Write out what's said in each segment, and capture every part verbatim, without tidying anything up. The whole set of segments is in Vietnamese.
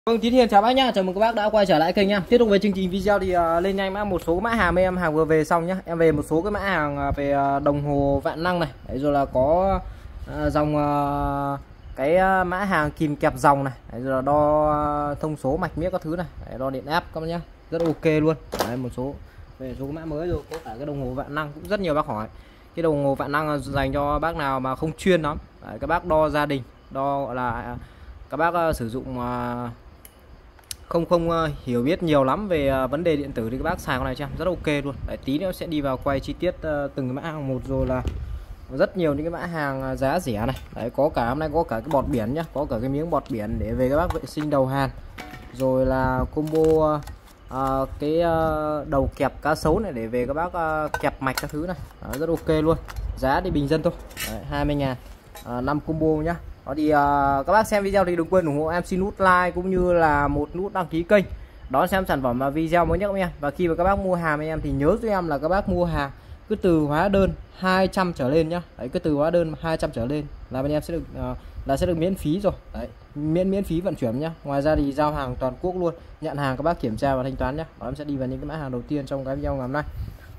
Vâng, Tiến Hiền chào bác nhá, chào mừng các bác đã quay trở lại kênh nhá. Tiếp tục với chương trình video thì uh, lên nhanh mã một số mã hàng em hàng vừa về xong nhá. Em về một số cái mã hàng uh, về uh, đồng hồ vạn năng này, đấy, rồi là có uh, dòng uh, cái uh, mã hàng kìm kẹp dòng này, đấy, rồi là đo uh, thông số mạch miếc các thứ này, đấy, đo điện áp các bác nhá, rất ok luôn. Đấy, một số về số mã mới rồi, có cả cái đồng hồ vạn năng cũng rất nhiều bác hỏi. Cái đồng hồ vạn năng dành cho bác nào mà không chuyên lắm, đấy, các bác đo gia đình, đo gọi là uh, các bác uh, sử dụng uh, không không uh, hiểu biết nhiều lắm về uh, vấn đề điện tử thì các bác xài con này cho em rất ok luôn. Đấy, tí nữa sẽ đi vào quay chi tiết uh, từng cái mã hàng một, rồi là rất nhiều những cái mã hàng uh, giá rẻ này. Đấy, có cả hôm nay có cả cái bọt biển nhá, có cả cái miếng bọt biển để về các bác vệ sinh đầu hàn, rồi là combo uh, uh, cái uh, đầu kẹp cá sấu này để về các bác uh, kẹp mạch các thứ này. Đó, rất ok luôn, giá thì bình dân thôi. Đấy, hai mươi ngàn uh, năm combo nhá. Đó thì uh, các bác xem video thì đừng quên ủng hộ em, xin nút like cũng như là một nút đăng ký kênh đón xem sản phẩm và video mới nhất của em. Và khi mà các bác mua hàng với em thì nhớ giúp em là các bác mua hàng cứ từ hóa đơn hai trăm trở lên nhá. Đấy, cứ từ hóa đơn hai trăm trở lên là bên em sẽ được uh, là sẽ được miễn phí rồi. Đấy, miễn miễn phí vận chuyển nhá. Ngoài ra thì giao hàng toàn quốc luôn, nhận hàng các bác kiểm tra và thanh toán nhá. Đó, em sẽ đi vào những cái mã hàng đầu tiên trong cái video ngày hôm nay.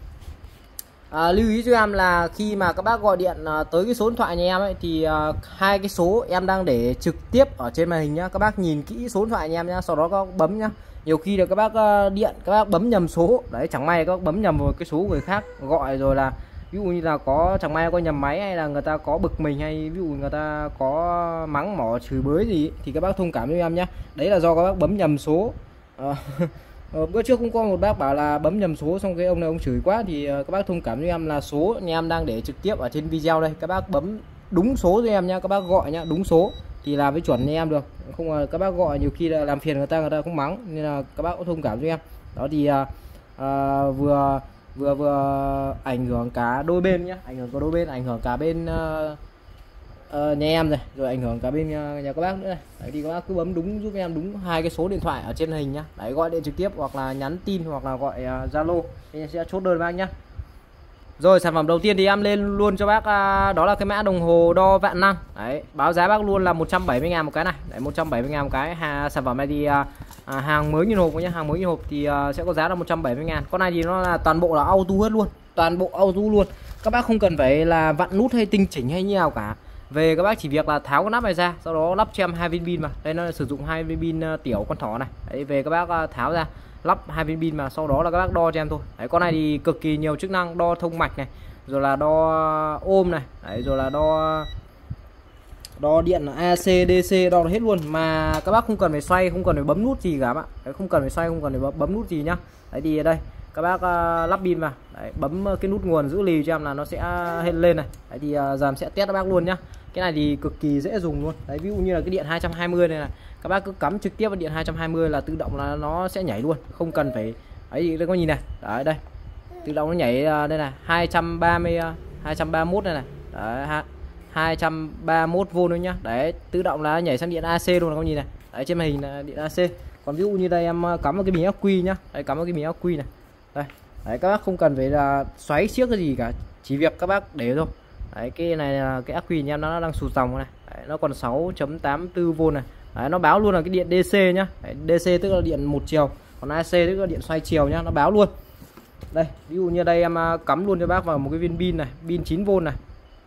À, lưu ý cho em là khi mà các bác gọi điện à, tới cái số điện thoại nhà em ấy thì à, hai cái số em đang để trực tiếp ở trên màn hình nhá, các bác nhìn kỹ số điện thoại nhà em nhá, sau đó các bác bấm nhá. Nhiều khi là các bác à, điện các bác bấm nhầm số, đấy chẳng may các bác bấm nhầm một cái số người khác gọi, rồi là ví dụ như là có chẳng may có nhầm máy, hay là người ta có bực mình, hay ví dụ người ta có mắng mỏ chửi bới gì ấy, thì các bác thông cảm với em nhá, đấy là do các bác bấm nhầm số. à, Ờ, bữa trước cũng có một bác bảo là bấm nhầm số, xong cái ông này ông chửi quá, thì uh, các bác thông cảm với em là số nhà em đang để trực tiếp ở trên video đây, các bác bấm đúng số cho em nhá, các bác gọi nhá, đúng số thì là với chuẩn như em được, không là các bác gọi nhiều khi là làm phiền người ta, người ta không mắng, nên là các bác cũng thông cảm với em. Đó thì uh, uh, vừa vừa vừa ảnh hưởng cả đôi bên nhá, ảnh hưởng cả đôi bên, ảnh hưởng cả bên uh, Uh, nhà em này, rồi ảnh hưởng cả bên uh, nhà các bác nữa này. Đấy, thì các bác cứ bấm đúng giúp em đúng hai cái số điện thoại ở trên hình nhá. Đấy, gọi điện trực tiếp hoặc là nhắn tin hoặc là gọi Zalo uh, thì sẽ chốt đơn bác nhá. Rồi, sản phẩm đầu tiên thì em lên luôn cho bác uh, đó là cái mã đồng hồ đo vạn năng. Đấy, báo giá bác luôn là một trăm bảy mươi ngàn một cái này. Đấy, một trăm bảy mươi ngàn một cái. Hà, sản phẩm này thì uh, à, hàng mới như hộp nhá, hàng mới như hộp thì uh, sẽ có giá là một trăm bảy mươi ngàn. Con này thì nó là toàn bộ là auto hết luôn, toàn bộ auto luôn. Các bác không cần phải là vặn nút hay tinh chỉnh hay như nào cả. Về các bác chỉ việc là tháo cái nắp này ra, sau đó lắp cho em hai viên pin, mà đây nó là sử dụng hai viên pin uh, tiểu con thỏ này. Đấy, về các bác uh, tháo ra lắp hai viên pin, mà sau đó là các bác đo cho em thôi. Đấy, con này thì cực kỳ nhiều chức năng, đo thông mạch này, rồi là đo ôm này, đấy, rồi là đo đo điện a xê đê xê, đo hết luôn, mà các bác không cần phải xoay, không cần phải bấm nút gì cả bạn. Đấy, không cần phải xoay, không cần phải bấm nút gì nhá. Đấy thì ở đây các bác uh, lắp pin vào, đấy, bấm cái nút nguồn giữ lì cho em là nó sẽ hết lên này. Đấy thì uh, giờ em sẽ test các bác luôn nhá. Cái này thì cực kỳ dễ dùng luôn. Đấy, ví dụ như là cái điện hai trăm hai mươi này này, các bác cứ cắm trực tiếp vào điện hai trăm hai mươi là tự động là nó sẽ nhảy luôn, không cần phải ấy. Đây có nhìn này, đấy đây tự động nó nhảy uh, đây này, hai trăm ba mươi uh, hai trăm ba mươi mốt này này, đấy, hai trăm ba mươi mốt vôn thôi nhá. Đấy, tự động là nhảy sang điện a xê luôn, là có nhìn này. Đấy, trên màn hình là điện a xê. Còn ví dụ như đây em cắm vào cái bình ắc quy nhá, đấy, cắm vào cái bình ắc quy này đây. Đấy, các bác không cần phải là xoáy xiếc cái gì cả, chỉ việc các bác để thôi. Đấy, cái này là cái ắc quy nhà em nó đang sụt dòng này. Đấy, nó còn sáu chấm tám tư vôn này. Đấy, nó báo luôn là cái điện đê xê nhá. Đấy, đê xê tức là điện một chiều, còn a xê tức là điện xoay chiều nhá, nó báo luôn. Đây, ví dụ như đây em cắm luôn cho bác vào một cái viên pin này, pin chín vôn này.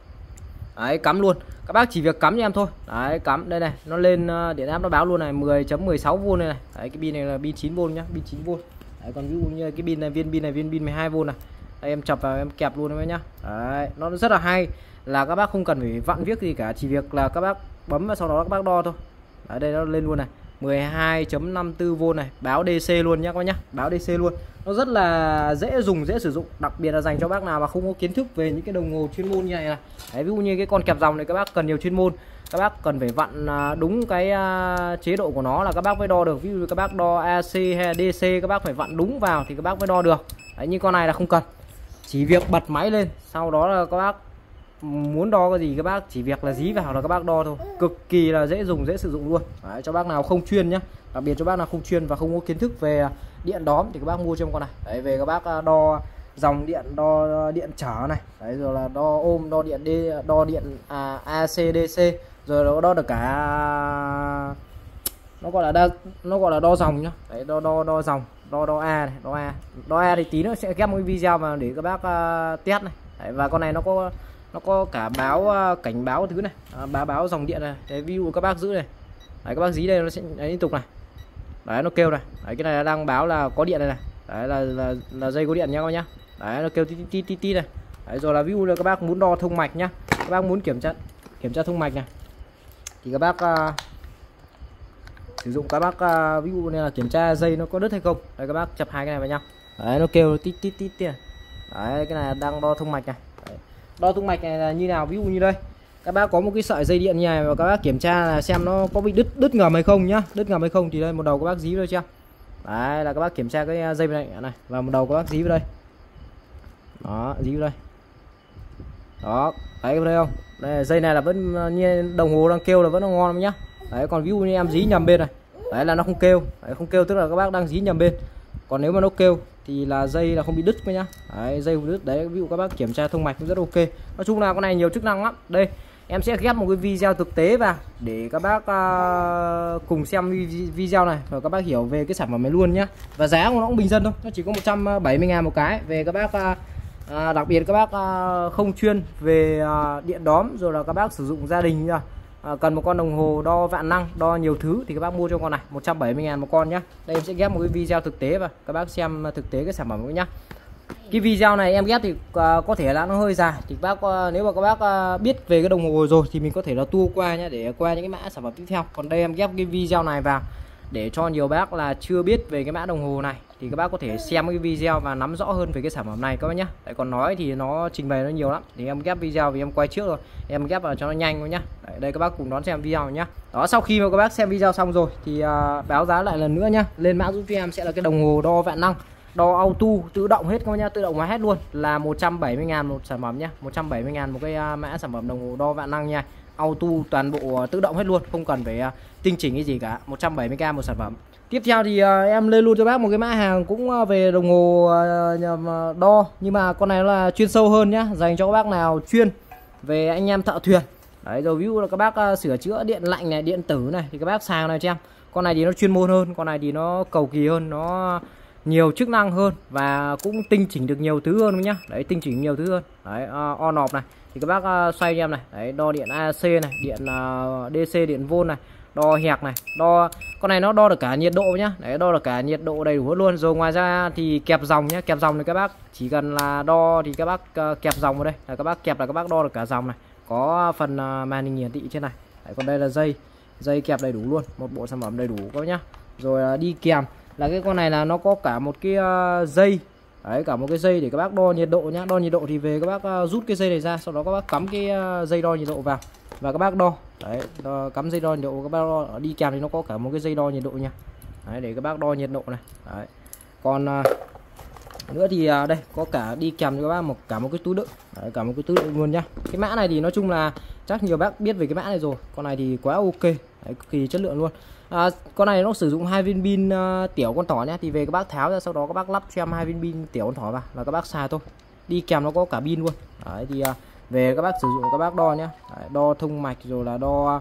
Đấy, cắm luôn, các bác chỉ việc cắm cho em thôi. Đấy, cắm đây này, nó lên điện áp nó báo luôn này, mười chấm mười sáu vôn này, này. Đấy, cái pin này là pin chín vôn nhá, pin chín vôn. Đấy, còn ví dụ như cái pin này, viên pin này viên pin mười hai vôn này. Đây, em chập vào em kẹp luôn đấy nhá. Đấy, nó rất là hay, là các bác không cần phải vặn viết gì cả, chỉ việc là các bác bấm và sau đó các bác đo thôi. Đấy, đây nó lên luôn này, mười hai chấm năm tư vôn này, báo đê xê luôn nhá các bác nhá, báo đê xê luôn. Nó rất là dễ dùng, dễ sử dụng, đặc biệt là dành cho bác nào mà không có kiến thức về những cái đồng hồ chuyên môn như này này. Đấy, ví dụ như cái con kẹp dòng này các bác cần nhiều chuyên môn, các bác cần phải vặn đúng cái chế độ của nó là các bác mới đo được. Ví dụ các bác đo a xê hay đê xê các bác phải vặn đúng vào thì các bác mới đo được. Đấy, như con này là không cần, chỉ việc bật máy lên, sau đó là các bác muốn đo cái gì các bác chỉ việc là dí vào là các bác đo thôi, cực kỳ là dễ dùng, dễ sử dụng luôn. Đấy, cho bác nào không chuyên nhá, đặc biệt cho bác nào không chuyên và không có kiến thức về điện đóm thì các bác mua cho em con này. Đấy, về các bác đo dòng điện, đo điện trở này, đấy, rồi là đo ôm, đo điện D, đo điện à, a xê đê xê, rồi nó đo được cả nó gọi là đo, nó gọi là đo dòng nhá. Đấy, đo đo đo dòng, đo đo A này, đo A. Đo A thì tí nữa sẽ ghép một cái video mà để các bác uh, test này. Đấy, và con này nó có nó có cả báo uh, cảnh báo thứ này, à, báo báo dòng điện này. Đấy, ví dụ các bác giữ này. Đấy, các bác dí đây nó sẽ đấy, liên tục này. Đấy, nó kêu này. Đấy, cái này đang báo là có điện này này. Đấy là là, là dây có điện nha các bác nhá. Đấy, nó kêu tí tí tí tí này. Đấy, rồi là ví dụ là các bác muốn đo thông mạch nhá. Các bác muốn kiểm tra kiểm tra thông mạch này thì các bác uh, sử dụng các bác uh, ví dụ như là kiểm tra dây nó có đứt hay không. Đấy, các bác chập hai cái này vào nhau. Đấy, nó kêu tít tít tít tít. Đấy, cái này đang đo thông mạch này. Đấy. Đo thông mạch này là như nào, ví dụ như đây các bác có một cái sợi dây điện như này và các bác kiểm tra là xem nó có bị đứt đứt ngầm hay không nhá. Đứt ngầm hay không thì đây một đầu các bác dí vào đây chưa. Đấy là các bác kiểm tra cái dây này này và một đầu các bác dí vào đây. Đó, dí vào đây. Đó, thấy vào đây không? Đây, dây này là vẫn như đồng hồ đang kêu là vẫn là ngon lắm nhá. Đấy, còn ví dụ như em dí nhầm bên này, đấy là nó không kêu. Đấy, không kêu tức là các bác đang dí nhầm bên. Còn nếu mà nó kêu thì là dây là không bị đứt nhá. Đấy, dây không đứt. Đấy, ví dụ các bác kiểm tra thông mạch cũng rất ok. Nói chung là con này nhiều chức năng lắm. Đây, em sẽ ghép một cái video thực tế vào để các bác uh, cùng xem video này và các bác hiểu về cái sản phẩm này luôn nhá. Và giá của nó cũng bình dân thôi, nó chỉ có một trăm bảy mươi ngàn một cái. Về các bác uh, À, đặc biệt các bác à, không chuyên về à, điện đóm, rồi là các bác sử dụng gia đình à, cần một con đồng hồ đo vạn năng, đo nhiều thứ thì các bác mua cho con này một trăm bảy mươi ngàn một con nhá. Đây em sẽ ghép một cái video thực tế và các bác xem thực tế cái sản phẩm nhá. Cái video này em ghép thì à, có thể là nó hơi dài thì các bác à, nếu mà các bác à, biết về cái đồng hồ rồi thì mình có thể là tua qua nhá để qua những cái mã sản phẩm tiếp theo. Còn đây em ghép cái video này vào để cho nhiều bác là chưa biết về cái mã đồng hồ này thì các bác có thể xem cái video và nắm rõ hơn về cái sản phẩm này các bác nhé. Tại còn nói thì nó trình bày nó nhiều lắm thì em ghép video vì em quay trước rồi, em ghép vào cho nó nhanh thôi nhá. Đấy, đây các bác cùng đón xem video nhá. Đó, sau khi mà các bác xem video xong rồi thì uh, báo giá lại lần nữa nhá. Lên mã giúp cho em sẽ là cái đồng hồ đo vạn năng, đo auto tự động hết các bác nhá, tự động hóa hết luôn là một trăm bảy mươi ngàn một sản phẩm nhá. một trăm bảy mươi ngàn một cái uh, mã sản phẩm đồng hồ đo vạn năng nha. Auto toàn bộ uh, tự động hết luôn, không cần phải uh, tinh chỉnh cái gì cả. một trăm bảy mươi k một sản phẩm. Tiếp theo thì uh, em lên luôn cho bác một cái mã hàng cũng uh, về đồng hồ uh, đo, nhưng mà con này là chuyên sâu hơn nhá, dành cho các bác nào chuyên về anh em thợ thuyền. Đấy, rồi ví dụ là các bác uh, sửa chữa điện lạnh này, điện tử này thì các bác xài này cho em. Con này thì nó chuyên môn hơn, con này thì nó cầu kỳ hơn, nó nhiều chức năng hơn và cũng tinh chỉnh được nhiều thứ hơn nhá. Đấy, tinh chỉnh nhiều thứ hơn. Đấy, uh, on off này thì các bác uh, xoay cho em này. Đấy, đo điện a xê này, điện uh, đê xê, điện volt này, đo hẹp này, đo con này nó đo được cả nhiệt độ nhá. Đấy, đo được cả nhiệt độ đầy đủ luôn. Rồi ngoài ra thì kẹp dòng nhá, kẹp dòng thì các bác chỉ cần là đo thì các bác uh, kẹp dòng vào đây là các bác kẹp là các bác đo được cả dòng này. Có phần uh, màn hình hiển thị trên này. Đấy, còn đây là dây, dây kẹp đầy đủ luôn, một bộ sản phẩm đầy đủ các bác nhá. Rồi uh, đi kèm là cái con này là nó có cả một cái uh, dây. Đấy, cả một cái dây để các bác đo nhiệt độ nhá. Đo nhiệt độ thì về các bác uh, rút cái dây này ra, sau đó các bác cắm cái uh, dây đo nhiệt độ vào và các bác đo. Đấy, đo, cắm dây đo nhiệt độ các bác đo. Ở đi kèm thì nó có cả một cái dây đo nhiệt độ nha. Đấy, để các bác đo nhiệt độ này. Đấy. Còn uh, nữa thì uh, đây có cả đi kèm cho các bác một cả một cái túi đựng. Đấy, cả một cái túi đựng luôn nhá. Cái mã này thì nói chung là chắc nhiều bác biết về cái mã này rồi. Con này thì quá ok. Đấy, cực kỳ chất lượng luôn. À, con này nó sử dụng hai viên pin uh, tiểu con thỏ nhé, thì về các bác tháo ra, sau đó các bác lắp cho em hai viên pin tiểu con thỏ vào là các bác xài thôi. Đi kèm nó có cả pin luôn. Đấy, thì uh, về các bác sử dụng các bác đo nhé. Đấy, đo thông mạch rồi là đo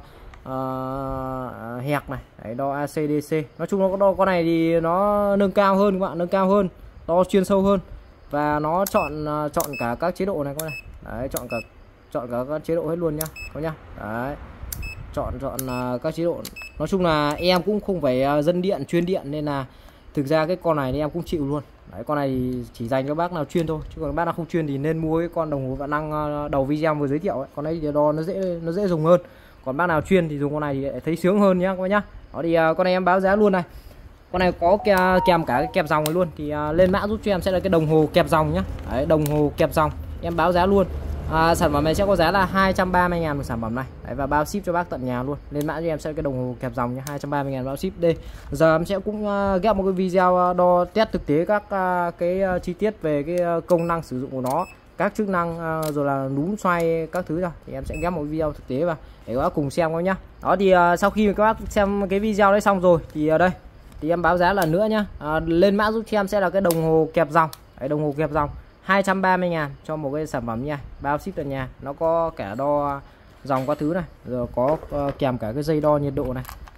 uh, hẹp này. Đấy, đo a xê đê xê. Nói chung nó có đo con này thì nó nâng cao hơn các bạn, nâng cao hơn, đo chuyên sâu hơn và nó chọn uh, chọn cả các chế độ này các này. Đấy, chọn cả chọn cả các chế độ hết luôn nhá, có nhá. Đấy, chọn chọn uh, các chế độ. Nói chung là em cũng không phải uh, dân điện chuyên điện nên là thực ra cái con này thì em cũng chịu luôn. Đấy, con này thì chỉ dành cho bác nào chuyên thôi, chứ còn bác nào không chuyên thì nên mua cái con đồng hồ vạn năng uh, đầu video vừa giới thiệu ấy. Con này thì đo nó dễ nó dễ dùng hơn. Còn bác nào chuyên thì dùng con này thì thấy sướng hơn nhá các bác nhá. Đó thì uh, con này em báo giá luôn này. Con này có kèm cả cái kẹp dòng này luôn, thì uh, lên mã giúp cho em sẽ là cái đồng hồ kẹp dòng nhá. Đấy, đồng hồ kẹp dòng em báo giá luôn. À, sản phẩm này sẽ có giá là hai trăm ba mươi ngàn một sản phẩm này. Đấy, và bao ship cho bác tận nhà luôn. Lên mã cho em sẽ cái đồng hồ kẹp dòng nhá, hai trăm ba mươi ngàn bao ship. Đây giờ em sẽ cũng uh, ghép một cái video uh, đo test thực tế các uh, cái uh, chi tiết về cái uh, công năng sử dụng của nó, các chức năng uh, rồi là núm xoay các thứ rồi, thì em sẽ ghép một video thực tế vào để các bác cùng xem các nhá. Đó thì uh, sau khi các bác xem cái video đấy xong rồi thì ở uh, đây thì em báo giá lần nữa nhá. Uh, lên mã giúp cho em sẽ là cái đồng hồ kẹp dòng. Đấy, đồng hồ kẹp dòng hai trăm ba mươi ngàn cho một cái sản phẩm nha, bao ship tận nhà. Nó có cả đo dòng các thứ này, rồi có uh, kèm cả cái dây đo nhiệt độ này.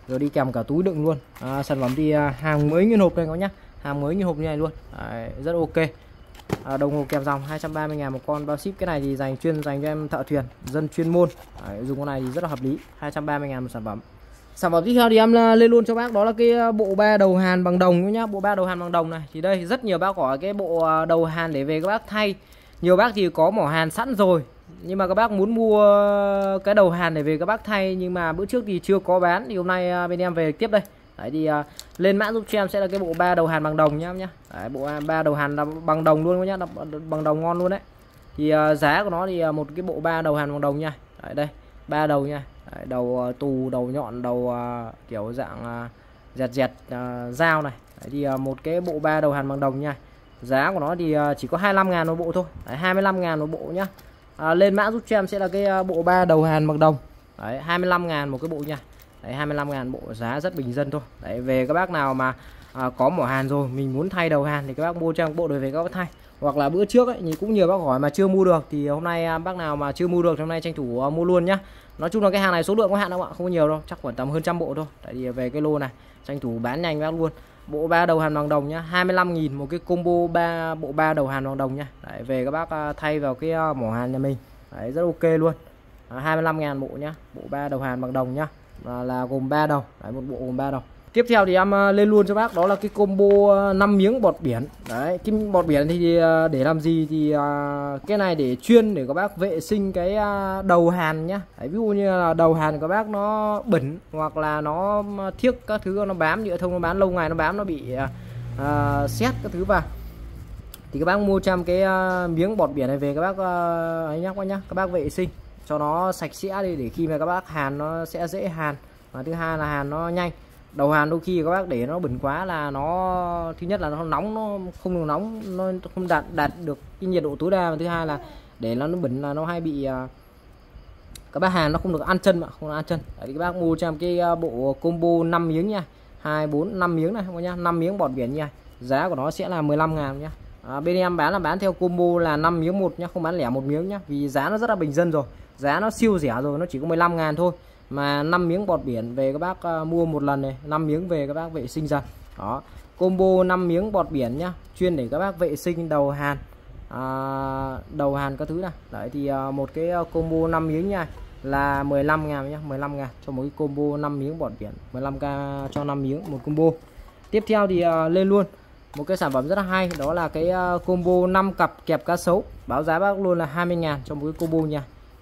rồi đi kèm cả túi đựng luôn. À, sản phẩm thì à, hàng mới nguyên hộp này các nhá, hàng mới nguyên hộp như này luôn. Đấy, rất ok. À, đồng hồ kèm dòng hai trăm ba mươi ngàn một con, bao ship. Cái này thì dành chuyên dành cho em thợ thuyền dân chuyên môn. Đấy, dùng con này thì rất là hợp lý, hai trăm ba mươi ngàn một sản phẩm. Sản phẩm tiếp theo thì em lên luôn cho bác, đó là cái bộ ba đầu hàn bằng đồng nhá. Bộ ba đầu hàn bằng đồng này thì đây rất nhiều bác hỏi cái bộ đầu hàn để về các bác thay. Nhiều bác thì có mỏ hàn sẵn rồi, nhưng mà các bác muốn mua cái đầu hàn để về các bác thay, nhưng mà bữa trước thì chưa có bán, thì hôm nay bên em về tiếp đây. Đấy thì uh, lên mã giúp cho em sẽ là cái bộ ba đầu hàn bằng đồng nhá em nhá. Đấy, bộ ba đầu hàn là bằng đồng luôn nhá, bằng đồng ngon luôn đấy. Thì uh, giá của nó thì uh, một cái bộ ba đầu hàn bằng đồng nha. Đấy đây, ba đầu nha. Đấy, đầu uh, tù, đầu nhọn, đầu uh, kiểu dạng uh, dẹt dẹt uh, dao này. Đấy, thì uh, một cái bộ ba đầu hàn bằng đồng nha. Giá của nó thì uh, chỉ có hai mươi lăm ngàn một bộ thôi. Đấy, hai mươi lăm ngàn một bộ nhá. Uh, lên mã giúp cho em sẽ là cái uh, bộ ba đầu hàn bằng đồng. Đấy, hai mươi lăm ngàn một cái bộ nha. Đấy, hai mươi lăm ngàn bộ, giá rất bình dân thôi. Đấy, về các bác nào mà à, có mỏ hàn rồi mình muốn thay đầu hàn thì các bác mua cho bộ đời về các bác thay. Hoặc là bữa trước ấy thì cũng nhiều bác hỏi mà chưa mua được, thì hôm nay à, bác nào mà chưa mua được thì hôm nay tranh thủ à, mua luôn nhá. Nói chung là cái hàng này số lượng có hạn đâu ạ, không có nhiều đâu, chắc khoảng tầm hơn trăm bộ thôi. Tại vì về cái lô này tranh thủ bán nhanh bác luôn. Bộ ba đầu hàn bằng đồng nhá, hai mươi lăm nghìn một cái combo ba bộ ba đầu hàn bằng đồng nhá. Đấy, về các bác à, thay vào cái à, mỏ hàn nhà mình. Đấy, rất ok luôn. À, hai mươi lăm ngàn bộ nhá, bộ ba đầu hàn bằng đồng nhá. Là, là gồm ba đầu. Đấy, một bộ gồm ba đầu. Tiếp theo thì em uh, lên luôn cho bác, đó là cái combo uh, năm miếng bọt biển. Đấy, cái bọt biển thì uh, để làm gì thì uh, cái này để chuyên để các bác vệ sinh cái uh, đầu hàn nhá. Đấy, ví dụ như là đầu hàn các bác nó bẩn hoặc là nó thiếc các thứ, nó bám nhựa thông, nó bám lâu ngày, nó bám nó bị uh, uh, sét các thứ vào, thì các bác mua trăm cái uh, miếng bọt biển này về các bác uh, ấy nhá các nhá, các bác vệ sinh cho nó sạch sẽ đi, để khi mà các bác hàn nó sẽ dễ hàn, và thứ hai là hàn nó nhanh. Đầu hàn đôi khi các bác để nó bẩn quá là nó, thứ nhất là nó nóng, nó không được nóng, nó không đạt đạt được cái nhiệt độ tối đa, và thứ hai là để nó nó bẩn là nó hay bị uh, các bác hàn nó không được ăn chân mà không được ăn chân. Đấy, các bác mua cho em cái uh, bộ combo năm miếng nha, hai bốn năm miếng này không nhá, năm miếng bọt biển nha. Giá của nó sẽ là mười lăm ngàn nhá. À, bên em bán là bán theo combo là năm miếng một nhá, không bán lẻ một miếng nhá, vì giá nó rất là bình dân rồi, giá nó siêu rẻ rồi, nó chỉ có mười lăm ngàn thôi. Mà năm miếng bọt biển về các bác uh, mua một lần này, năm miếng về các bác vệ sinh dần. Đó, combo năm miếng bọt biển nhá, chuyên để các bác vệ sinh đầu hàn, à, đầu hàn các thứ này. Đấy thì uh, một cái combo năm miếng nha là mười lăm ngàn nhá, mười lăm ngàn cho một cái combo năm miếng bọt biển, mười lăm k cho năm miếng một combo. Tiếp theo thì uh, lên luôn một cái sản phẩm rất là hay, đó là cái uh, combo năm cặp kẹp cá sấu, báo giá bác luôn là hai mươi ngàn cho một cái combo nha.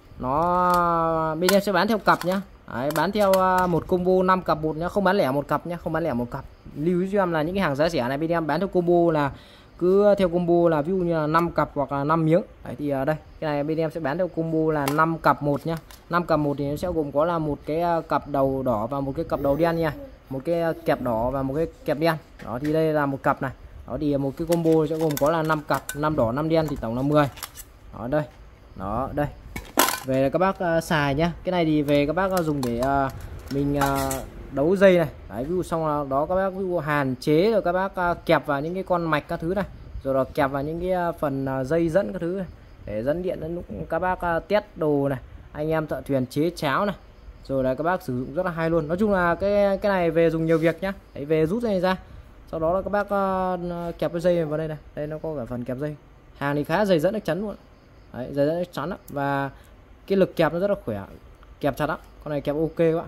Nó bên em sẽ bán theo cặp nhá. Đấy, bán theo uh, một combo năm cặp một nhá, không bán lẻ một cặp nhá, không bán lẻ một cặp. Lưu ý cho em là những cái hàng giá rẻ này bên em bán theo combo là cứ theo combo là ví dụ như là năm cặp hoặc là năm miếng. Đấy thì uh, đây, cái này bên em sẽ bán theo combo là năm cặp một nhá. năm cặp một thì nó sẽ gồm có là một cái uh, cặp đầu đỏ và một cái cặp đầu đen nha. Một cái uh, kẹp đỏ và một cái kẹp đen. Đó thì đây là một cặp này. Đó thì một cái combo sẽ gồm có là năm cặp, năm đỏ, năm đen thì tổng là mười. Đó đây. Đó đây. Về các bác uh, xài nhá. Cái này thì về các bác uh, dùng để uh, mình uh, đấu dây này. Đấy, ví dụ xong là đó các bác ví dụ hàn chế rồi các bác uh, kẹp vào những cái con mạch các thứ này, rồi là kẹp vào những cái uh, phần uh, dây dẫn các thứ này, để dẫn điện đến lúc các bác uh, test đồ này, anh em thợ thuyền chế cháo này, rồi là các bác sử dụng rất là hay luôn. Nói chung là cái cái này về dùng nhiều việc nhá. Đấy, về rút này ra, sau đó là các bác uh, kẹp cái dây vào đây này, đây nó có cả phần kẹp dây, hàng thì khá dày dẫn chắc chắn luôn. Đấy, dày dẫn chắc chắn đó. Và cái lực kẹp nó rất là khỏe, kẹp chặt lắm, con này kẹp ok quá.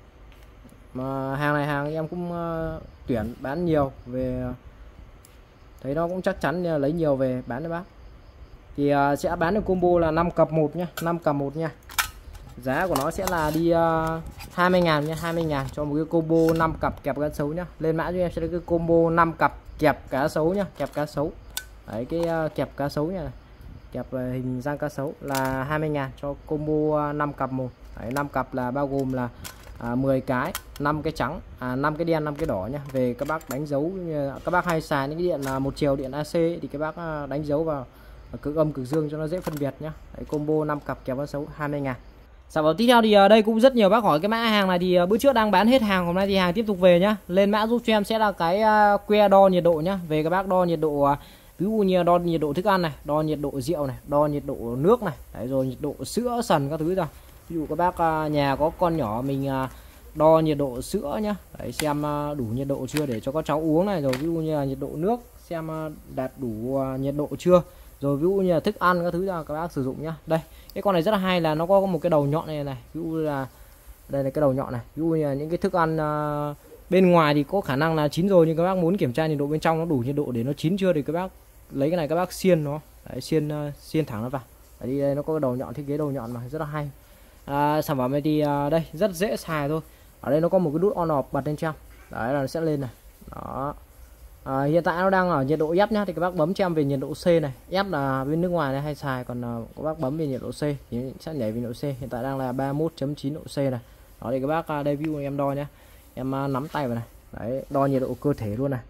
Mà hàng này hàng em cũng uh, tuyển bán nhiều về, thấy nó cũng chắc chắn là lấy nhiều về bán cho bác. Thì uh, sẽ bán được combo là năm cặp một nhá, năm cặp một nha. Giá của nó sẽ là đi uh, hai mươi ngàn nha, hai mươi ngàn cho một cái combo năm cặp kẹp cá sấu nhá. Lên mã cho em sẽ là cái combo năm cặp kẹp cá sấu nhá, kẹp cá sấu. Đấy, cái uh, kẹp cá sấu nha, kẹp uh, hình răng cá sấu là hai mươi ngàn cho combo uh, năm cặp một. Đấy, năm cặp là bao gồm là à, mười cái, năm cái trắng, à, năm cái đen, năm cái đỏ nhá. Về các bác đánh dấu, các bác hay xài những cái điện là một chiều, điện a xê thì các bác đánh dấu vào cực âm cực dương cho nó dễ phân biệt nhá. Đấy, combo năm cặp kẹp cá sấu hai mươi ngàn. Sản phẩm tiếp theo thì ở đây cũng rất nhiều bác hỏi cái mã hàng này, thì bữa trước đang bán hết hàng, hôm nay thì hàng tiếp tục về nhá. Lên mã giúp cho em sẽ là cái que đo nhiệt độ nhá. Về các bác đo nhiệt độ, ví dụ như đo nhiệt độ thức ăn này, đo nhiệt độ rượu này, đo nhiệt độ nước này, đấy, rồi nhiệt độ sữa sần các thứ ra. Ví dụ các bác nhà có con nhỏ mình đo nhiệt độ sữa nhá. Đấy, xem đủ nhiệt độ chưa để cho các cháu uống này, rồi ví dụ như là nhiệt độ nước xem đạt đủ nhiệt độ chưa, rồi ví dụ như là thức ăn các thứ là các bác sử dụng nhá. Đây cái con này rất là hay là nó có một cái đầu nhọn này này, ví dụ là đây là cái đầu nhọn này, ví dụ như là những cái thức ăn uh, bên ngoài thì có khả năng là chín rồi, nhưng các bác muốn kiểm tra nhiệt độ bên trong nó đủ nhiệt độ để nó chín chưa thì các bác lấy cái này các bác xiên nó. Đấy, xiên uh, xiên thẳng nó vào. Đấy, đi đây nó có cái đầu nhọn, thiết kế đầu nhọn mà rất là hay. À, sản phẩm này thì uh, đây rất dễ xài thôi. Ở đây nó có một cái nút on off bật lên trong. Đấy là nó sẽ lên này. Đó. À, hiện tại nó đang ở nhiệt độ F nhá, thì các bác bấm cho em về nhiệt độ C này. F là bên nước ngoài này hay xài, còn uh, các bác bấm về nhiệt độ C thì sẽ nhảy về nhiệt độ C. Hiện tại đang là ba mươi mốt chấm chín độ C này. Đó thì các bác uh, đây ví dụ em đo nhá. Em uh, nắm tay vào này. Đấy, đo nhiệt độ cơ thể luôn này.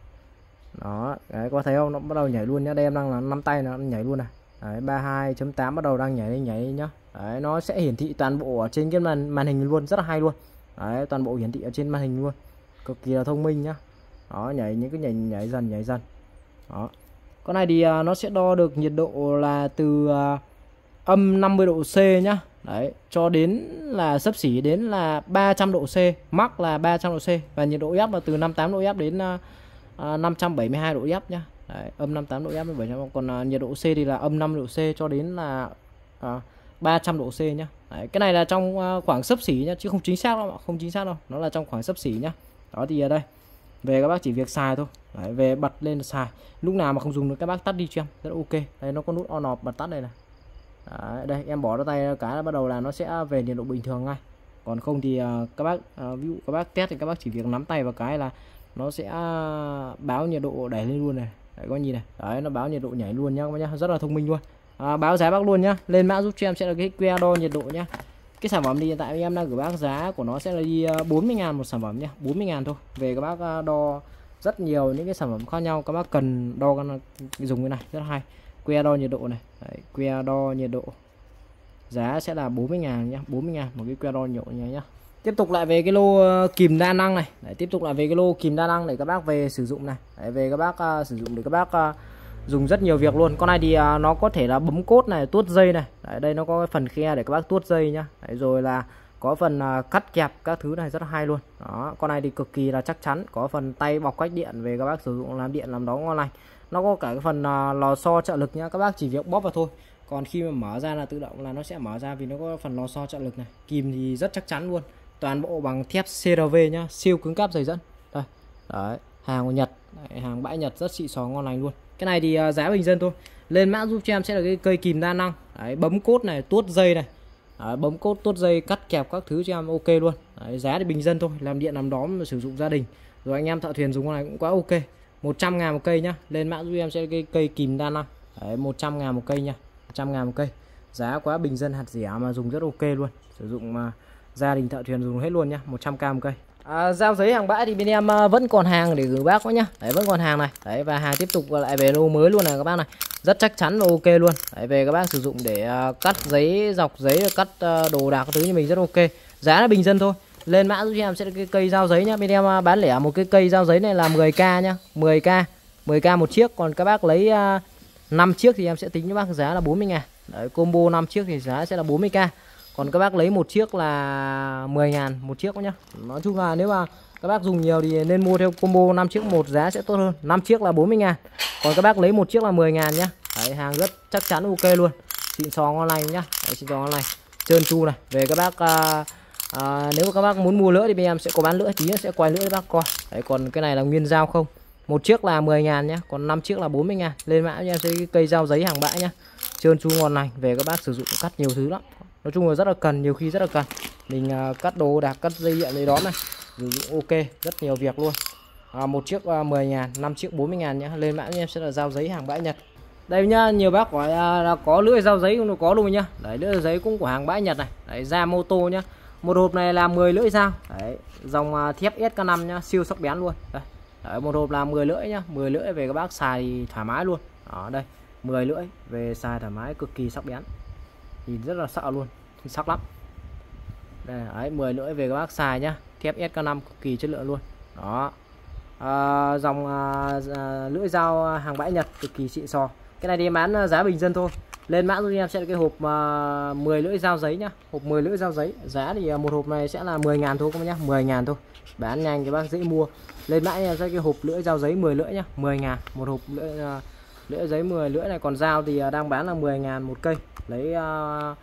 Đó, đấy có thấy không? Nó bắt đầu nhảy luôn nhá. Đây em đang là nắm tay nó nhảy luôn này. Đấy, ba mươi hai chấm tám bắt đầu đang nhảy lên nhảy lên nhá. Đấy, nó sẽ hiển thị toàn bộ ở trên cái màn màn hình luôn, rất là hay luôn. Đấy, toàn bộ hiển thị ở trên màn hình luôn. Cực kỳ là thông minh nhá. Đó, nhảy những cái nhảy nhảy dần nhảy dần. Đó. Con này thì uh, nó sẽ đo được nhiệt độ là từ uh, âm năm mươi độ C nhá. Đấy, cho đến là xấp xỉ đến là ba trăm độ C, max là ba trăm độ C, và nhiệt độ F là từ năm mươi tám độ F đến uh, uh, năm trăm bảy mươi hai độ F nhá. Đấy, âm năm mươi tám độ F đến bảy trăm, còn uh, nhiệt độ C thì là âm năm mươi độ C cho đến là uh, ba trăm độ C nhá. Đấy, cái này là trong uh, khoảng xấp xỉ nhá, chứ không chính xác đâu, không chính xác đâu, nó là trong khoảng xấp xỉ nhá. Đó thì ở đây về các bác chỉ việc xài thôi. Đấy, về bật lên là xài, lúc nào mà không dùng được các bác tắt đi cho em, rất ok. Đây nó có nút on off bật tắt đây này. Đấy, đây em bỏ ra tay cái là bắt đầu là nó sẽ về nhiệt độ bình thường ngay, còn không thì uh, các bác uh, ví dụ các bác test thì các bác chỉ việc nắm tay vào cái là nó sẽ uh, báo nhiệt độ đẩy lên luôn này. Đấy, có nhìn này, đấy nó báo nhiệt độ nhảy luôn nhá, nhá, rất là thông minh luôn. À, báo giá bác luôn nhá, lên mã giúp cho em sẽ là cái quy rờ đo nhiệt độ nhá. Cái sản phẩm thì hiện tại em đang gửi bác giá của nó sẽ là đi bốn mươi ngàn một sản phẩm nhá, bốn mươi ngàn thôi. Về các bác đo rất nhiều những cái sản phẩm khác nhau, các bác cần đo dùng cái này rất là hay. quy rờ đo nhiệt độ này. Đấy, quy rờ đo nhiệt độ. Giá sẽ là bốn mươi ngàn nhá, bốn mươi ngàn một cái quy rờ đo nhiệt độ nhá. Tiếp tục lại về cái lô kìm đa năng này. Đấy, tiếp tục lại về cái lô kìm đa năng để các bác về sử dụng này. Đấy, về các bác uh, sử dụng để các bác uh, dùng rất nhiều việc luôn. Con này thì uh, nó có thể là bấm cốt này, tuốt dây này. Đấy, đây nó có cái phần khe để các bác tuốt dây nhá. Đấy, rồi là có phần uh, cắt kẹp các thứ này rất là hay luôn. Đó, con này thì cực kỳ là chắc chắn, có phần tay bọc cách điện về các bác sử dụng làm điện làm đó ngon lành. Nó có cả cái phần uh, lò xo trợ lực nhá, các bác chỉ việc bóp vào thôi. Còn khi mà mở ra là tự động là nó sẽ mở ra, vì nó có phần lò xo trợ lực này. Kìm thì rất chắc chắn luôn. Toàn bộ bằng thép xê rờ vê nhá, siêu cứng cáp dày dẫn. Đây. Đấy, hàng của Nhật, đấy, hàng bãi Nhật rất xịn sò ngon lành luôn. Cái này thì uh, giá bình dân thôi. Lên mã giúp cho em sẽ là cái cây kìm đa năng. Đấy, bấm cốt này, tuốt dây này. Đấy, bấm cốt tuốt dây cắt kẹp các thứ cho em ok luôn. Đấy, giá thì bình dân thôi, làm điện làm đóm mà sử dụng gia đình. Rồi anh em thợ thuyền dùng con này cũng quá ok. một trăm ngàn một cây nhá. Lên mã giúp em sẽ là cái cây kìm đa năng. Đấy, một trăm ngàn một cây nha. một trăm ngàn một cây. Giá quá bình dân hạt rẻ mà dùng rất ok luôn. Sử dụng mà gia đình thợ thuyền dùng hết luôn nhá, một trăm k một cây. À, giao giấy hàng bãi thì bên em vẫn còn hàng để gửi bác có nhá. Đấy, vẫn còn hàng này. Đấy, và hàng tiếp tục lại về lô mới luôn này các bác này. Rất chắc chắn và ok luôn. Đấy, về các bác sử dụng để uh, cắt giấy, dọc giấy, cắt uh, đồ đạc các thứ như mình rất ok. Giá là bình dân thôi. Lên mã giúp em sẽ là cái cây dao giấy nhá. Bên em uh, bán lẻ một cái cây dao giấy này là mười k nhá, mười k, mười k một chiếc. Còn các bác lấy uh, năm chiếc thì em sẽ tính cho bác giá là bốn mươi ngàn. Đấy, combo năm chiếc thì giá sẽ là bốn mươi k. Còn các bác lấy một chiếc là mười ngàn một chiếc nhá. Nói chung là nếu mà các bác dùng nhiều thì nên mua theo combo năm chiếc một, giá sẽ tốt hơn. năm chiếc là bốn mươi ngàn. Còn các bác lấy một chiếc là mười ngàn nhá. Đấy, hàng rất chắc chắn ok luôn. Xịn sò ngon lành nhá. Đấy, xịn sò ngon lành. Trơn tru này. Về các bác à, à, nếu mà các bác muốn mua lưỡi thì bên em sẽ có bán lưỡi, tí nữa sẽ quay lưỡi các bác coi. Đấy, còn cái này là nguyên dao không. Một chiếc là mười ngàn nhá, còn năm chiếc là bốn mươi ngàn. Lên mã cho em sẽ cái cây dao giấy hàng bãi nhá. Trơn tru ngon lành, về các bác sử dụng cắt nhiều thứ lắm. Nói chung là rất là cần, nhiều khi rất là cần. Mình uh, cắt đồ đạc, cắt dây điện gì đó này, sử dụng ok, rất nhiều việc luôn. À, một chiếc uh, mười ngàn, năm chiếc bốn mươi ngàn nhá. Lên mã em sẽ là dao giấy hàng bãi Nhật. Đây nhá, nhiều bác hỏi uh, là có lưỡi dao giấy không, nó có luôn nhá. Đấy, lưỡi giấy cũng của hàng bãi Nhật này. Đấy, Yamamoto nhá. Một hộp này là mười lưỡi dao. Đấy, dòng uh, thép ét ca năm nhá, siêu sắc bén luôn. Đây. Đấy, một hộp là mười lưỡi nhá, mười lưỡi về các bác xài thì thoải mái luôn. Đó, đây, mười lưỡi về xài thoải mái, cực kỳ sắc bén. Nhìn rất là sợ luôn, sắc lắm. Đây, đấy, mười lưỡi về các bác xài nhá, thép ét ca năm cực kỳ chất lượng luôn. Đó, à, dòng à, lưỡi dao hàng bãi Nhật cực kỳ xịn sò. Cái này thì em bán giá bình dân thôi. Lên mã giúp em sẽ là cái hộp uh, mười lưỡi dao giấy nhá, hộp mười lưỡi dao giấy. Giá thì uh, một hộp này sẽ là mười ngàn thôi các bác nhá, mười ngàn thôi. Bán nhanh các bác dễ mua. Lên mã em sẽ cái hộp lưỡi dao giấy mười lưỡi nhá, mười ngàn một hộp lưỡi uh, lưỡi giấy mười lưỡi này. Còn dao thì uh, đang bán là mười ngàn một cây, lấy uh,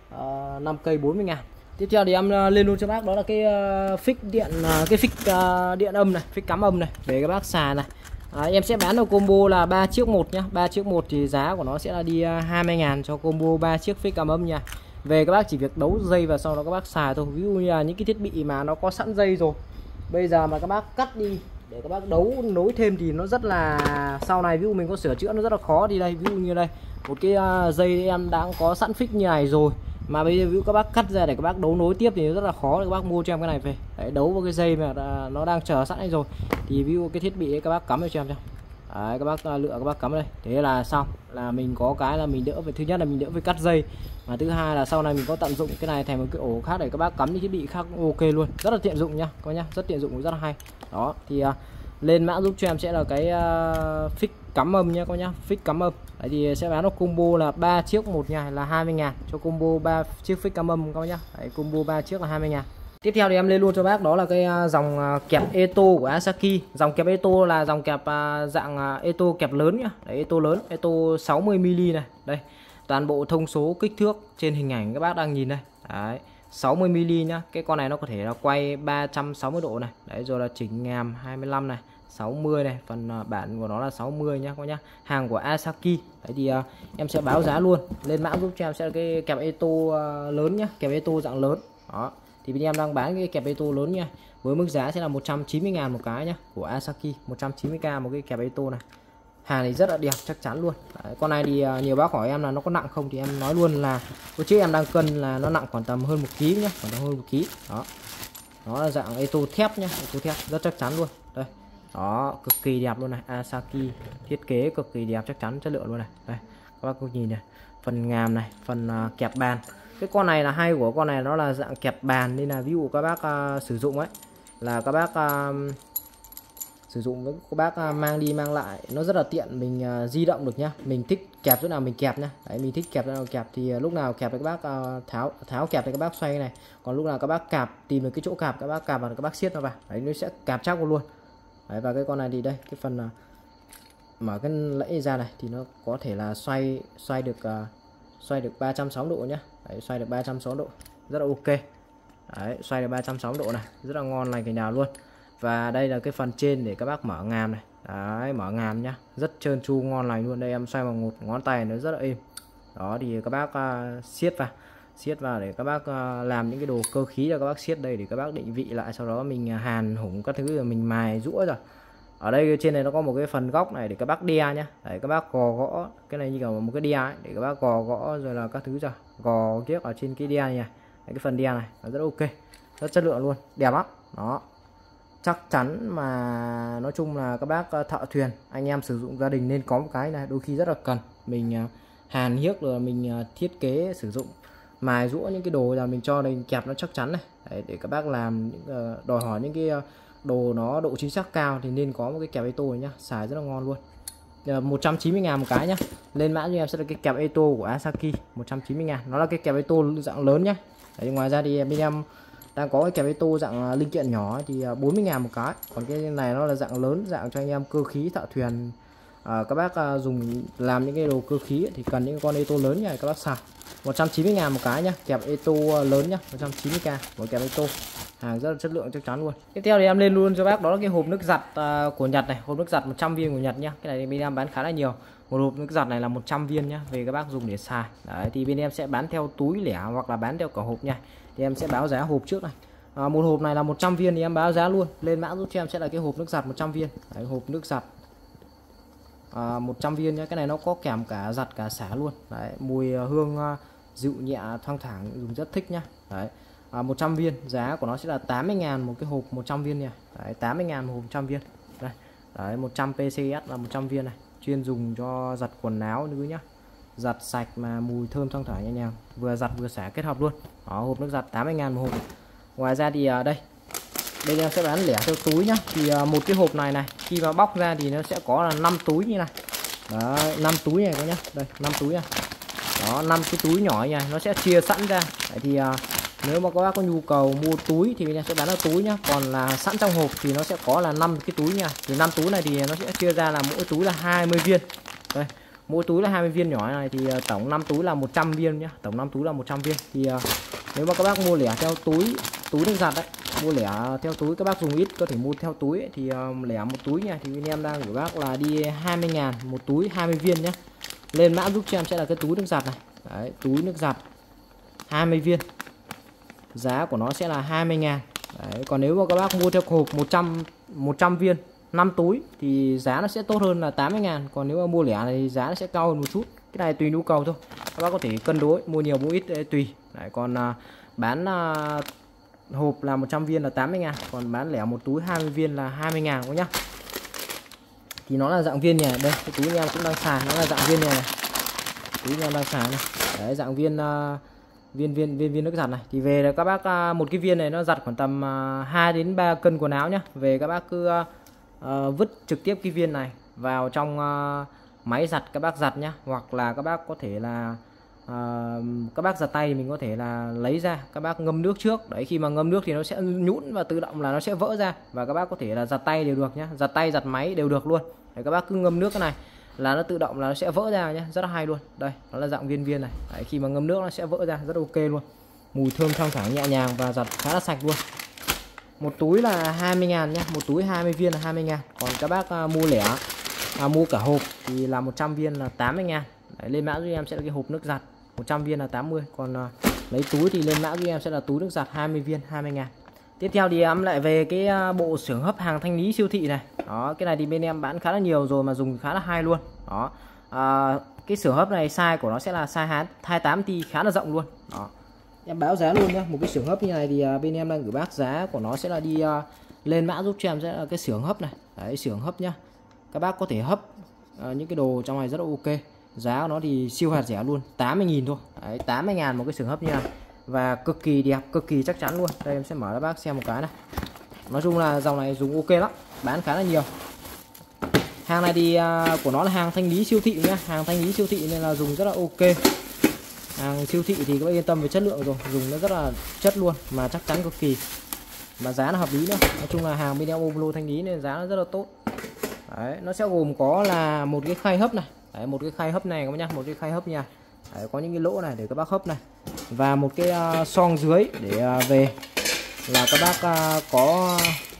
uh, năm cây bốn mươi ngàn. Tiếp theo thì em uh, lên luôn cho bác đó là cái uh, phích điện uh, cái phích uh, điện âm này, phích cắm âm này để các bác xài này. À, em sẽ bán ở combo là ba chiếc một nhá, ba chiếc một thì giá của nó sẽ là đi uh, hai mươi ngàn cho combo ba chiếc phích cắm âm nha. Về các bác chỉ việc đấu dây và sau đó các bác xài thôi. Ví dụ như là những cái thiết bị mà nó có sẵn dây rồi, bây giờ mà các bác cắt đi để các bác đấu nối thêm thì nó rất là, sau này ví dụ mình có sửa chữa nó rất là khó. Đi đây ví dụ như đây một cái uh, dây em đã có sẵn phích như này rồi, mà bây giờ ví dụ các bác cắt ra để các bác đấu nối tiếp thì rất là khó. Các bác mua cho em cái này về đấy, đấu vào cái dây mà nó đang chờ sẵn đây rồi thì ví dụ cái thiết bị ấy các bác cắm cho em cho đấy, các bác lựa các bác cắm đây, thế là xong, là mình có cái là mình đỡ về, thứ nhất là mình đỡ về cắt dây, và thứ hai là sau này mình có tận dụng cái này thành một cái ổ khác để các bác cắm những thiết bị khác ok luôn, rất là tiện dụng nhá, có nhá, rất tiện dụng, rất là hay. Đó thì uh, lên mã giúp cho em sẽ là cái uh, phích cắm âm nhá, có nhá, phích cắm âm đấy thì sẽ bán nó combo là ba chiếc một nhà là hai mươi ngàn cho combo ba chiếc phích cắm âm các nhá. Đấy, combo ba chiếc là hai mươi ngàn. Tiếp theo thì em lên luôn cho bác đó là cái dòng kẹp Eto của Asaki. Dòng kẹp Eto là dòng kẹp dạng Eto kẹp lớn nhá. Đấy, Eto lớn, Eto sáu mươi mi li này. Đây, toàn bộ thông số kích thước trên hình ảnh các bác đang nhìn đây. Đấy, sáu mươi mi li nhá. Cái con này nó có thể là quay ba trăm sáu mươi độ này. Đấy, rồi là chỉnh ngàm hai mươi lăm này, sáu mươi này, phần bản của nó là sáu mươi nhá các nhá. Hàng của Asaki. Đấy thì uh, em sẽ báo giá luôn. Lên mã giúp cho em sẽ là cái kẹp Eto uh, lớn nhá, kẹp Eto dạng lớn. Đó. Thì bên em đang bán cái kẹp Eto lớn nha, với mức giá sẽ là một trăm chín mươi ngàn một cái nhá, của Asaki, một trăm chín mươi k một cái kẹp Eto này. Hàng này rất là đẹp, chắc chắn luôn. Đấy, con này thì uh, nhiều bác hỏi em là nó có nặng không, thì em nói luôn là hôm trước em đang cân là nó nặng khoảng tầm hơn một ký nhá, khoảng tầm hơn một ký. Đó, nó là dạng Eto thép nhá, Eto thép rất chắc chắn luôn. Đây, đó, cực kỳ đẹp luôn này, Asaki thiết kế cực kỳ đẹp, chắc chắn chất lượng luôn này. Đây, các bác cùng nhìn này, phần ngàm này, phần uh, kẹp bàn. Cái con này là hay của con này, nó là dạng kẹp bàn, nên là ví dụ các bác uh, sử dụng ấy là các bác uh, sử dụng với các bác uh, mang đi mang lại nó rất là tiện, mình uh, di động được nhá, mình thích kẹp chỗ nào mình kẹp nhá. Đấy, mình thích kẹp chỗ nào kẹp thì uh, lúc nào kẹp thì các bác uh, tháo tháo kẹp thì các bác xoay này, còn lúc nào các bác cạp tìm được cái chỗ cạp các bác cạp và các bác siết nó vào, đấy nó sẽ cạp chắc luôn. Đấy, và cái con này thì đây, cái phần uh, mở cái lẫy ra này thì nó có thể là xoay xoay được uh, xoay được ba trăm sáu mươi độ nhá. Đấy, xoay được ba trăm sáu mươi độ rất là ok. Đấy, xoay được ba trăm sáu mươi độ này rất là ngon lành cái nào luôn. Và đây là cái phần trên để các bác mở ngàm này. Đấy, mở ngàm nhá, rất trơn tru ngon lành luôn. Đây em xoay bằng một ngón tay nó rất là êm. Đó thì các bác uh, siết vào siết vào để các bác uh, làm những cái đồ cơ khí cho các bác siết đây để các bác định vị lại, sau đó mình hàn hủng các thứ rồi mình mài rũa rồi. Ở đây trên này nó có một cái phần góc này để các bác đia nhá. Đấy, các bác gò gõ cái này như kiểu một cái đia ấy, để các bác gò gõ rồi là các thứ rồi gò kiếc ở trên cái đia này. Đấy, cái phần đia này nó rất ok, rất chất lượng luôn, đẹp lắm. Đó, chắc chắn mà nói chung là các bác thợ thuyền anh em sử dụng gia đình nên có một cái này, đôi khi rất là cần mình hàn hiếc rồi mình thiết kế sử dụng mài rũa những cái đồ là mình cho mình kẹp nó chắc chắn này. Đấy, để các bác làm những đòi hỏi những cái đồ nó độ chính xác cao thì nên có một cái kẹp Eto này nhá, xài rất là ngon luôn. Một trăm chín mươi ngàn một cái nhá. Lên mã cho em sẽ là cái kẹp Eto của Asaki, một trăm chín mươi ngàn. Nó là cái kẹp Eto dạng lớn nhá. Đấy, ngoài ra thì bên em đang có cái kẹp Eto dạng linh kiện nhỏ thì bốn mươi ngàn một cái. Còn cái này nó là dạng lớn, dạng cho anh em cơ khí thợ thuyền. À, các bác à, dùng làm những cái đồ cơ khí ấy, thì cần những con Eto lớn này các bác xài. một trăm chín mươi ngàn một cái nhá, kẹp Eto lớn nhá, một trăm chín mươi k một kẹp Eto. Hàng rất là chất lượng chắc chắn luôn. Tiếp theo thì em lên luôn cho bác đó là cái hộp nước giặt uh, của Nhật này, hộp nước giặt một trăm viên của Nhật nhá. Cái này bên em bán khá là nhiều. Một hộp nước giặt này là một trăm viên nhá, về các bác dùng để xài. Đấy, thì bên em sẽ bán theo túi lẻ hoặc là bán theo cả hộp nha. Thì em sẽ báo giá hộp trước này. À, một hộp này là một trăm viên thì em báo giá luôn. Lên mã giúp cho em sẽ là cái hộp nước giặt một trăm viên. Đấy, hộp nước giặt à, một trăm viên nhá. Cái này nó có kèm cả giặt cả xả luôn. Đấy, mùi hương uh, dịu nhẹ thoang thoảng, dùng rất thích nhá. Đấy. À, một trăm viên giá của nó sẽ là tám mươi ngàn một cái hộp một trăm viên nha. Đấy, tám mươi ngàn một hộp một trăm viên. Đây. Đấy, một trăm pê xê ét là một trăm viên này, chuyên dùng cho giặt quần áo nữa nhá. Giặt sạch mà mùi thơm thoang thoảng nhẹ nhàng, vừa giặt vừa xả kết hợp luôn. Đó, hộp nước giặt tám mươi ngàn một hộp. Ngoài ra thì à, đây. Đây em sẽ bán lẻ theo túi nhá. Thì à, một cái hộp này này, khi mà bóc ra thì nó sẽ có là năm túi như này. Đấy, năm túi này các nhá. Đây, năm túi này. Đó, năm cái túi nhỏ nha, nó sẽ chia sẵn ra. Đấy thì à, nếu mà các bác có nhu cầu mua túi thì mình sẽ bán ở túi nhá, còn là sẵn trong hộp thì nó sẽ có là năm cái túi nha. Thì năm túi này thì nó sẽ chia ra là mỗi túi là hai mươi viên. Đây, mỗi túi là hai mươi viên nhỏ này thì uh, tổng năm túi là một trăm viên nhá, tổng năm túi là một trăm viên. Thì uh, nếu mà các bác mua lẻ theo túi, túi nước giặt đấy, mua lẻ theo túi các bác dùng ít có thể mua theo túi ấy, thì uh, lẻ một túi nha thì bên em đang gửi bác là đi hai mươi ngàn một túi hai mươi viên nhá. Lên mã giúp cho em sẽ là cái túi nước giặt này. Đấy, túi nước giặt hai mươi viên. Giá của nó sẽ là hai mươi ngàn. Đấy, còn nếu mà các bác mua theo hộp một trăm viên năm túi thì giá nó sẽ tốt hơn là tám mươi ngàn. Còn nếu mà mua lẻ này thì giá nó sẽ cao hơn một chút. Cái này tùy nhu cầu thôi, các bác có thể cân đối mua nhiều mua ít đấy, tùy. Đấy, còn à, bán à, hộp là một trăm viên là tám mươi ngàn, còn bán lẻ một túi hai mươi viên là hai mươi ngàn các nhá. Thì nó là dạng viên này, đây cái túi em cũng đang xài, nó là dạng viên này, này. Túi em đang xài này. Đấy, dạng viên uh, viên viên viên viên nước giặt này. Thì về là các bác uh, một cái viên này nó giặt khoảng tầm uh, hai đến ba cân quần áo nhá. Về các bác cứ uh, uh, vứt trực tiếp cái viên này vào trong uh, máy giặt các bác giặt nhá, hoặc là các bác có thể là uh, các bác giặt tay thì mình có thể là lấy ra, các bác ngâm nước trước. Đấy, khi mà ngâm nước thì nó sẽ nhũn và tự động là nó sẽ vỡ ra, và các bác có thể là giặt tay đều được nhá, giặt tay giặt máy đều được luôn. Đấy, các bác cứ ngâm nước cái này là nó tự động là nó sẽ vỡ ra nhé, rất là hay luôn. Đây, nó là dạng viên viên này. Đấy, khi mà ngâm nước nó sẽ vỡ ra rất ok luôn, mùi thơm thoang thoảng nhẹ nhàng và giặt khá là sạch luôn. Một túi là hai mươi ngàn nhé, một túi hai mươi viên là hai mươi ngàn. Còn các bác uh, mua lẻ, à, mua cả hộp thì là một trăm viên là tám mươi ngàn. Đấy, lên mã giúp em sẽ là cái hộp nước giặt một trăm viên là tám mươi. Còn uh, lấy túi thì lên mã giúp em sẽ là túi nước giặt hai mươi viên hai mươi ngàn. Tiếp theo thì em lại về cái bộ xưởng hấp hàng thanh lý siêu thị này. Đó, cái này thì bên em bán khá là nhiều rồi mà dùng khá là hay luôn. Đó, à, cái xưởng hấp này size của nó sẽ là size hai mươi tám ti, khá là rộng luôn. Đó, em báo giá luôn nhá. Một cái xưởng hấp như này thì bên em đang gửi bác giá của nó sẽ là đi uh, lên mã giúp cho em sẽ là cái xưởng hấp này. Đấy, xưởng hấp nhá. Các bác có thể hấp uh, những cái đồ trong này rất là ok. Giá của nó thì siêu hạt rẻ luôn, tám mươi nghìn thôi. Đấy, tám mươi ngàn một cái xưởng hấp như này. Và cực kỳ đẹp, cực kỳ chắc chắn luôn. Đây em sẽ mở cho bác xem một cái này. Nói chung là dòng này dùng ok lắm, bán khá là nhiều. Hàng này thì uh, của nó là hàng thanh lý siêu thị nhá, hàng thanh lý siêu thị nên là dùng rất là ok. Hàng siêu thị thì các bác yên tâm về chất lượng rồi, dùng nó rất là chất luôn mà chắc chắn cực kỳ. Mà giá nó hợp lý nữa. Nói chung là hàng bên em Oblo thanh lý nên giá nó rất là tốt. Đấy, nó sẽ gồm có là một cái khay hấp này. Đấy, một cái khay hấp này các bác nhá, một cái khay hấp nha. Đấy, có những cái lỗ này để các bác hấp này, và một cái uh, xoong dưới để uh, về là các bác uh, có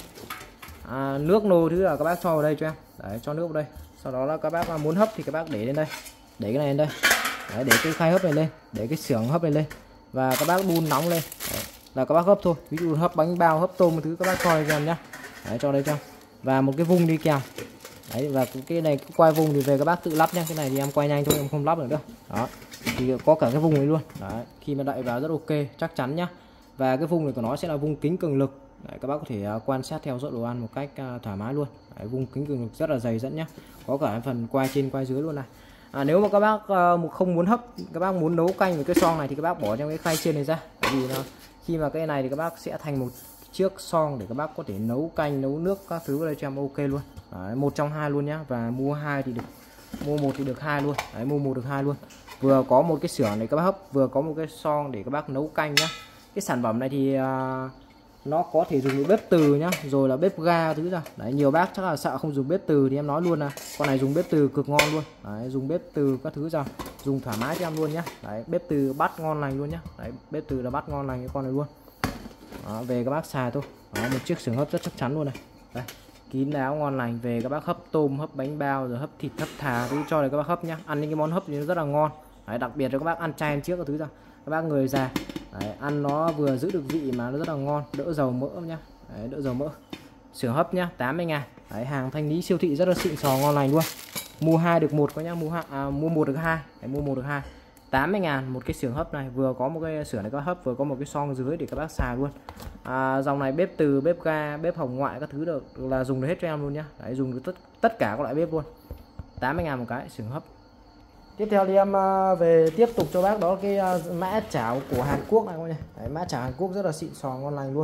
uh, nước nô thứ là các bác cho vào đây cho em. Đấy, cho nước vào đây, sau đó là các bác uh, muốn hấp thì các bác để lên đây, để cái này lên đây. Đấy, để cái khay hấp này lên, để cái xưởng hấp này lên, và các bác đun nóng lên. Đấy, là các bác hấp thôi, ví dụ hấp bánh bao, hấp tôm thứ các bác cho đây cho em nhá. Đấy, cho đây cho, và một cái vung đi kèm. Đấy, và cái này cái quay vùng thì về các bác tự lắp nhá, cái này thì em quay nhanh thôi, em không lắp được đâu. Đó, thì có cả cái vùng này luôn. Đấy, khi mà đậy vào rất ok, chắc chắn nhá. Và cái vùng này của nó sẽ là vùng kính cường lực. Đấy, các bác có thể uh, quan sát theo dõi đồ ăn một cách uh, thoải mái luôn. Đấy, vùng kính cường lực rất là dày dẫn nhá, có cả phần quay trên quay dưới luôn này. À, nếu mà các bác uh, không muốn hấp, các bác muốn nấu canh với cái xoong này thì các bác bỏ trong cái khay trên này ra, bởi vì nó khi mà cái này thì các bác sẽ thành một chiếc xoong để các bác có thể nấu canh, nấu nước các thứ vào đây cho em ok luôn. Đấy, một trong hai luôn nhá, và mua hai thì được, mua một thì được hai luôn. Đấy, mua một được hai luôn, vừa có một cái xưởng để các bác hấp, vừa có một cái xoong để các bác nấu canh nhá. Cái sản phẩm này thì uh, nó có thể dùng bếp từ nhá, rồi là bếp ga thứ ra. Đấy, nhiều bác chắc là sợ không dùng bếp từ thì em nói luôn là con này dùng bếp từ cực ngon luôn. Đấy, dùng bếp từ các thứ ra, dùng thoải mái cho em luôn nhá. Đấy, bếp từ bắt ngon lành luôn nhá. Đấy, bếp từ là bắt ngon lành cái con này luôn. Đó, về các bác xài thôi. Đó, một chiếc xưởng hấp rất chắc chắn luôn này. Đây, kín đáo ngon lành, về các bác hấp tôm, hấp bánh bao, rồi hấp thịt, hấp thà cứ cho để các bác hấp nhá. Ăn những cái món hấp thì nó rất là ngon. Đấy, đặc biệt là các bác ăn chay ăn trước các thứ ra, các bác người già. Đấy, ăn nó vừa giữ được vị mà nó rất là ngon, đỡ dầu mỡ nhá. Đấy, đỡ dầu mỡ. Xưởng hấp nhá, tám mươi ngàn. Đấy, hàng thanh lý siêu thị rất là xịn sò ngon lành luôn. Mua hai được một có nhá, mua à, mua một được hai. Đấy, mua một được hai. tám mươi ngàn một cái xưởng hấp này, vừa có một cái xưởng này các bác hấp, vừa có một cái xoong dưới để các bác xài luôn. À, dòng này bếp từ, bếp ga, bếp hồng ngoại các thứ được là dùng được hết cho em luôn nhá. Đấy, dùng được tất tất cả các loại bếp luôn. tám mươi ngàn một cái xưởng hấp. Tiếp theo thì em về tiếp tục cho bác đó cái mã chảo của Hàn Quốc này các bạn nhé. Đấy, mã chảo Hàn Quốc rất là xịn sò ngon lành luôn.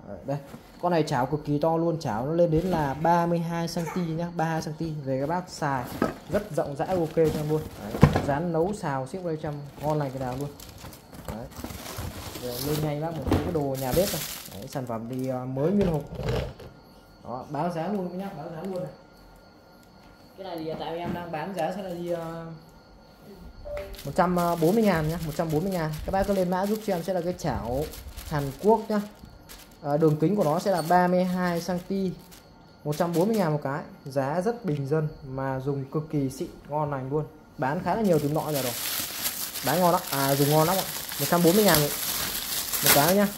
Đấy, đây con này chảo cực kỳ to luôn, chảo nó lên đến là ba mươi hai xăng ti mét nhá, ba mươi hai xăng ti mét về các bác xài rất rộng rãi, ok cho em luôn. Đấy, rán nấu xào xếp đây trăm ngon lành cái nào luôn. Đấy, lên nhanh bác một số cái đồ nhà bếp này. Đấy, sản phẩm thì mới nguyên hộp. Đó, báo giá luôn nhá, báo giá luôn này. Cái này thì tại em đang bán giá sẽ là đi uh, một trăm bốn mươi ngàn nhá, một trăm bốn mươi ngàn. Các bác cứ lên mã giúp cho em sẽ là cái chảo Hàn Quốc nhá. À, đường kính của nó sẽ là ba mươi hai xăng ti mét, một trăm bốn mươi ngàn một cái. Giá rất bình dân mà dùng cực kỳ xịn, ngon lành luôn. Bán khá là nhiều từ nọ giờ rồi. Bán ngon lắm, à dùng ngon lắm ạ. một trăm bốn mươi ngàn một cái nhá.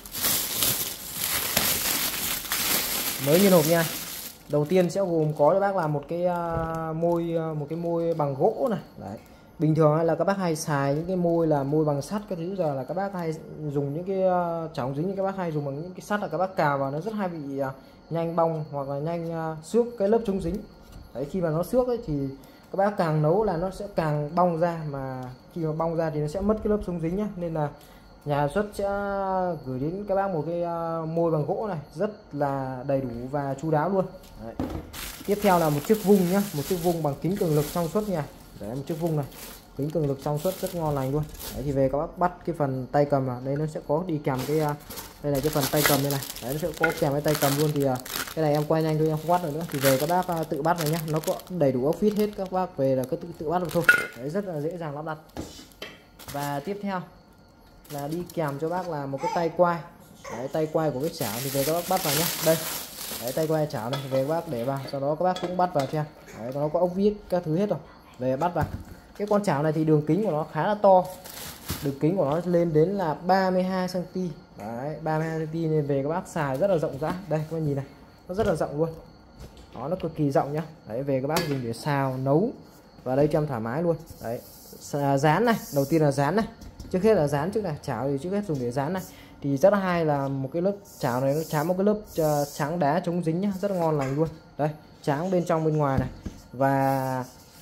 Mới nguyên hộp nha. Đầu tiên sẽ gồm có cho bác là một cái uh, môi uh, một cái môi bằng gỗ này. Đấy. Bình thường là các bác hay xài những cái môi là môi bằng sắt các thứ, giờ là các bác hay dùng những cái uh, chảo dính, như các bác hay dùng bằng những cái sắt là các bác cào vào nó rất hay bị uh, nhanh bong hoặc là nhanh uh, xước cái lớp chống dính. Đấy, khi mà nó xước ấy thì các bác càng nấu là nó sẽ càng bong ra, mà khi mà bong ra thì nó sẽ mất cái lớp chống dính nhá. Nên là nhà xuất sẽ gửi đến các bác một cái uh, môi bằng gỗ này rất là đầy đủ và chu đáo luôn. Đấy. Tiếp theo là một chiếc vung nhá, một chiếc vung bằng kính cường lực trong suốt nha. Đấy, một chiếc vung này kính cường lực trong suốt rất ngon lành luôn. Đấy, thì về các bác bắt cái phần tay cầm à, đây nó sẽ có đi kèm cái uh, đây là cái phần tay cầm đây này. Đấy, nó sẽ có kèm cái tay cầm luôn. Thì uh, cái này em quay nhanh thôi, em không bắt được nữa. Thì về các bác uh, tự bắt này nhá, nó có đầy đủ ốc vít hết, các bác về là cứ tự tự bắt được thôi. Đấy, rất là dễ dàng lắp đặt. Và tiếp theo là đi kèm cho bác là một cái tay quay. Đấy, tay quay của cái chảo thì về các bác bắt vào nhé. Đây, đấy, tay quay chảo này về các bác để vào, sau đó các bác cũng bắt vào cho em. Đấy, nó có ốc vít các thứ hết rồi, về bắt vào. Cái con chảo này thì đường kính của nó khá là to, đường kính của nó lên đến là ba mươi hai xăng ti mét. Đấy, ba mươi hai xăng ti mét nên về các bác xài rất là rộng rãi. Đây các bác nhìn này, nó rất là rộng luôn. Đó, nó cực kỳ rộng nhá. Đấy, về các bác dùng để xào nấu và đây cho em thoải mái luôn. Đấy, dán này, đầu tiên là dán này, trước hết là dán trước này, chảo thì trước hết dùng để dán này. Thì rất là hay là một cái lớp chảo này nó tráng một cái lớp uh, trắng đá chống dính nhá, rất là ngon lành luôn. Đây, tráng bên trong bên ngoài này. Và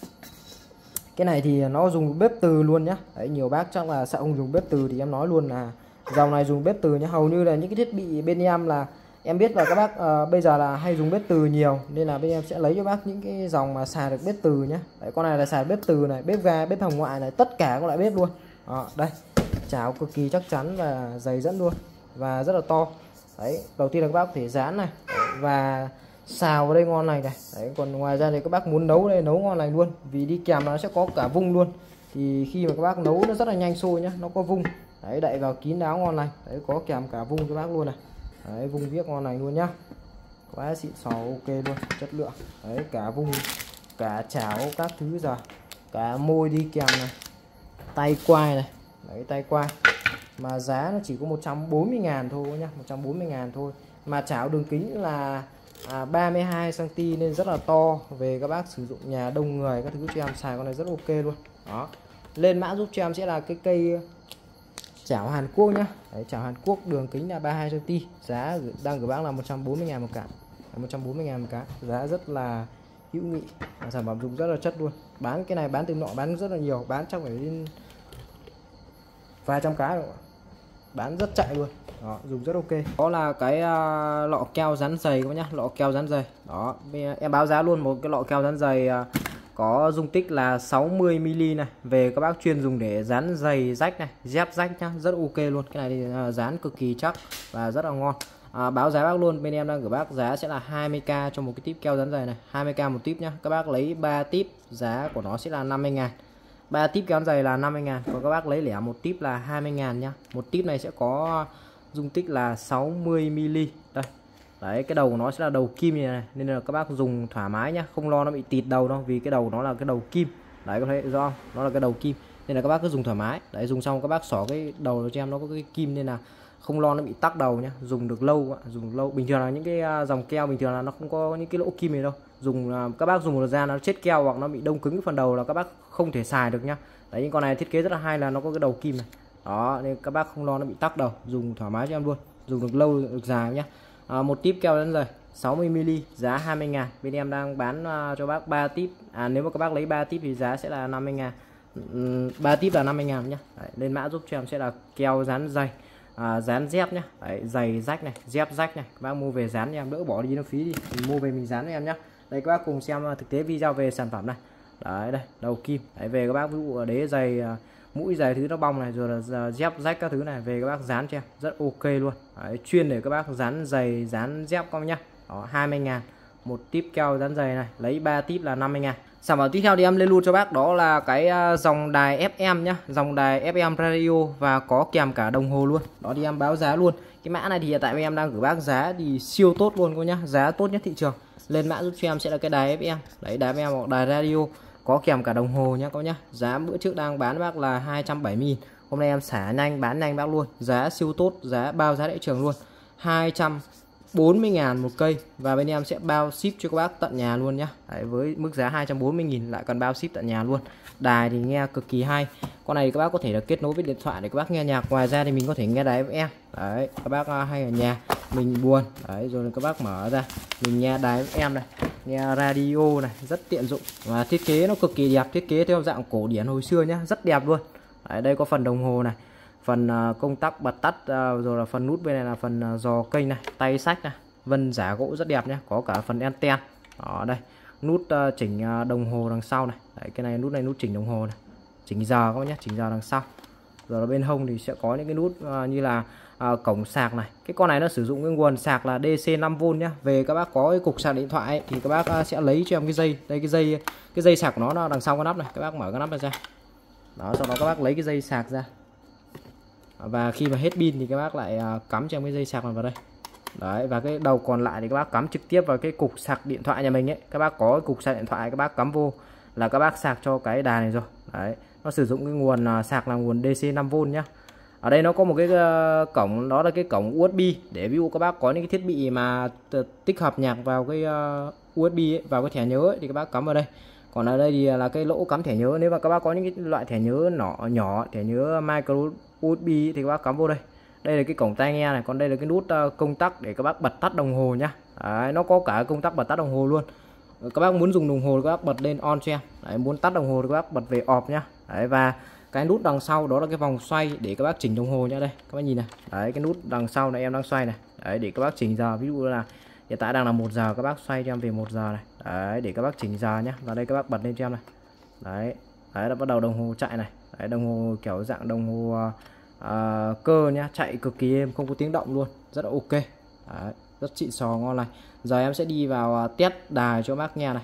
cái này thì nó dùng bếp từ luôn nhá. Đấy, nhiều bác chắc là sợ không dùng bếp từ thì em nói luôn là dòng này dùng bếp từ nhá. Hầu như là những cái thiết bị bên em là em biết là các bác uh, bây giờ là hay dùng bếp từ nhiều, nên là bên em sẽ lấy cho bác những cái dòng mà xài được bếp từ nhá. Đấy, con này là xài bếp từ này, bếp ga, bếp hồng ngoại này, tất cả các loại bếp luôn. Đó, đây, chảo cực kỳ chắc chắn và dày dẫn luôn và rất là to. Đấy, đầu tiên là các bác có thể dán này. Đấy, và xào vào đây ngon lành này. Đấy, còn ngoài ra thì các bác muốn nấu đây nấu ngon lành luôn, vì đi kèm nó sẽ có cả vung luôn. Thì khi mà các bác nấu nó rất là nhanh sôi nhá, nó có vung. Đấy, đậy vào kín đáo ngon lành. Đấy, có kèm cả vung cho bác luôn này. Đấy, vung viết ngon lành luôn nhá, quá xịn sò, ok luôn, chất lượng. Đấy, cả vung, cả chảo các thứ giờ, cả môi đi kèm này, tay quay này. Đấy, tay quay mà giá nó chỉ có một trăm bốn mươi ngàn thôi nhá, một trăm bốn mươi ngàn thôi. Mà chảo đường kính là à, ba mươi hai xăng ti mét nên rất là to, về các bác sử dụng nhà đông người các thứ cho em xài con này rất ok luôn. Đó, lên mã giúp cho em sẽ là cái cây chảo Hàn Quốc nhá. Đấy, chảo Hàn Quốc đường kính là ba mươi hai xăng ti mét, giá đang gửi bác là một trăm bốn mươi ngàn một cái. một trăm bốn mươi ngàn một cái, giá rất là hữu nghị, sản phẩm dùng rất là chất luôn. Bán cái này bán từ nọ bán rất là nhiều, bán trong phải đến vài trăm cái rồi, bán rất chạy luôn. Đó, dùng rất ok. Đó là cái uh, lọ keo dán dày các bác nhá, lọ keo dán dày. Đó, em báo giá luôn một cái lọ keo dán dày uh, có dung tích là sáu mươi mi li này, về các bác chuyên dùng để dán giày rách này, dép rách nhá, rất ok luôn. Cái này thì uh, dán cực kỳ chắc và rất là ngon. À, báo giá bác luôn, bên em đang gửi bác giá sẽ là hai mươi k cho một cái tip keo dán dày này, hai mươi k một tip nhá. Các bác lấy ba tip giá của nó sẽ là năm mươi ngàn. ba tip keo dán dày là năm mươi ngàn, còn các bác lấy lẻ một tip là hai mươi ngàn nhá. Một tip này sẽ có dung tích là sáu mươi mi li. Đây. Đấy, cái đầu của nó sẽ là đầu kim như này, nên là các bác dùng thoải mái nhá, không lo nó bị tịt đầu đâu, vì cái đầu nó là cái đầu kim. Đấy, có thấy rõ không? Nó là cái đầu kim. Nên là các bác cứ dùng thoải mái. Đấy, dùng xong các bác xỏ cái đầu cho em, nó có cái kim nên là không lo nó bị tắc đầu nhá, dùng được lâu, dùng lâu. Bình thường là những cái dòng keo bình thường là nó không có những cái lỗ kim này đâu. Dùng các bác dùng được ra nó chết keo hoặc nó bị đông cứng cái phần đầu là các bác không thể xài được nhá. Đấy, những con này thiết kế rất là hay là nó có cái đầu kim này. Đó, nên các bác không lo nó bị tắc đầu, dùng thoải mái cho em luôn, dùng được lâu được dài nhá. À, một tip keo dán dày sáu mươi mi li giá hai mươi ngàn, bên em đang bán uh, cho bác ba tip. À, nếu mà các bác lấy ba tip thì giá sẽ là năm mươi ngàn. uhm, ba tip là năm mươi ngàn nhá. Đấy, lên mã giúp cho em sẽ là keo dán dày à, dán dép nhá. Đấy, giày rách này, dép rách này, các bác mua về dán cho em, đỡ bỏ đi nó phí đi, mình mua về mình dán cho em nhá. Đây các bác cùng xem thực tế video về sản phẩm này. Đấy, đây đầu kim. Đấy, về các bác ví dụ đế giày, mũi giày thứ nó bong này, rồi là dép rách các thứ này, về các bác dán cho em rất ok luôn. Đấy, chuyên để các bác dán giày dán dép con nhá. Đó, hai mươi ngàn một típ keo dán giày này, lấy ba típ là năm mươi ngàn. Sản phẩm tiếp theo thì em lên luôn cho bác đó là cái dòng đài ép em nhá, dòng đài ép em radio và có kèm cả đồng hồ luôn. Đó thì em báo giá luôn. Cái mã này thì hiện tại em đang gửi bác giá thì siêu tốt luôn cô nhá, giá tốt nhất thị trường. Lên mã giúp cho em sẽ là cái đài ép em. Đấy, đài ép em hoặc đài radio có kèm cả đồng hồ nhá các nhá. Giá bữa trước đang bán bác là hai trăm bảy mươi nghìn. Hôm nay em xả nhanh bán nhanh bác luôn. Giá siêu tốt, giá bao giá thị trường luôn. hai trăm bốn mươi ngàn một cây và bên em sẽ bao ship cho các bác tận nhà luôn nhá. Đấy, với mức giá hai trăm bốn mươi nghìn lại còn bao ship tận nhà luôn. Đài thì nghe cực kỳ hay. Con này các bác có thể là kết nối với điện thoại để các bác nghe nhạc. Ngoài ra thì mình có thể nghe đài ép em. Đấy, các bác hay ở nhà mình buồn. Đấy, rồi các bác mở ra mình nghe đài ép em này, nghe radio này, rất tiện dụng và thiết kế nó cực kỳ đẹp, thiết kế theo dạng cổ điển hồi xưa nhá, rất đẹp luôn. Đấy, đây có phần đồng hồ này, phần uh, công tắc bật tắt, uh, rồi là phần nút bên này là phần uh, giò kênh này, tay sách này, vân giả gỗ rất đẹp nhé, có cả phần anten. Ở đây nút uh, chỉnh uh, đồng hồ đằng sau này. Đấy, cái này nút này nút chỉnh đồng hồ này, chỉnh giờ các bác nhé, chỉnh giờ đằng sau. Rồi ở bên hông thì sẽ có những cái nút uh, như là uh, cổng sạc này. Cái con này nó sử dụng cái nguồn sạc là đê xê năm vôn nhá. Về các bác có cái cục sạc điện thoại ấy, thì các bác uh, sẽ lấy cho em cái dây, đây cái dây cái dây sạc của nó, nó đằng sau cái nắp này, các bác mở cái nắp này ra. Đó, sau đó các bác lấy cái dây sạc ra. Và khi mà hết pin thì các bác lại uh, cắm cho em cái dây sạc này vào đây. Đấy, và cái đầu còn lại thì các bác cắm trực tiếp vào cái cục sạc điện thoại nhà mình ấy. Các bác có cái cục sạc điện thoại các bác cắm vô là các bác sạc cho cái đài này rồi. Đấy, nó sử dụng cái nguồn uh, sạc là nguồn đê xê năm vôn nhá. Ở đây nó có một cái uh, cổng, đó là cái cổng u ét bê để ví dụ các bác có những cái thiết bị mà tích hợp nhạc vào cái uh, u ét bê ấy, vào cái thẻ nhớ ấy, thì các bác cắm vào đây. Còn ở đây thì là cái lỗ cắm thẻ nhớ, nếu mà các bác có những cái loại thẻ nhớ nhỏ nhỏ, thẻ nhớ micro u ét bê thì các bác cắm vô đây. Đây là cái cổng tai nghe này, còn đây là cái nút uh, công tắc để các bác bật tắt đồng hồ nhá. Đấy, nó có cả công tắc bật tắt đồng hồ luôn. Các bác muốn dùng đồng hồ các bác bật lên on cho em. Đấy, muốn tắt đồng hồ thì các bác bật về off nhá. Đấy, và cái nút đằng sau đó là cái vòng xoay để các bác chỉnh đồng hồ nhá. Đây các bác nhìn này. Đấy, cái nút đằng sau này em đang xoay này. Đấy, để các bác chỉnh giờ, ví dụ là hiện tại đang là một giờ, các bác xoay cho em về một giờ này. Đấy, để các bác chỉnh giờ nhá. Và đây các bác bật lên cho em này. Đấy, đấy là bắt đầu đồng hồ chạy này. Đấy, đồng hồ kiểu dạng đồng hồ À, cơ nhá, chạy cực kỳ êm, không có tiếng động luôn, rất là ok. Đấy, rất xịn sò ngon này. Giờ em sẽ đi vào uh, test đài cho bác nghe này.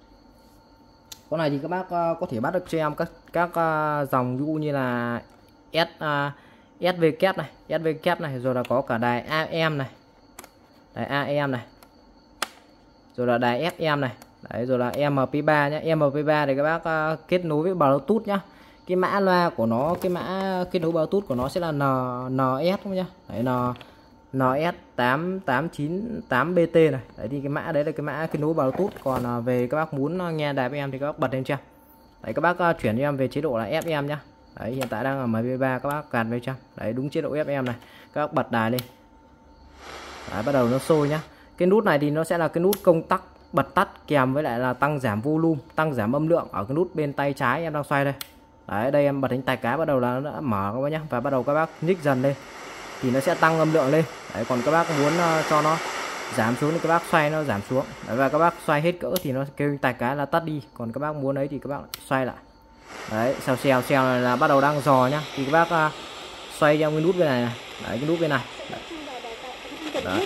Con này thì các bác uh, có thể bắt được cho em các các uh, dòng ví dụ như là S uh, ét vê kép này, ét vê kép này, rồi là có cả đài a em này, đài a em này, rồi là đài ép em này. Đấy, rồi là em pê ba nhá, em pê ba thì các bác uh, kết nối với Bluetooth nhá. Cái mã loa của nó, cái mã kết nối Bluetooth của nó sẽ là N, NS nhá. Đấy, N, en ét tám tám chín tám bê tê này. Đấy thì cái mã đấy là cái mã kết nối Bluetooth. Còn về các bác muốn nghe đài ép em thì các bác bật lên cho em. Đấy, các bác chuyển cho em về chế độ là ép em nhá. Đấy, hiện tại đang ở em pê ba, các bác gạt về cho. Đấy, đúng chế độ ép em này. Các bác bật đài lên. Đấy, bắt đầu nó sôi nhá. Cái nút này thì nó sẽ là cái nút công tắc bật tắt kèm với lại là tăng giảm volume, tăng giảm âm lượng ở cái nút bên tay trái em đang xoay đây. Đấy, đây em bật đánh tay cái bắt đầu là nó đã mở các bác nhá, và bắt đầu các bác nhích dần lên thì nó sẽ tăng âm lượng lên. Đấy, còn các bác muốn uh, cho nó giảm xuống thì các bác xoay nó giảm xuống. Đấy, và các bác xoay hết cỡ thì nó kêu tay cái là tắt đi. Còn các bác muốn ấy thì các bác xoay lại. Đấy, xèo xèo xèo này là bắt đầu đang dò nhá, thì các bác uh, xoay theo cái nút bên này này. Đấy, cái nút bên này. Đấy. Đấy.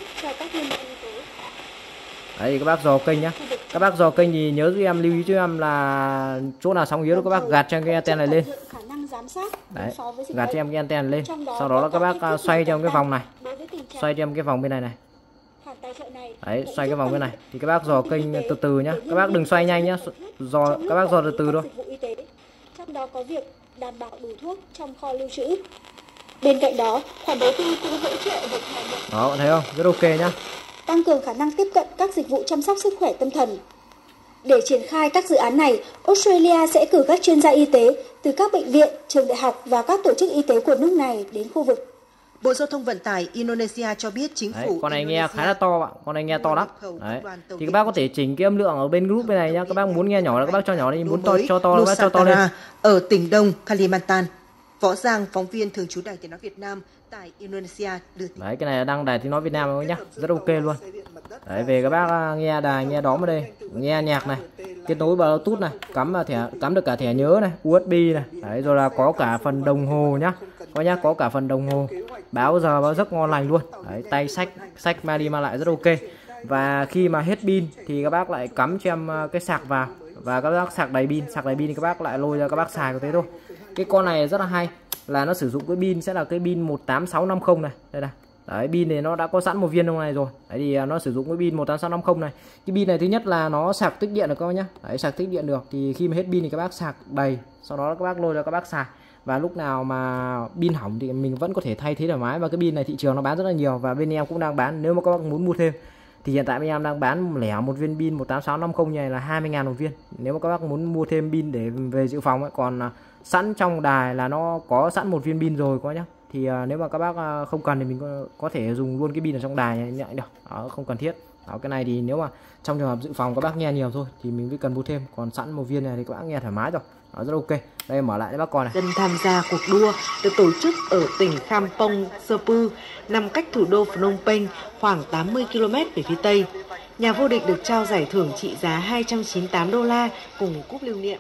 Đấy thì các bác dò kênh nhá. Các bác dò kênh thì nhớ giúp em lưu ý cho em là chỗ nào sóng yếu các bác gạt cho cái anten này lên. Đấy, gạt cho em cái anten lên. Sau đó là các bác xoay trong cái vòng này. Xoay cho em cái vòng bên này này. Đấy, xoay cái vòng bên này thì các bác dò kênh từ từ nhá. Các bác đừng xoay nhanh nhá. Dò các bác dò từ từ thôi. Trong đó có việc đảm bảo đủ thuốc trong kho lưu trữ. Bên cạnh đó, khoản đầu tư cũng hỗ trợ việc hoạt động. Đó, thấy không? Rất ok nhá. Tăng cường khả năng tiếp cận các dịch vụ chăm sóc sức khỏe tâm thần. Để triển khai các dự án này, Australia sẽ cử các chuyên gia y tế từ các bệnh viện, trường đại học và các tổ chức y tế của nước này đến khu vực. Bộ Giao thông Vận tải Indonesia cho biết chính phủ Đấy, con này Indonesia nghe khá là to bạn, con này nghe to lắm. Đấy. Thì các bác có thể chỉnh cái âm lượng ở bên group bên này nhá. Các bác muốn nghe nhỏ là các bác cho nhỏ đi, muốn to cho to là các bác cho to lên. Ở tỉnh Đông Kalimantan. Võ Giang, phóng viên thường trú Đài Tiếng nói Việt Nam tại Indonesia đưa tin. Đấy, cái này là đăng Đài Tiếng nói Việt Nam thôi nhá, rất ok luôn. Đấy, về các bác nghe đài, nghe đóm ở đây, nghe nhạc này, kết nối Bluetooth này, cắm vào thẻ, cắm được cả thẻ nhớ này, u ét bê này, đấy, rồi là có cả phần đồng hồ nhá, có nhá, có cả phần đồng hồ, báo giờ báo giấc ngon lành luôn. Đấy, tay sách, sách mang đi mang lại rất ok. Và khi mà hết pin thì các bác lại cắm cho em cái sạc vào, và các bác sạc đầy pin, sạc đầy pin thì các bác lại lôi ra các bác xài có thế thôi. Cái con này rất là hay, là nó sử dụng cái pin sẽ là cái pin một tám sáu năm không này, đây này. Đấy, pin này nó đã có sẵn một viên trong này rồi. Đấy thì nó sử dụng cái pin một tám sáu năm không này. Cái pin này thứ nhất là nó sạc tích điện được các bác nhá. Đấy, sạc tích điện được thì khi mà hết pin thì các bác sạc đầy, sau đó các bác lôi ra các bác xài. Và lúc nào mà pin hỏng thì mình vẫn có thể thay thế thoải mái. Và cái pin này thị trường nó bán rất là nhiều, và bên em cũng đang bán. Nếu mà các bác muốn mua thêm thì hiện tại bên em đang bán lẻ một viên pin một tám sáu năm không này là hai mươi ngàn một viên. Nếu mà các bác muốn mua thêm pin để về dự phòng ấy, còn sẵn trong đài là nó có sẵn một viên pin rồi có nhá. Thì uh, nếu mà các bác uh, không cần thì mình có, có thể dùng luôn cái pin ở trong đài nhận được, đó, không cần thiết. Đó, cái này thì nếu mà trong trường hợp dự phòng các bác nghe nhiều thôi thì mình mới cần mua thêm, còn sẵn một viên này thì các bác nghe thoải mái rồi. Đó, rất ok. Đây mở lại cho bác coi này. Dân tham gia cuộc đua được tổ chức ở tỉnh Kampong Serpu, nằm cách thủ đô Phnom Penh khoảng tám mươi ki lô mét về phía tây. Nhà vô địch được trao giải thưởng trị giá hai trăm chín mươi tám đô la cùng cúp lưu niệm.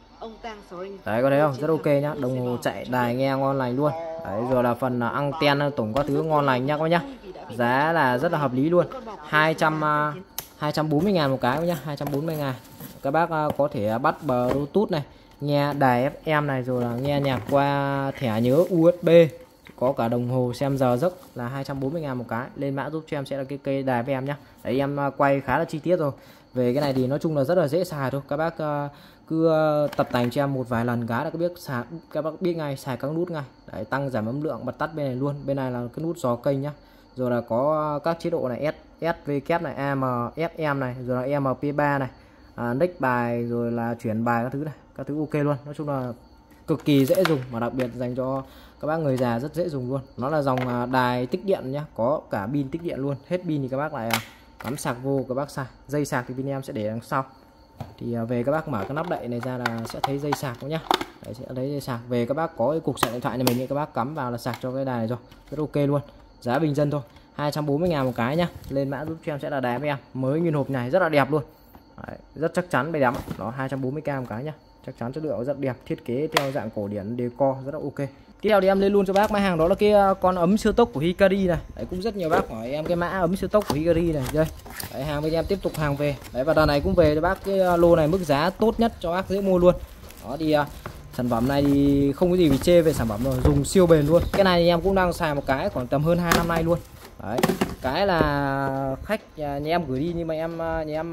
Đấy, có thấy không? Rất ok nhá. Đồng hồ chạy đài nghe ngon lành luôn. Đấy, rồi là phần anten tổng các thứ ngon lành nhá các bác nhá. Giá là rất là hợp lý luôn. hai trăm hai trăm bốn mươi ngàn một cái nhá, hai trăm bốn mươi ngàn. Các bác có thể bắt Bluetooth này, nghe đài ép em này, rồi là nghe nhạc qua thẻ nhớ u ét bê, có cả đồng hồ xem giờ giấc là hai trăm bốn mươi ngàn một cái. Lên mã giúp cho em sẽ là cái cây đài với em nhá. Đấy, em quay khá là chi tiết rồi. Về cái này thì nói chung là rất là dễ xài thôi. Các bác uh, cứ uh, tập tành cho em một vài lần cái là các biết xài, các bác biết ngay xài các nút ngay. Đấy, tăng giảm âm lượng, bật tắt bên này luôn. Bên này là cái nút gió kênh nhá. Rồi là có các chế độ này, S, ét vê kép này, a em, ép em này, rồi là em pê ba này, uh, next bài, rồi là chuyển bài các thứ này, các thứ ok luôn. Nói chung là cực kỳ dễ dùng, mà đặc biệt dành cho các bác người già rất dễ dùng luôn. Nó là dòng uh, đài tích điện nhá, có cả pin tích điện luôn. Hết pin thì các bác lại uh, cắm sạc vô các bác xài. Dây sạc thì bên em sẽ để đằng sau. Thì về các bác mở cái nắp đậy này ra là sẽ thấy dây sạc nhá. Đấy, sẽ thấy dây sạc. Về các bác có cái cục sạc điện thoại này mình thì các bác cắm vào là sạc cho cái đài này rồi. Rất ok luôn. Giá bình dân thôi, hai trăm bốn mươi ngàn một cái nhá. Lên mã giúp cho em sẽ là đài với em. Mới nguyên hộp này rất là đẹp luôn. Đấy, rất chắc chắn bày đắm. Nó hai trăm bốn mươi k một cái nhá. Chắc chắn chất lượng rất đẹp, thiết kế theo dạng cổ điển decor rất là ok. Tiếp theo thì em lên luôn cho bác mã hàng đó là cái con ấm siêu tốc của Hikari này. Đấy, cũng rất nhiều bác hỏi em cái mã ấm siêu tốc của Hikari này. Đây. Đấy, hàng bên em tiếp tục hàng về. Đấy, và đợt này cũng về cho bác cái lô này mức giá tốt nhất cho bác dễ mua luôn. Đó thì uh, sản phẩm này thì không có gì bị chê về sản phẩm rồi, dùng siêu bền luôn. Cái này thì em cũng đang xài một cái khoảng tầm hơn hai năm nay luôn. Đấy, cái là khách nhà, nhà em gửi đi nhưng mà em nhà em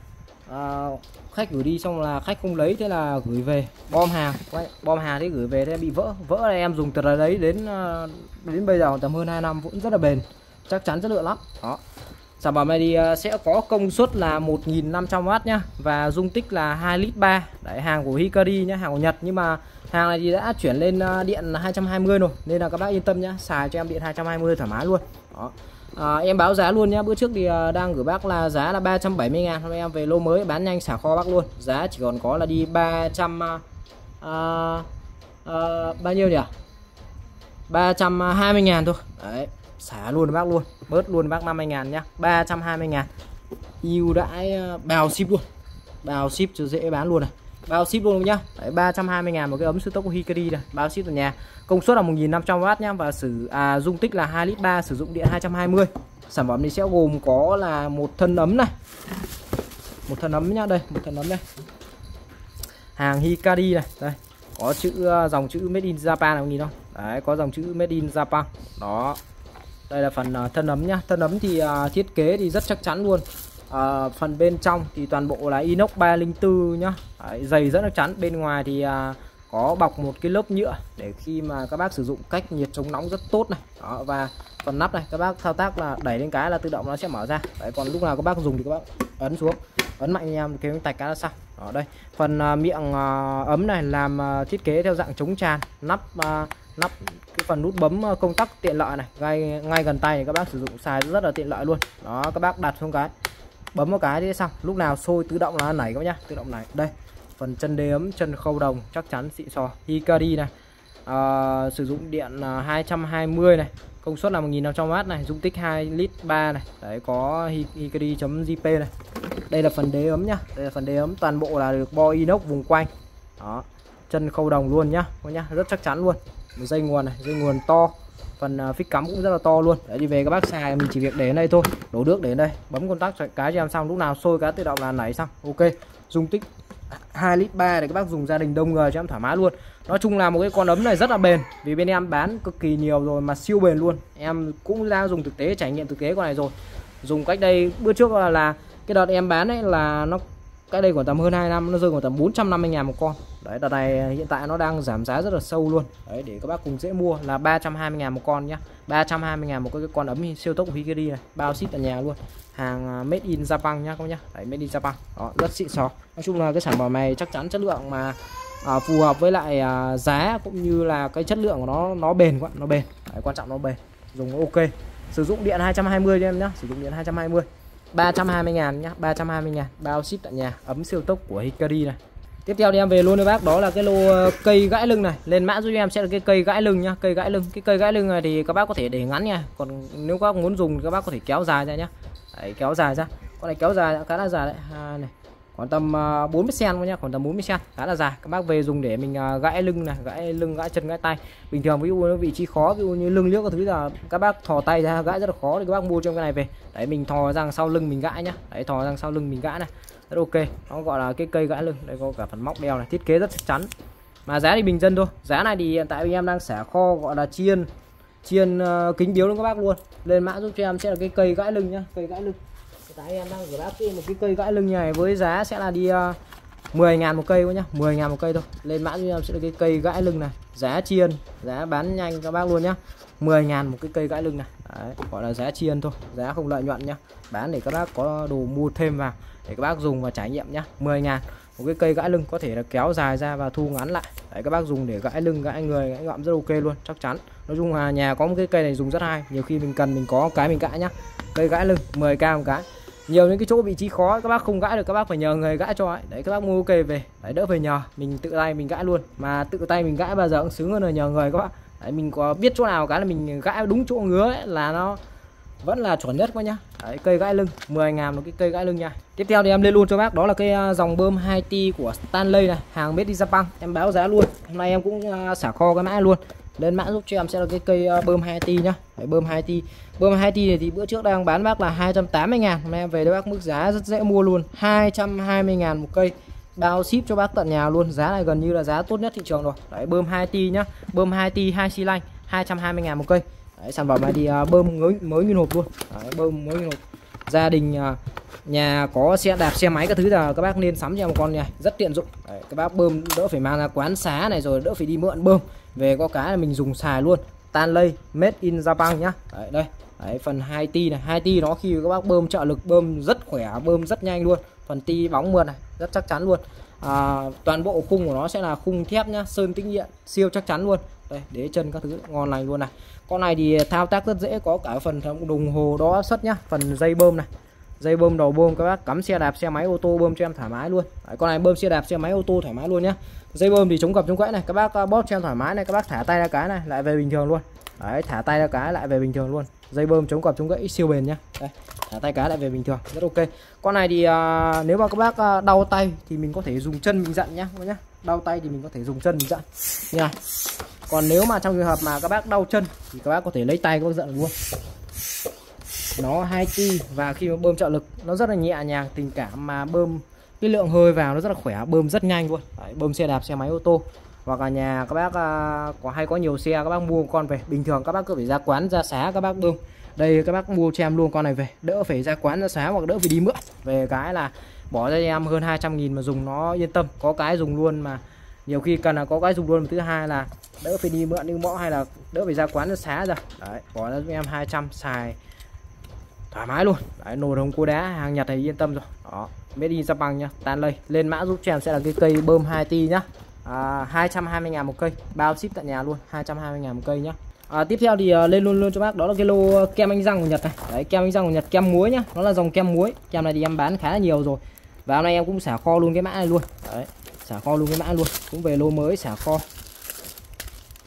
uh, khách gửi đi xong là khách không lấy, thế là gửi về bom hàng, bom hàng thế gửi về thế bị vỡ vỡ là em dùng từ đấy đến đến bây giờ tầm hơn hai năm vẫn rất là bền, chắc chắn chất lượng lắm. Đó, sản phẩm này thì sẽ có công suất là một nghìn năm trăm oát nhá, và dung tích là hai lít ba. Đấy, hàng của Hikari nhá, hàng của Nhật, nhưng mà hàng này thì đã chuyển lên điện hai trăm hai mươi rồi, nên là các bác yên tâm nhá, xài cho em điện hai trăm hai mươi thoải mái luôn. Đó. À, em báo giá luôn nhá. Bữa trước thì uh, đang gửi bác là giá là ba trăm bảy mươi ngàn. Hôm nay em về lô mới bán nhanh xả kho bác luôn. Giá chỉ còn có là đi ba trăm uh, uh, uh, bao nhiêu nhỉ? ba trăm hai mươi ngàn thôi. Đấy, xả luôn bác luôn. Bớt luôn bác năm mươi ngàn nhá. ba trăm hai mươi ngàn. Ưu đãi uh, bao ship luôn. Bao ship cho dễ bán luôn này. Bao ship luôn nhá. Đấy, ba trăm hai mươi ngàn một cái ấm siêu tốc của Hikari này, bao ship ở nhà. Công suất là một nghìn năm trăm oát nhá, và sử à, dung tích là hai lít ba, sử dụng điện hai trăm hai mươi. Sản phẩm này sẽ gồm có là một thân ấm này. Một thân ấm nhá, đây, một thân ấm đây. Hàng Hikari này, đây. Có chữ dòng chữ Made in Japan này, nhìn không? Đấy, có dòng chữ Made in Japan. Đó. Đây là phần uh, thân ấm nhá. Thân ấm thì uh, thiết kế thì rất chắc chắn luôn. À, phần bên trong thì toàn bộ là inox ba không bốn nhá. Đấy, dày rất là chắn. Bên ngoài thì à, có bọc một cái lớp nhựa để khi mà các bác sử dụng cách nhiệt chống nóng rất tốt này. Đó, và phần nắp này các bác thao tác là đẩy lên cái là tự động nó sẽ mở ra. Đấy, còn lúc nào các bác dùng thì các bác ấn xuống, ấn mạnh em cái tạch cái là xong. Ở đây phần à, miệng à, ấm này làm à, thiết kế theo dạng chống tràn. Nắp à, nắp cái phần nút bấm công tắc tiện lợi này, ngay ngay gần tay này các bác sử dụng xài rất là tiện lợi luôn. Đó, các bác đặt xuống cái bấm một cái thế xong, lúc nào sôi tự động là nảy các bác nhá, tự động nảy. Đây, phần chân đế ấm, chân khâu đồng chắc chắn xịn sò Hikari này. à, sử dụng điện hai trăm hai mươi này, công suất là một nghìn năm trăm oát này, dung tích hai lít ba này. Đấy, có hikari.jp này. Đây là phần đế ấm nhá, đây là phần đế ấm, toàn bộ là được bo inox vùng quanh. Đó, chân khâu đồng luôn nhá, nhá, rất chắc chắn luôn. Dây nguồn này, dây nguồn to, phần phích cắm cũng rất là to luôn. Đấy, đi về các bác xài mình chỉ việc để ở đây thôi, đổ nước để ở đây, bấm công tắc cái cho em xong, lúc nào sôi cá tự động là nảy xong. Ok, dung tích hai lít ba để các bác dùng gia đình đông người cho em thoải mái luôn. Nói chung là một cái con ấm này rất là bền, vì bên em bán cực kỳ nhiều rồi mà siêu bền luôn. Em cũng đang dùng thực tế, trải nghiệm thực tế con này rồi. Dùng cách đây bữa trước là, là cái đợt em bán ấy là nó cái đây khoảng tầm hơn hai năm, nó rơi khoảng tầm bốn trăm năm mươi ngàn một con. Đấy, đợt này hiện tại nó đang giảm giá rất là sâu luôn. Đấy, để các bác cùng dễ mua là ba trăm hai mươi ngàn một con nhá. ba trăm hai mươi ngàn một cái con ấm siêu tốc của Hikari này, bao ship tận nhà luôn. Hàng made in Japan nhá các bác nhá. Đấy, made in Japan. Đó, rất xịn sò. Nói chung là cái sản phẩm này chắc chắn chất lượng mà à, phù hợp với lại à, giá cũng như là cái chất lượng của nó nó bền quá, nó bền. Đấy, quan trọng nó bền. Dùng ok. Sử dụng điện hai trăm hai mươi cho em nhá, sử dụng điện hai trăm hai mươi. ba trăm hai mươi ngàn nhá, ba trăm hai mươi ngàn, bao ship tận nhà, ấm siêu tốc của Hikari này. Tiếp theo thì em về luôn với bác, đó là cái lô cây gãi lưng này. Lên mã giúp em sẽ là cái cây gãi lưng nhá, cây gãi lưng. Cái cây gãi lưng này thì các bác có thể để ngắn nha, còn nếu các bác muốn dùng thì các bác có thể kéo dài ra nhá. Đấy, kéo dài ra. Con này kéo dài khá là dài đấy. À, này. Khoảng tầm uh, bốn mươi xăng-ti-mét nhá, khoảng tầm bốn mươi xăng-ti-mét, khá là dài. Các bác về dùng để mình uh, gãi lưng này, gãi lưng, gãi chân, gãi tay. Bình thường ví dụ như vị trí khó, ví dụ như lưng liếc các thứ là các bác thò tay ra gãi rất là khó thì các bác mua trong cái này về. Đấy, mình thò ra sau lưng mình gãi nhá. Đấy, thò ra sau lưng mình gãi này. Rất ok. Nó gọi là cái cây gãi lưng. Đây có cả phần móc đeo này, thiết kế rất chắc chắn. Mà giá thì bình dân thôi. Giá này thì hiện tại em đang xả kho gọi là chiên chiên uh, kính biếu luôn các bác luôn. Lên mã giúp cho em sẽ là cái cây gãi lưng nhá, cây gãi lưng. Tại em đang gửi bác một cái cây gãi lưng này với giá sẽ là đi uh, mười ngàn một cây thôi nhá, mười ngàn một cây thôi. Lên mã giúp em sẽ là cái cây gãi lưng này, giá chiên, giá bán nhanh các bác luôn nhá. mười ngàn một cái cây gãi lưng này. Đấy, gọi là giá chiên thôi, giá không lợi nhuận nhá. Bán để các bác có đồ mua thêm vào để các bác dùng và trải nghiệm nhá. mười ngàn một cái cây gãi lưng, có thể là kéo dài ra và thu ngắn lại. Đấy, các bác dùng để gãi lưng, gãi người, gãi ngậm rất ok luôn, chắc chắn. Nói chung là nhà có một cái cây này dùng rất hay, nhiều khi mình cần mình có cái mình gãi nhá. Cây gãi lưng mười k một cái. Nhiều những cái chỗ vị trí khó các bác không gãi được, các bác phải nhờ người gãi cho ấy. Đấy, các bác mua ok về, đấy, đỡ phải nhờ, mình tự tay mình gãi luôn. Mà tự tay mình gãi bao giờ cũng sướng hơn là nhờ người các bác. Đấy, mình có biết chỗ nào cái là mình gãi đúng chỗ ngứa ấy, là nó vẫn là chuẩn nhất quá nhá. Đấy, cây gãi lưng mười ngàn một cái cây gãi lưng nha. Tiếp theo thì em lên luôn cho bác, đó là cái dòng bơm hai ti của Stanley này, hàng made in Japan. Em báo giá luôn, hôm nay em cũng xả kho cái mã luôn. Lên mã giúp cho em sẽ là cái cây bơm hai ti nhá. Đấy, bơm hai ti. Bơm hai ti này thì bữa trước đang bán bác là hai trăm tám mươi ngàn. Hôm nay em về đây bác mức giá rất dễ mua luôn, hai trăm hai mươi ngàn một cây, bao ship cho bác tận nhà luôn. Giá này gần như là giá tốt nhất thị trường rồi. Đấy, bơm hai ti nhá, bơm hai ti hai xi lanh, hai trăm hai mươi ngàn một cây. Đấy, sản phẩm này thì uh, bơm mới mới nguyên hộp luôn. Đấy, bơm mới nguyên hộp. Gia đình uh, nhà có xe đạp, xe máy các thứ là các bác nên sắm cho em một con này, rất tiện dụng. Đấy, các bác bơm đỡ phải mang ra quán xá này, rồi đỡ phải đi mượn bơm về, có cái là mình dùng xài luôn. Stanley made in Japan nhá. Đấy, đây. Đấy, phần hai ti này, hai ti nó khi các bác bơm trợ lực bơm rất khỏe, bơm rất nhanh luôn. Phần ti bóng mượt này, rất chắc chắn luôn. À, toàn bộ khung của nó sẽ là khung thép nhá, sơn tĩnh điện, siêu chắc chắn luôn. Đây, đế chân các thứ ngon lành luôn này. Con này thì thao tác rất dễ, có cả phần đồng hồ đo áp suất nhá, phần dây bơm này, dây bơm đầu bơm các bác cắm xe đạp, xe máy, ô tô bơm cho em thoải mái luôn. Đấy, con này bơm xe đạp, xe máy, ô tô thoải mái luôn nhá. Dây bơm thì chống gập chống gãy này, các bác bóp cho em thoải mái này, các bác thả tay ra cái này lại về bình thường luôn. Đấy, thả tay ra cái lại về bình thường luôn. Dây bơm chống gập chống gãy siêu bền nhá. Đây, thả tay cái lại về bình thường, rất ok. Con này thì à, nếu mà các bác à, đau tay thì mình có thể dùng chân mình dặn nhá, nhá. Đau tay thì mình có thể dùng chân mình dặn nha. Còn nếu mà trong trường hợp mà các bác đau chân thì các bác có thể lấy tay các bác dặn luôn. Nó hai ti và khi mà bơm trợ lực nó rất là nhẹ nhàng, tình cảm, mà bơm cái lượng hơi vào nó rất là khỏe, bơm rất nhanh luôn. Đấy, bơm xe đạp, xe máy, ô tô, hoặc là nhà các bác uh, có hay có nhiều xe, các bác mua con về, bình thường các bác cứ phải ra quán ra xá các bác bơm. Đây các bác mua cho em luôn con này về, đỡ phải ra quán ra xá hoặc đỡ phải đi mượn về, cái là bỏ ra cho em hơn hai trăm nghìn mà dùng nó yên tâm, có cái dùng luôn, mà nhiều khi cần là có cái dùng luôn. Thứ hai là đỡ phải đi mượn đi mõ, hay là đỡ phải ra quán ra xá ra. Đấy, bỏ ra cho em hai trăm xài thoải mái luôn. Đấy, nồi đồng cô đá hàng Nhật này yên tâm rồi. Đó, made in Japan nhá, Stanley. Lên mã giúp cho em sẽ là cái cây bơm hai ti nhá. À, hai trăm hai mươi ngàn một cây, bao ship tận nhà luôn, hai trăm hai mươi ngàn một cây nhá. À, tiếp theo thì uh, lên luôn luôn cho bác, đó là cái lô kem đánh răng của Nhật này. Đấy, kem đánh răng của Nhật, kem muối nhá, nó là dòng kem muối. Kem này thì em bán khá là nhiều rồi, và hôm nay em cũng xả kho luôn cái mã này luôn. Đấy, xả kho luôn cái mã luôn, cũng về lô mới xả kho.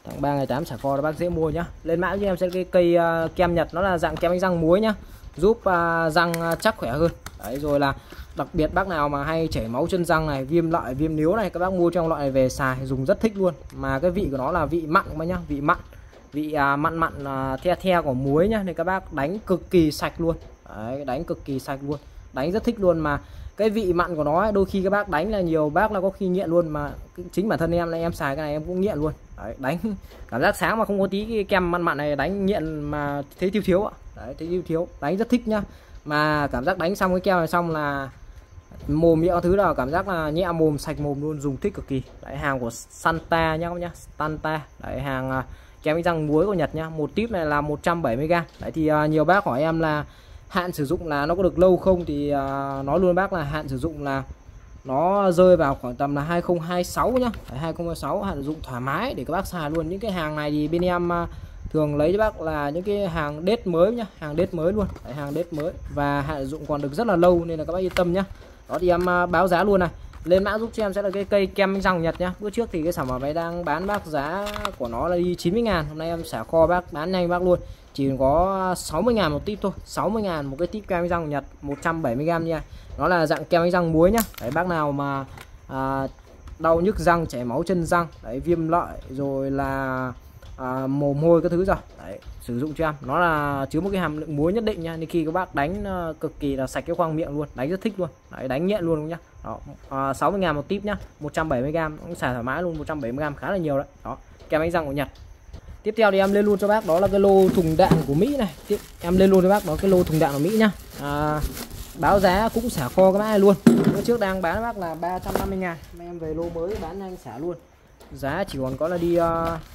tháng ba ngày tám xả kho, các bác dễ mua nhá. Lên mã cho em sẽ cái cây uh, kem Nhật, nó là dạng kem đánh răng muối nhá, giúp uh, răng uh, chắc khỏe hơn. Đấy, rồi là đặc biệt bác nào mà hay chảy máu chân răng này, viêm lợi, viêm níu này, các bác mua trong loại này về xài dùng rất thích luôn. Mà cái vị của nó là vị mặn các bác nhá, vị mặn, vị uh, mặn mặn uh, the the của muối nhá, nên các bác đánh cực kỳ sạch luôn. Đấy, đánh cực kỳ sạch luôn, đánh rất thích luôn. Mà cái vị mặn của nó ấy, đôi khi các bác đánh là nhiều bác là có khi nghiện luôn, mà chính bản thân em là em xài cái này em cũng nghiện luôn. Đấy, đánh cảm giác sáng mà không có tí cái kem mặn mặn này đánh nghiện mà thấy thiếu thiếu ạ. Đấy, thấy thiếu thiếu, đánh rất thích nhá. Mà cảm giác đánh xong cái keo này xong là mồm miệng thứ nào cảm giác là nhẹ mồm, sạch mồm luôn, dùng thích cực kỳ. Đấy, hàng của Santa nhá các bác nhá, Santa. Đấy, hàng uh, kem đánh răng muối của Nhật nhá. Một típ này là một trăm bảy mươi gam. Đấy thì uh, nhiều bác hỏi em là hạn sử dụng là nó có được lâu không, thì uh, nói luôn bác là hạn sử dụng là nó rơi vào khoảng tầm là hai không hai sáu nhá. Đấy, hai không hai sáu hạn sử dụng thoải mái để các bác xài luôn. Những cái hàng này thì bên em uh, thường lấy cho bác là những cái hàng date mới nhá, hàng date mới luôn. Đấy, hàng date mới và hạn sử dụng còn được rất là lâu nên là các bác yên tâm nhá. Đó thì em uh, báo giá luôn này. Lên mã giúp cho em sẽ là cái cây kem đánh răng Nhật nhá. Bữa trước thì cái sản phẩm này đang bán bác giá của nó là đi chín mươi ngàn. Hôm nay em xả kho bác bán nhanh bác luôn, chỉ có sáu mươi ngàn một tip thôi. Sáu mươi ngàn một cái tip kem đánh răng Nhật một trăm bảy mươi gam nha. Nó là dạng kem đánh răng muối nhá. Đấy, bác nào mà à, đau nhức răng, chảy máu chân răng, đấy, viêm lợi rồi là à, mồ hôi các thứ rồi. Đấy, sử dụng cho em. Nó là chứa một cái hàm lượng muối nhất định nha. Nên khi các bác đánh uh, cực kỳ là sạch cái khoang miệng luôn, đánh rất thích luôn. Đấy, đánh nhẹ luôn nhá. Đó, à, sáu mươi ngàn một tip nhá, một trăm bảy mươi gam cũng xài thoải mái luôn, một trăm bảy mươi gam khá là nhiều đấy. Đó, kem đánh răng của Nhật. Tiếp theo thì em lên luôn cho bác đó là cái lô thùng đạn của Mỹ này. Tiếp, em lên luôn cho bác đó cái lô thùng đạn của Mỹ nhá. À, báo giá cũng xả kho các bác này luôn. Bữa trước đang bán bác là ba trăm năm mươi ngàn, mà em về lô mới bán anh xả luôn. Giá chỉ còn có là đi uh,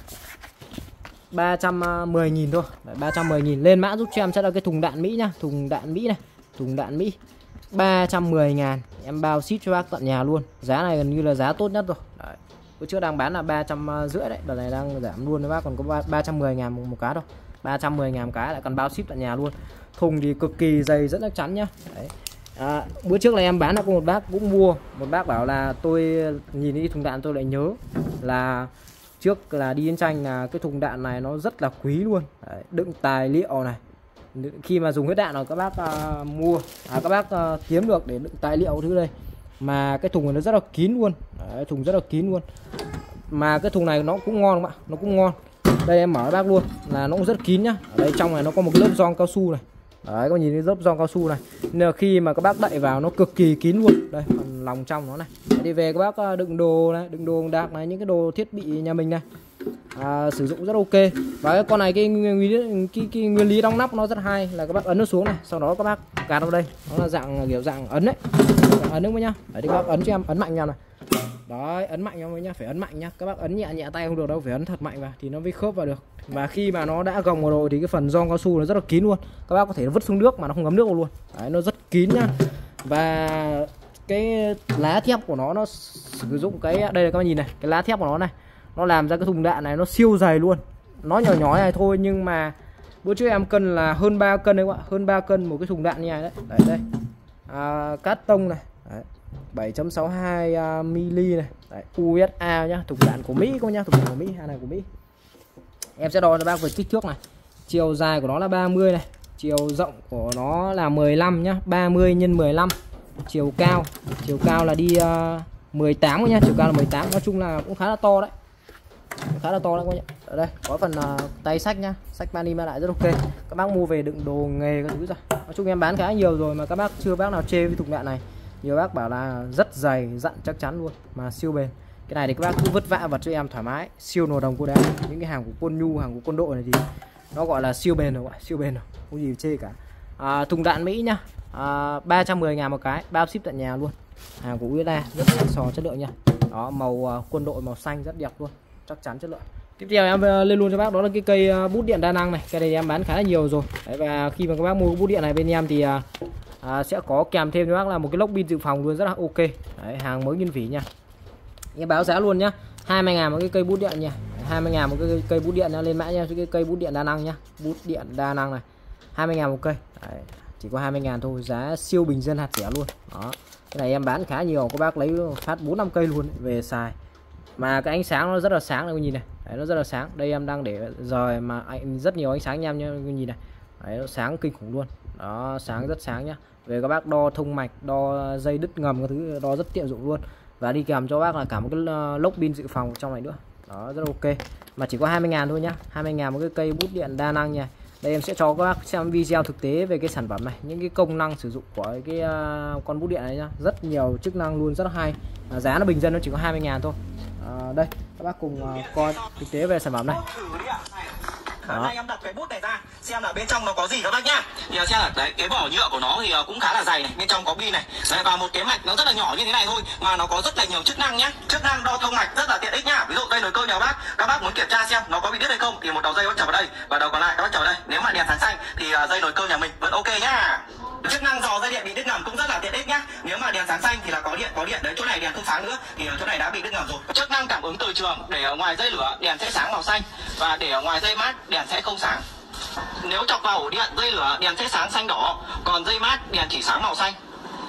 ba trăm mười nghìn thôi. Đấy, ba trăm mười nghìn. Lên mã giúp cho em sẽ là cái thùng đạn Mỹ nhá, thùng đạn Mỹ này, thùng đạn Mỹ ba trăm mười ngàn, em bao ship cho bác tận nhà luôn. Giá này gần như là giá tốt nhất rồi. Đấy, bữa trước đang bán là ba trăm rưỡi đấy, đợt này đang giảm luôn các bác, còn có ba trăm mười ngàn một, một cái thôi. ba trăm mười ngàn một cái lại còn bao ship tận nhà luôn. Thùng thì cực kỳ dày, rất chắc chắn nhá. Đấy. À, bữa trước là em bán là có một bác cũng mua, một bác bảo là tôi nhìn cái thùng đạn tôi lại nhớ là trước là đi chiến tranh là cái thùng đạn này nó rất là quý luôn. Đấy, đựng tài liệu này, khi mà dùng hết đạn rồi các bác uh, mua à, các bác uh, kiếm được để đựng tài liệu thứ đây. Mà cái thùng này nó rất là kín luôn. Đấy, thùng rất là kín luôn. Mà cái thùng này nó cũng ngon các bạn, nó cũng ngon. Đây em mở bác luôn là nó cũng rất kín nhá. Ở đây trong này nó có một cái lớp gioăng cao su này. Đấy, các bạn nhìn thấy lớp gioăng cao su này, nên là khi mà các bác đậy vào nó cực kỳ kín luôn. Đây phần lòng trong nó này. Đấy, đi về các bác đựng đồ này, đựng đồ đạc này, những cái đồ thiết bị nhà mình này, à, sử dụng rất ok. Và cái con này cái nguyên, cái, cái nguyên lý đóng nắp nó rất hay là các bác ấn nó xuống này, sau đó các bác gạt vào đây, nó là dạng kiểu dạng ấn đấy, dạng ấn nước nhá. Đấy, các bác ấn cho em, ấn mạnh vào này. Đấy, ấn mạnh vào nhá, phải ấn mạnh nhá. Các bác ấn nhẹ nhẹ tay không được đâu, phải ấn thật mạnh vào thì nó mới khớp vào được. Và khi mà nó đã gồng vào rồi thì cái phần gioăng cao su nó rất là kín luôn. Các bác có thể vứt xuống nước mà nó không ngấm nước vào luôn. Đấy, nó rất kín nhá. Và cái lá thép của nó nó sử dụng cái đây là các bác nhìn này, cái lá thép của nó này, nó làm ra cái thùng đạn này nó siêu dày luôn. Nó nhỏ nhỏ này thôi nhưng mà bữa trước em cân là hơn ba cân đấy các bạn, hơn ba cân một cái thùng đạn như này đấy. Đấy đây. À, cát tông này. Đấy. bảy chấm sáu hai uh, mili này. Đấy, u ét a nhá, thùng đạn của Mỹ các nhá, thùng đạn của Mỹ, hàng này của Mỹ. Em sẽ đo cho bác về kích thước này. Chiều dài của nó là ba mươi này, chiều rộng của nó là mười lăm nhá, ba mươi nhân mười lăm. Chiều cao, chiều cao là đi uh, mười tám nhá, chiều cao là mười tám. Nói chung là cũng khá là to đấy. Khá là to đấy các nhá. Ở đây có phần uh, tay sách nhá, sách mani mang lại rất ok. Các bác mua về đựng đồ nghề các thứ rồi. Nói chung em bán khá nhiều rồi mà các bác chưa bác nào chê với thùng đạn này. Nhiều bác bảo là rất dày, dặn chắc chắn luôn mà siêu bền. Cái này thì các bác cứ vứt vã vật cho em thoải mái, siêu nồi đồng cô đá. Những cái hàng của quân nhu, hàng của quân đội này thì nó gọi là siêu bền rồi, gọi siêu bền rồi, không gì chê cả. À, thùng đạn Mỹ nhá, à, ba trăm mười ngàn một cái, bao ship tận nhà luôn. Hàng của u ét a rất xịn sò, chất lượng nha. Đó, màu uh, quân đội màu xanh rất đẹp luôn, chắc chắn chất lượng. Tiếp theo em uh, lên luôn cho bác đó là cái cây uh, bút điện đa năng này. Cái này em bán khá là nhiều rồi. Đấy, và khi mà các bác mua bút điện này bên em thì uh, uh, sẽ có kèm thêm cho bác là một cái lốc pin dự phòng luôn, rất là ok. Đấy, hàng mới nguyên vỉ nha. Em báo giá luôn nhá, hai mươi ngàn một cái cây bút điện nha, hai mươi ngàn một cái cây bút điện nha. Lên mã nha, cái cây bút điện đa năng nhá, bút điện đa năng này, hai mươi ngàn một cây. Đấy, chỉ có hai mươi ngàn thôi, giá siêu bình dân hạt rẻ luôn. Đó, cái này em bán khá nhiều, các bác lấy phát bốn năm cây luôn về xài. Mà cái ánh sáng nó rất là sáng này, nhìn này. Đấy, nó rất là sáng. Đây em đang để giờ mà anh rất nhiều ánh sáng nha em nhé, nhìn này. Đấy, nó sáng kinh khủng luôn. Đó, sáng rất sáng nhá. Về các bác đo thông mạch, đo dây đứt ngầm các thứ, đo rất tiện dụng luôn. Và đi kèm cho bác là cả một cái lốc pin dự phòng trong này nữa. Đó, rất ok. Mà chỉ có hai mươi ngàn thôi nhá. hai mươi ngàn một cái cây bút điện đa năng nha. Đây em sẽ cho các bác xem video thực tế về cái sản phẩm này, những cái công năng sử dụng của cái uh, con bút điện này nhá. Rất nhiều chức năng luôn, rất là hay. À, giá nó bình dân nó chỉ có hai mươi ngàn thôi. À, đây các bác cùng uh, coi thực tế về sản phẩm này. Đó. Đây em đặt cái bút này ra xem là bên trong nó có gì các bác nhá. Thì xem là đấy, cái vỏ nhựa của nó thì cũng khá là dày này, bên trong có pin này. Đấy, và một cái mạch nó rất là nhỏ như thế này thôi mà nó có rất là nhiều chức năng nhá. Chức năng đo thông mạch rất là tiện ích nhá. Ví dụ đây nồi cơm nhà bác, các bác muốn kiểm tra xem nó có bị đứt hay không thì một đầu dây bác chọc vào đây và đầu còn lại các bác chọc vào đây. Nếu mà đèn sáng xanh thì dây nồi cơm nhà mình vẫn ok nhá. Chức năng dò dây điện bị đứt ngầm cũng rất là tiện ích nhá. Nếu mà đèn sáng xanh thì là có điện, có điện đấy, chỗ này đèn không sáng nữa thì chỗ này đã bị đứt ngầm rồi. Chức năng cảm ứng từ trường, để ở ngoài dây lửa đèn sẽ sáng màu xanh và để ở ngoài dây mát đèn sẽ không sáng. Nếu chọc vào ổ điện dây lửa đèn sẽ sáng xanh đỏ, còn dây mát đèn chỉ sáng màu xanh.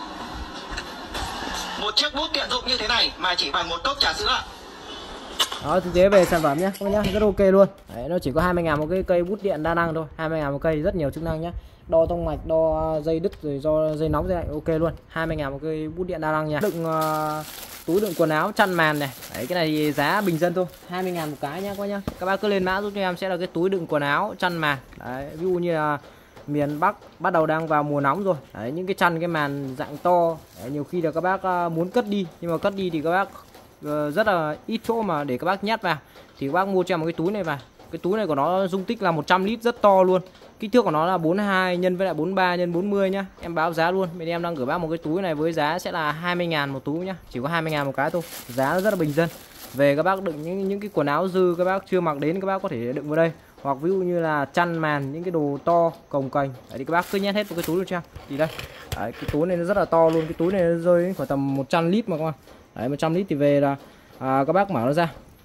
Một chiếc bút tiện dụng như thế này mà chỉ bằng một cốc trà sữa. Đó, thực tế về sản phẩm nhé các bác nhá, rất ok luôn. Đấy, nó chỉ có hai mươi ngàn một cái cây bút điện đa năng thôi, hai mươi ngàn một cây, rất nhiều chức năng nhé. Đo thông mạch, đo dây đứt rồi do dây nóng dây lạnh ok luôn. hai mươi ngàn một cây bút điện đa năng nha. Đựng uh, túi đựng quần áo, chăn màn này. Đấy, cái này thì giá bình dân thôi, hai mươi ngàn một cái nhá các bác nhá. Các bác cứ lên mã giúp cho em sẽ là cái túi đựng quần áo, chăn màn. Đấy, ví dụ như là miền Bắc bắt đầu đang vào mùa nóng rồi. Đấy, những cái chăn cái màn dạng to. Đấy, nhiều khi là các bác uh, muốn cất đi nhưng mà cất đi thì các bác uh, rất là ít chỗ mà để các bác nhét vào. Thì các bác mua cho em một cái túi này vào. Cái túi này của nó dung tích là một trăm lít, rất to luôn. Kích thước của nó là bốn mươi hai nhân với lại bốn mươi ba nhân bốn mươi nhá. Em báo giá luôn. Bên em đang gửi bác một cái túi này với giá sẽ là hai mươi ngàn một túi nhá. Chỉ có hai mươi ngàn một cái thôi. Giá nó rất là bình dân. Về các bác đựng những những cái quần áo dư các bác chưa mặc đến các bác có thể đựng vào đây. Hoặc ví dụ như là chăn màn, những cái đồ to cồng kềnh. Đấy thì các bác cứ nhét hết vào cái túi luôn cho em. Thì đây. Đấy, cái túi này nó rất là to luôn. Cái túi này nó rơi đến khoảng tầm một trăm lít mà các bạn. Đấy, một trăm lít thì về là à, các bác mở nó ra.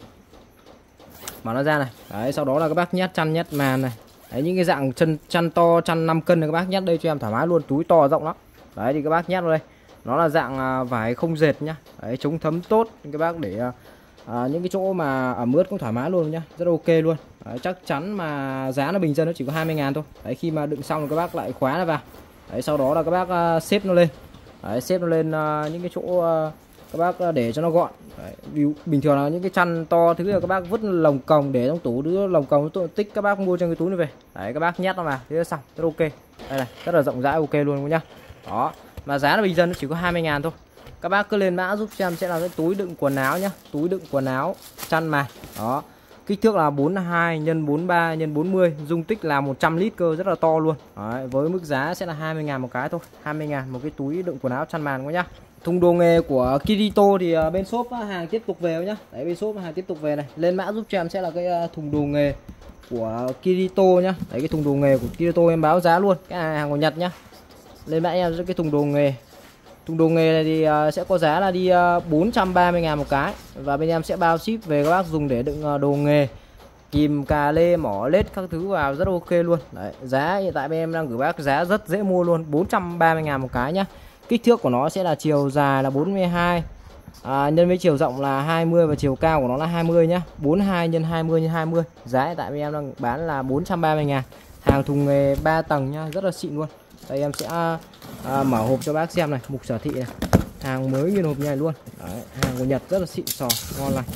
Mở nó ra này. Đấy, sau đó là các bác nhét chăn nhét màn này. Đấy, những cái dạng chân chăn to, chăn năm cân này các bác nhét đây cho em thoải mái luôn, túi to rộng lắm. Đấy thì các bác nhét vào đây. Nó là dạng à, vải không dệt nhá. Đấy, chống thấm tốt. Các bác để à, những cái chỗ mà ẩm ướt cũng thoải mái luôn nhá. Rất ok luôn. Đấy, chắc chắn mà giá nó bình dân nó chỉ có hai mươi ngàn thôi. Đấy, khi mà đựng xong thì các bác lại khóa nó vào. Đấy, sau đó là các bác à, xếp nó lên. Đấy, xếp nó lên à, những cái chỗ à, các bác để cho nó gọn. Đấy, bình thường là những cái chăn to thứ là các bác vứt lồng còng để trong tủ, đứa lồng còng nó tích các bác mua trong cái túi này về. Đấy, các bác nhét nó vào thế là xong, rất ok. Đây này, rất là rộng rãi ok luôn nhá. Đó, mà giá là bình dân nó chỉ có hai mươi ngàn thôi. Các bác cứ lên mã giúp cho em sẽ là cái túi đựng quần áo nhá, túi đựng quần áo chăn màn. Đó. Kích thước là bốn mươi hai nhân bốn mươi ba nhân bốn mươi, dung tích là một trăm lít cơ, rất là to luôn. Đấy, với mức giá sẽ là hai mươi ngàn một cái thôi, hai mươi ngàn một cái túi đựng quần áo chăn màn quá nhá. Thùng đồ nghề của Kirito thì bên shop hàng tiếp tục về nhá. Đấy, bên shop hàng tiếp tục về này. Lên mã giúp cho em sẽ là cái thùng đồ nghề của Kirito nhá. Đấy, cái thùng đồ nghề của Kirito em báo giá luôn. Cái này hàng của Nhật nhá. Lên mã em cái thùng đồ nghề. Thùng đồ nghề này thì sẽ có giá là đi bốn trăm ba mươi ngàn một cái. Và bên em sẽ bao ship về các bác dùng để đựng đồ nghề, kìm, cà lê, mỏ, lết các thứ vào rất ok luôn. Đấy, giá hiện tại bên em đang gửi bác giá rất dễ mua luôn, bốn trăm ba mươi ngàn một cái nhá. Kích thước của nó sẽ là chiều dài là bốn mươi hai à, nhân với chiều rộng là hai mươi và chiều cao của nó là hai mươi nhá. bốn mươi hai nhân hai mươi nhân hai mươi. Giá hiện tại bên em đang bán là bốn trăm ba mươi ngàn. Hàng thùng nghề ba tầng nhá, rất là xịn luôn. Đây em sẽ à, mở hộp cho bác xem này, mục sở thị này. Hàng mới nguyên hộp như này luôn. Đấy, hàng của Nhật rất là xịn sò, ngon lành.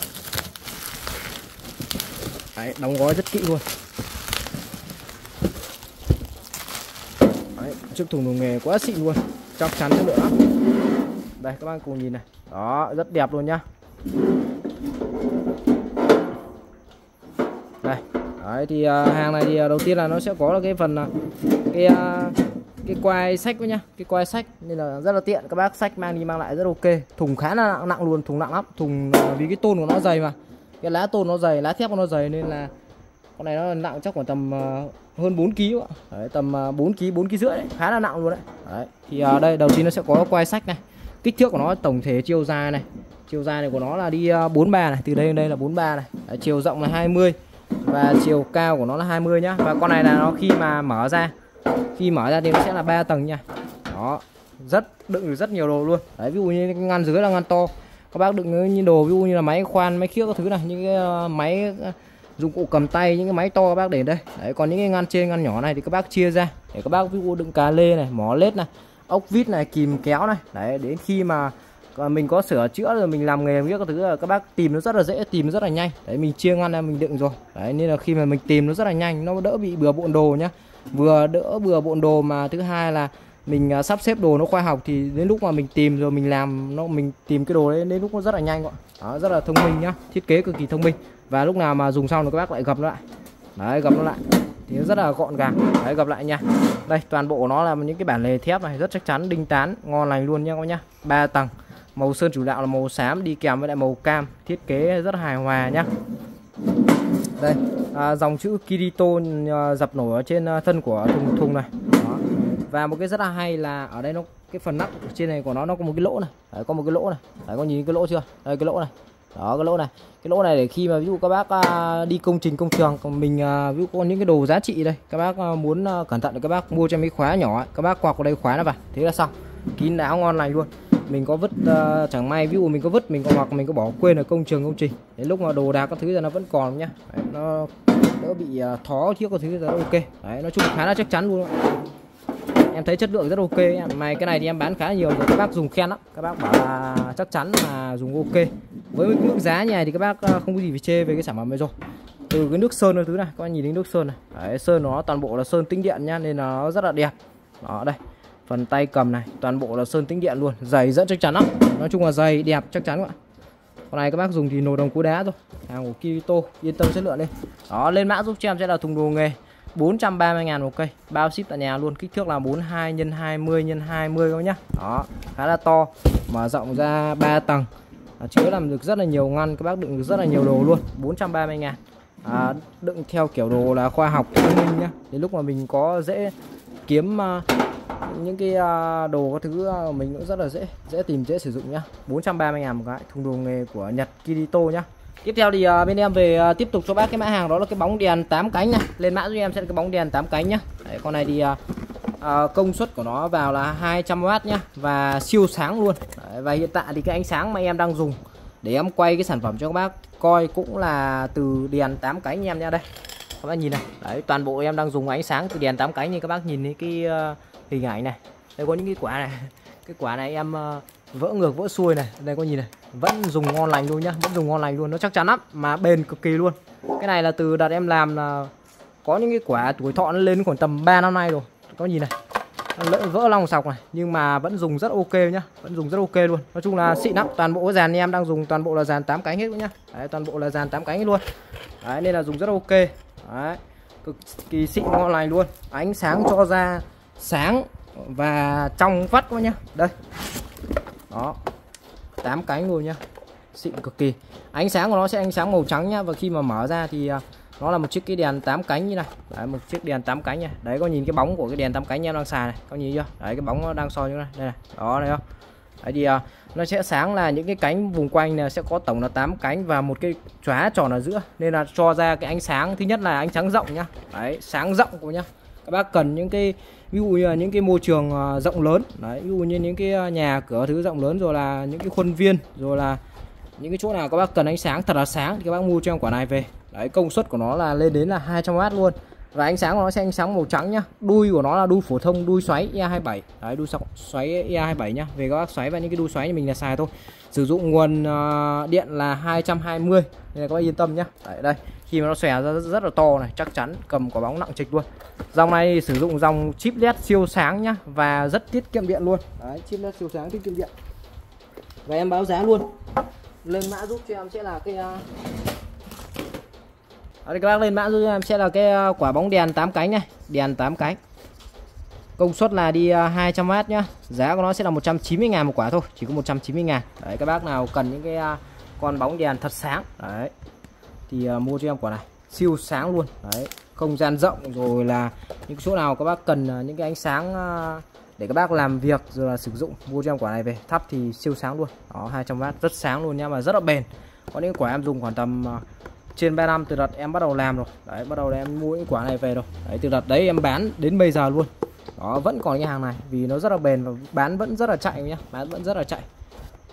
Đấy, đóng gói rất kỹ luôn. Đấy, chiếc thùng đồ nghề quá xịn luôn, chắc chắn chất lượng lắm. Đây các bạn cùng nhìn này, đó rất đẹp luôn nhá. Đây, đấy thì uh, hàng này thì uh, đầu tiên là nó sẽ có là cái phần uh, cái uh, cái quai sách với nhá, cái quai sách nên là rất là tiện, các bác sách mang đi mang lại rất ok. Thùng khá là nặng, nặng luôn, thùng nặng lắm, thùng uh, vì cái tôn của nó dày mà, cái lá tôn nó dày, lá thép của nó dày nên là con này nó nặng chắc khoảng tầm uh, hơn bốn ki lô gam. Đấy, tầm uh, bốn ki lô gam, bốn ki lô gam rưỡi đấy, khá là nặng luôn đấy. Đấy, thì uh, đây đầu tiên nó sẽ có quai sách này. Kích thước của nó tổng thể chiều dài này, chiều dài này của nó là đi uh, bốn mươi ba này, từ đây đến đây là bốn mươi ba này. Đấy, chiều rộng là hai mươi và chiều cao của nó là hai mươi nhá. Và con này là nó khi mà mở ra, khi mở ra thì nó sẽ là ba tầng nha. Đó, rất đựng được rất nhiều đồ luôn. Đấy, ví dụ như cái ngăn dưới là ngăn to, các bác đựng như đồ ví dụ như là máy khoan, máy khiếc các thứ này, những cái máy dụng cụ cầm tay, những cái máy to các bác để đây. Đấy, còn những cái ngăn trên ngăn nhỏ này thì các bác chia ra để các bác ví dụ đựng cà lê này, mỏ lết này, ốc vít này, kìm kéo này. Đấy, đến khi mà mình có sửa chữa rồi mình làm nghề biết các thứ là các bác tìm nó rất là dễ, tìm nó rất là nhanh. Đấy, mình chia ngăn ra mình đựng rồi. Đấy, nên là khi mà mình tìm nó rất là nhanh, nó đỡ bị bừa bộn đồ nhá. Vừa đỡ bừa bộn đồ mà thứ hai là mình uh, sắp xếp đồ nó khoa học, thì đến lúc mà mình tìm rồi mình làm nó, mình tìm cái đồ đấy đến lúc nó rất là nhanh gọi. Đó, rất là thông minh nhá, thiết kế cực kỳ thông minh. Và lúc nào mà dùng xong thì các bác lại gập nó lại. Đấy, gập nó lại thì nó rất là gọn gàng. Đấy, gập lại nha. Đây, toàn bộ nó là những cái bản lề thép này, rất chắc chắn, đinh tán, ngon lành luôn nha các bác nhá. ba tầng. Màu sơn chủ đạo là màu xám đi kèm với lại màu cam, thiết kế rất hài hòa nhá. Đây, à, dòng chữ Kirito à, dập nổi ở trên thân của thùng thùng này. Đó. Và một cái rất là hay là ở đây nó cái phần nắp trên này của nó nó có một cái lỗ này. Đấy, có một cái lỗ này. Đấy, có nhìn cái lỗ chưa? Đây cái lỗ này. Đó, cái lỗ này. Cái lỗ này để khi mà ví dụ các bác à, đi công trình công trường, còn mình à, ví dụ có những cái đồ giá trị đây, các bác à, muốn à, cẩn thận thì các bác mua cho mấy khóa nhỏ ấy. Các bác quạc vào đây khóa nó vào, thế là xong. Kín đáo ngon lành luôn. Mình có vứt uh, chẳng may ví dụ mình có vứt mình có hoặc mình có bỏ quên ở công trường công trình, đến lúc mà đồ đạc các thứ là nó vẫn còn nhá. Đấy, nó đỡ bị uh, thó thiếu các thứ là ok. Đấy, nói chung khá là chắc chắn luôn. Em thấy chất lượng rất ok. Mà cái này thì em bán khá là nhiều rồi, các bác dùng khen lắm, các bác bảo là chắc chắn là dùng ok. Với cái mức giá như này thì các bác uh, không có gì phải chê về cái sản phẩm này rồi. Từ cái nước sơn cái thứ này, các bác nhìn đến nước sơn này. Đấy, sơn nó toàn bộ là sơn tĩnh điện nhá, nên là nó rất là đẹp. Đó, đây. Phần tay cầm này toàn bộ là sơn tĩnh điện luôn, dày rất chắc chắn lắm. Nói chung là dày đẹp chắc chắn các bạn. Con này các bác dùng thì nồi đồng cú đá thôi, hàng của Kirito, yên tâm chất lượng lên. Đó, lên mã giúp cho em sẽ là thùng đồ nghề bốn trăm ba mươi ngàn một cây, bao ship tại nhà luôn. Kích thước là bốn mươi hai nhân hai mươi nhân hai mươi các bác nhá. Đó, khá là to, mở rộng ra ba tầng, à, chứa làm được rất là nhiều ngăn, các bác đựng được rất là nhiều đồ luôn. Bốn trăm ba mươi ngàn, à, đựng theo kiểu đồ là khoa học thông minh nhá. Đến lúc mà mình có dễ kiếm uh, những cái đồ các thứ mình cũng rất là dễ dễ tìm, dễ sử dụng nhá. Bốn trăm ba mươi ngàn một cái thùng đồ nghề của Nhật Kirito nhá. Tiếp theo thì bên em về tiếp tục cho bác cái mã hàng đó là cái bóng đèn tám cánh này. Lên mã giúp em sẽ là cái bóng đèn tám cánh nhá. Đấy, con này thì à, công suất của nó vào là hai trăm oát nhá, và siêu sáng luôn. Đấy, và hiện tại thì cái ánh sáng mà em đang dùng để em quay cái sản phẩm cho các bác coi cũng là từ đèn tám cánh nha em nha. Đây các bác nhìn này. Đấy, toàn bộ em đang dùng ánh sáng từ đèn tám cánh, như các bác nhìn thấy cái uh, hình ảnh này. Đây có những cái quả này, cái quả này em uh, vỡ ngược vỡ xuôi này. Đây có nhìn này, vẫn dùng ngon lành luôn nhá, vẫn dùng ngon lành luôn, nó chắc chắn lắm mà bền cực kỳ luôn. Cái này là từ đợt em làm là có những cái quả tuổi thọ nó lên khoảng tầm ba năm nay rồi. Có nhìn này, lỡ vỡ lòng sọc này, nhưng mà vẫn dùng rất ok nhá, vẫn dùng rất ok luôn. Nói chung là xịn lắm. Toàn bộ cái dàn em đang dùng toàn bộ là dàn tám cánh hết nhá. Đấy, toàn bộ là dàn tám cánh hết luôn. Đấy, nên là dùng rất ok. Đấy, cực kỳ xịn ngon lành luôn. Ánh sáng cho ra sáng và trong vắt quá nhá. Đây. Đó. tám cánh luôn nhá. Xịn cực kỳ. Ánh sáng của nó sẽ ánh sáng màu trắng nhá, và khi mà mở ra thì nó là một chiếc cái đèn tám cánh như này. Đấy, một chiếc đèn tám cánh nha. Đấy, có nhìn cái bóng của cái đèn tám cánh em đang xài này, có nhìn chưa? Đấy, cái bóng nó đang soi như này. Đây này. Đó, đây không? Đấy thì uh, nó sẽ sáng là những cái cánh vùng quanh này sẽ có tổng là tám cánh và một cái chóa tròn ở giữa, nên là cho ra cái ánh sáng, thứ nhất là ánh sáng rộng nhá. Đấy, sáng rộng của nhá. Các bác cần những cái ví dụ như là những cái môi trường uh, rộng lớn. Đấy, ví dụ như những cái nhà cửa thứ rộng lớn, rồi là những cái khuôn viên, rồi là những cái chỗ nào các bác cần ánh sáng thật là sáng thì các bác mua cho em quả này về. Đấy, công suất của nó là lên đến là hai trăm oát luôn. Và ánh sáng của nó sẽ ánh sáng màu trắng nhá. Đuôi của nó là đuôi phổ thông, đuôi xoáy E hai mươi bảy. Đấy, đuôi xoáy E hai mươi bảy nhá. Về các bác xoáy vào những cái đuôi xoáy như mình là xài thôi. Sử dụng nguồn uh, điện là hai trăm hai mươi, nên là các bác yên tâm nhá. Đấy, đây, khi mà nó xòe ra rất, rất là to này, chắc chắn cầm quả bóng nặng trịch luôn. Dòng này sử dụng dòng chip led siêu sáng nhá, và rất tiết kiệm điện luôn. Đấy, chip led siêu sáng tiết kiệm điện. Và em báo giá luôn. Lên mã giúp cho em sẽ là cái uh... Đấy, các bác lên mã giúp em sẽ là cái quả bóng đèn tám cánh này, đèn tám cánh. Công suất là đi hai trăm oát nhá. Giá của nó sẽ là một trăm chín mươi ngàn một quả thôi, chỉ có một trăm chín mươi ngàn. Đấy, các bác nào cần những cái con bóng đèn thật sáng đấy thì uh, mua cho em quả này, siêu sáng luôn. Đấy, không gian rộng, rồi là những chỗ nào các bác cần uh, những cái ánh sáng uh, để các bác làm việc rồi là sử dụng, mua cho em quả này về thắp thì siêu sáng luôn. Đó, hai trăm oát rất sáng luôn nha, mà rất là bền. Có những quả em dùng khoảng tầm uh, trên ba năm từ đợt em bắt đầu làm rồi. Đấy, bắt đầu em mua những quả này về rồi. Đấy, từ đợt đấy em bán đến bây giờ luôn. Đó, vẫn còn cái hàng này vì nó rất là bền và bán vẫn rất là chạy nhá, bán vẫn rất là chạy. Đó.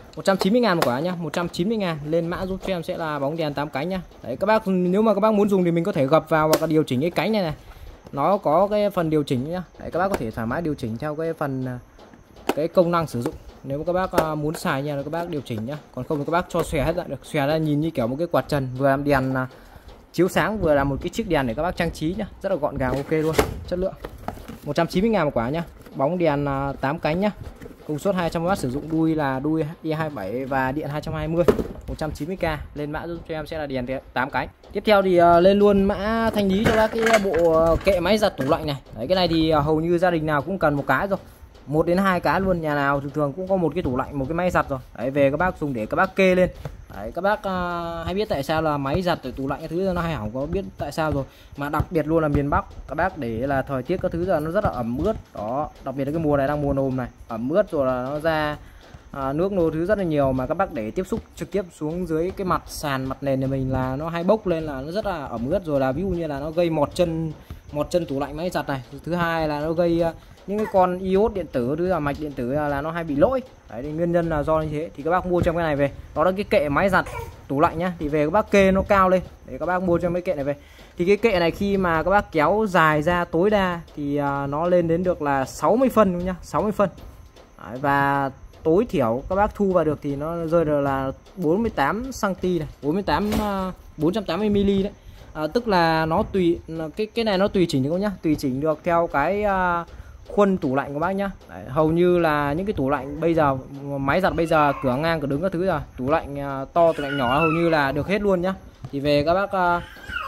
một trăm chín mươi ngàn một quả nhá, một trăm chín mươi ngàn. Lên mã giúp cho em sẽ là bóng đèn tám cánh nhá. Đấy các bác, nếu mà các bác muốn dùng thì mình có thể gập vào và điều chỉnh cái cánh này này. Nó có cái phần điều chỉnh nhá. Đấy các bác có thể thoải mái điều chỉnh theo cái phần cái công năng sử dụng. Nếu mà các bác muốn xài nha, các bác điều chỉnh nhá. Còn không thì các bác cho xòe hết ra được. Xòe ra nhìn như kiểu một cái quạt trần, vừa làm đèn chiếu sáng, vừa là một cái chiếc đèn để các bác trang trí nhá. Rất là gọn gàng, ok luôn, chất lượng. một trăm chín mươi ngàn một quả nhá. Bóng đèn tám cánh nhá. Công suất hai trăm oát, sử dụng đuôi là đuôi i hai mươi bảy và điện hai trăm hai mươi, một trăm chín mươi k. Lên mã giúp cho em sẽ là đèn tám cánh. Tiếp theo thì uh, lên luôn mã thanh lý cho các cái bộ kệ máy giặt tủ lạnh này. Đấy, cái này thì uh, hầu như gia đình nào cũng cần một cái rồi, một đến hai cái luôn. Nhà nào thường thường cũng có một cái tủ lạnh, một cái máy giặt rồi. Đấy, về các bác dùng để các bác kê lên. Đấy, các bác uh, hay biết tại sao là máy giặt tủ lạnh cái thứ nó hay hỏng, có biết tại sao rồi. Mà đặc biệt luôn là miền Bắc, các bác để là thời tiết các thứ giờ nó rất là ẩm ướt đó, đặc biệt là cái mùa này đang mùa nồm này, ẩm ướt rồi là nó ra à, nước nô thứ rất là nhiều, mà các bác để tiếp xúc trực tiếp xuống dưới cái mặt sàn mặt nền nhà mình là nó hay bốc lên, là nó rất là ẩm ướt, rồi là ví dụ như là nó gây mọt chân mọt chân tủ lạnh máy giặt này. Thứ hai là nó gây uh, những cái con iốt điện tử, thứ là mạch điện tử là, là nó hay bị lỗi. Đấy, thì nguyên nhân là do như thế. Thì các bác mua trong cái này về, đó là cái kệ máy giặt tủ lạnh nhá. Thì về các bác kê nó cao lên để các bác mua cho mấy kệ này về. Thì cái kệ này khi mà các bác kéo dài ra tối đa thì uh, nó lên đến được là sáu mươi phân nhá, sáu mươi phân. Đấy, và tối thiểu các bác thu vào được thì nó rơi được là bốn mươi tám xăng-ti-mét này, bốn mươi tám uh, bốn trăm tám mươi mi-li đấy. À, tức là nó tùy cái cái này nó tùy chỉnh được nhá, tùy chỉnh được theo cái uh, khuôn tủ lạnh của bác nhá. Đấy, hầu như là những cái tủ lạnh bây giờ, máy giặt bây giờ cửa ngang cửa đứng các thứ rồi, tủ lạnh uh, to tủ lạnh nhỏ hầu như là được hết luôn nhá. Thì về các bác uh,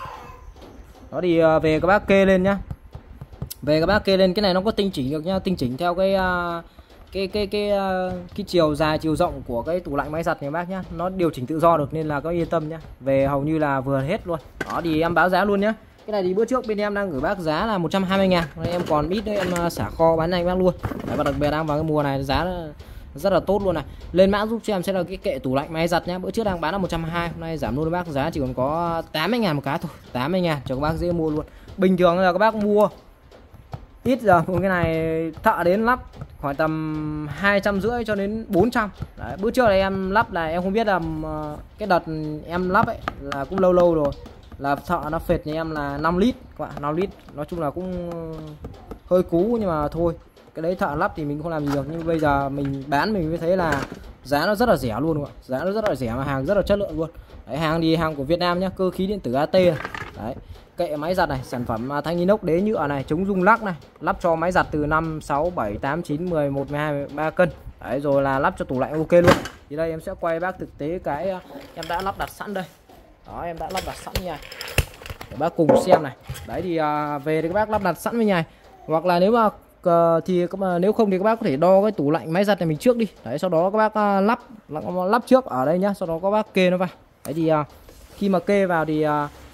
đó thì uh, về các bác kê lên nhá. Về các bác kê lên, cái này nó có tinh chỉnh được nhá, tinh chỉnh theo cái uh, cái cái cái cái, cái chiều dài chiều rộng của cái tủ lạnh máy giặt này bác nhá, nó điều chỉnh tự do được nên là có yên tâm nhá. Về hầu như là vừa hết luôn. Đó thì em báo giá luôn nhá. Cái này thì bữa trước bên em đang gửi bác giá là một trăm hai mươi ngàn, em còn ít nữa em xả kho bán anh bác luôn. Đấy, và đặc biệt đang vào cái mùa này giá rất là tốt luôn này. Lên mã giúp cho em sẽ là cái kệ tủ lạnh máy giặt nhá. Bữa trước đang bán là một trăm hai mươi, hôm nay giảm luôn bác, giá chỉ còn có tám mươi ngàn một cái thôi, tám mươi ngàn cho các bác dễ mua luôn. Bình thường là các bác mua ít giờ cái này thợ đến lắp khoảng tầm hai trăm rưỡi cho đến bốn trăm. Đấy, bữa trước này em lắp là em không biết là cái đợt em lắp ấy là cũng lâu lâu rồi, là thợ nó phệt nhà em là năm lít các bạn, năm lít. Nói chung là cũng hơi cú, nhưng mà thôi, cái đấy thợ lắp thì mình không làm gì được. Nhưng bây giờ mình bán mình mới thấy là giá nó rất là rẻ luôn các bạn, giá nó rất là rẻ mà hàng rất là chất lượng luôn. Đấy, hàng thì hàng của Việt Nam nhá, cơ khí điện tử a tê này. Đấy, kệ máy giặt này, sản phẩm thanh inox đế nhựa này, chống rung lắc này, lắp cho máy giặt từ năm, sáu, bảy, tám, chín, mười, mười một, mười hai, mười ba cân. Đấy, rồi là lắp cho tủ lạnh ok luôn. Thì đây em sẽ quay bác thực tế cái em đã lắp đặt sẵn đây. Đó, em đã lắp đặt sẵn như này để bác cùng xem này. Đấy thì à, về thì các bác lắp đặt sẵn với nhà này. Hoặc là nếu mà uh, thì nếu không thì các bác có thể đo cái tủ lạnh máy giặt này mình trước đi. Đấy, sau đó các bác uh, lắp lắp trước ở đây nhá, sau đó các bác kê nó vào. Đấy thì uh, khi mà kê vào thì uh,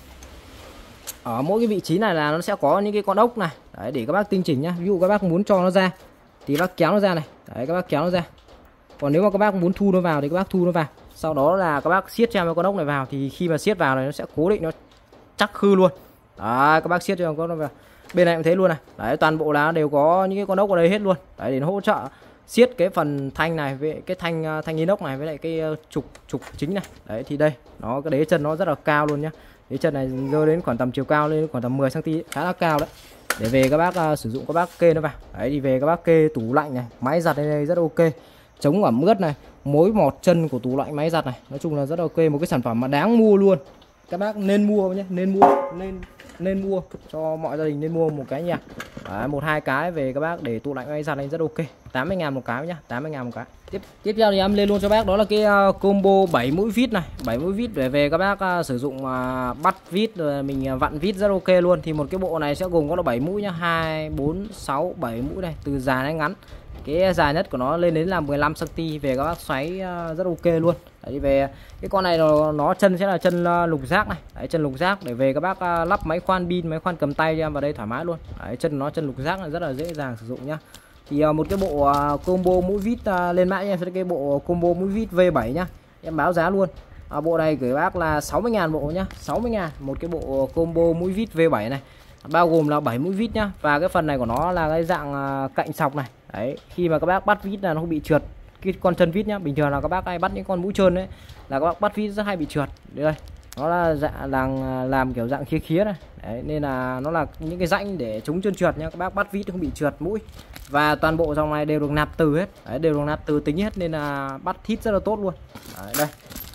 ở mỗi cái vị trí này là nó sẽ có những cái con ốc này. Đấy, để các bác tinh chỉnh nhá. Ví dụ các bác muốn cho nó ra thì bác kéo nó ra này. Đấy, các bác kéo nó ra. Còn nếu mà các bác muốn thu nó vào thì các bác thu nó vào. Sau đó là các bác siết cho cái con ốc này vào, thì khi mà siết vào này nó sẽ cố định, nó chắc khư luôn. Đấy, các bác siết cho con ốc vào. Bên này cũng thế luôn này. Đấy, toàn bộ là đều có những cái con ốc ở đây hết luôn. Đấy, để nó hỗ trợ siết cái phần thanh này với cái thanh thanh inox này với lại cái trục trục chính này. Đấy thì đây, nó cái đế chân nó rất là cao luôn nhá. Đế chân này rơi đến khoảng tầm chiều cao lên khoảng tầm mười xăng ti mét, khá là cao đấy. Để về các bác uh, sử dụng các bác kê nó vào. Đấy thì về các bác kê tủ lạnh này, máy giặt đây, đây rất ok. Chống ẩm ướt này, mối mọt chân của tủ lạnh máy giặt này, nói chung là rất ok, một cái sản phẩm mà đáng mua luôn. Các bác nên mua nhé, nên mua, nên nên mua cho mọi gia đình, nên mua một cái nha. Đấy, một hai cái về các bác để tủ lạnh máy giặt này rất ok. tám mươi ngàn một cái nhá, tám mươi ngàn một cái. Tiếp tiếp theo thì em lên luôn cho bác đó là cái uh, combo bảy mũi vít này, bảy mũi vít để về các bác uh, sử dụng uh, bắt vít rồi mình uh, vặn vít rất ok luôn. Thì một cái bộ này sẽ gồm có là bảy mũi nhá, hai, bốn, sáu, bảy mũi này, từ dài đến ngắn. Cái dài nhất của nó lên đến là mười lăm xăng ti mét, về các bác xoáy uh, rất ok luôn. Đấy, về cái con này nó, nó chân sẽ là chân uh, lục giác này. Đấy, chân lục giác để về các bác uh, lắp máy khoan pin, máy khoan cầm tay cho em vào đây thoải mái luôn. Đấy, chân nó chân lục giác này rất là dễ dàng sử dụng nhá. Thì uh, một cái bộ uh, combo mũi vít uh, lên mã em sẽ cái bộ combo mũi vít V bảy nhá. Em báo giá luôn. Uh, bộ này gửi bác là sáu mươi ngàn bộ nhá, sáu mươi ngàn một cái bộ combo mũi vít V bảy này. Bao gồm là bảy mũi vít nhá, và cái phần này của nó là cái dạng uh, cạnh sọc này. Đấy, khi mà các bác bắt vít là nó không bị trượt cái con chân vít nhá. Bình thường là các bác hay bắt những con mũi trơn đấy là các bác bắt vít rất hay bị trượt. Đây nó là dạng làm làm kiểu dạng khía khía này đấy, nên là nó là những cái rãnh để chống chân trượt nhá. Các bác bắt vít không bị trượt mũi. Và toàn bộ dòng này đều được nạp từ hết đấy, đều được nạp từ tính hết nên là bắt hít rất là tốt luôn đấy, đây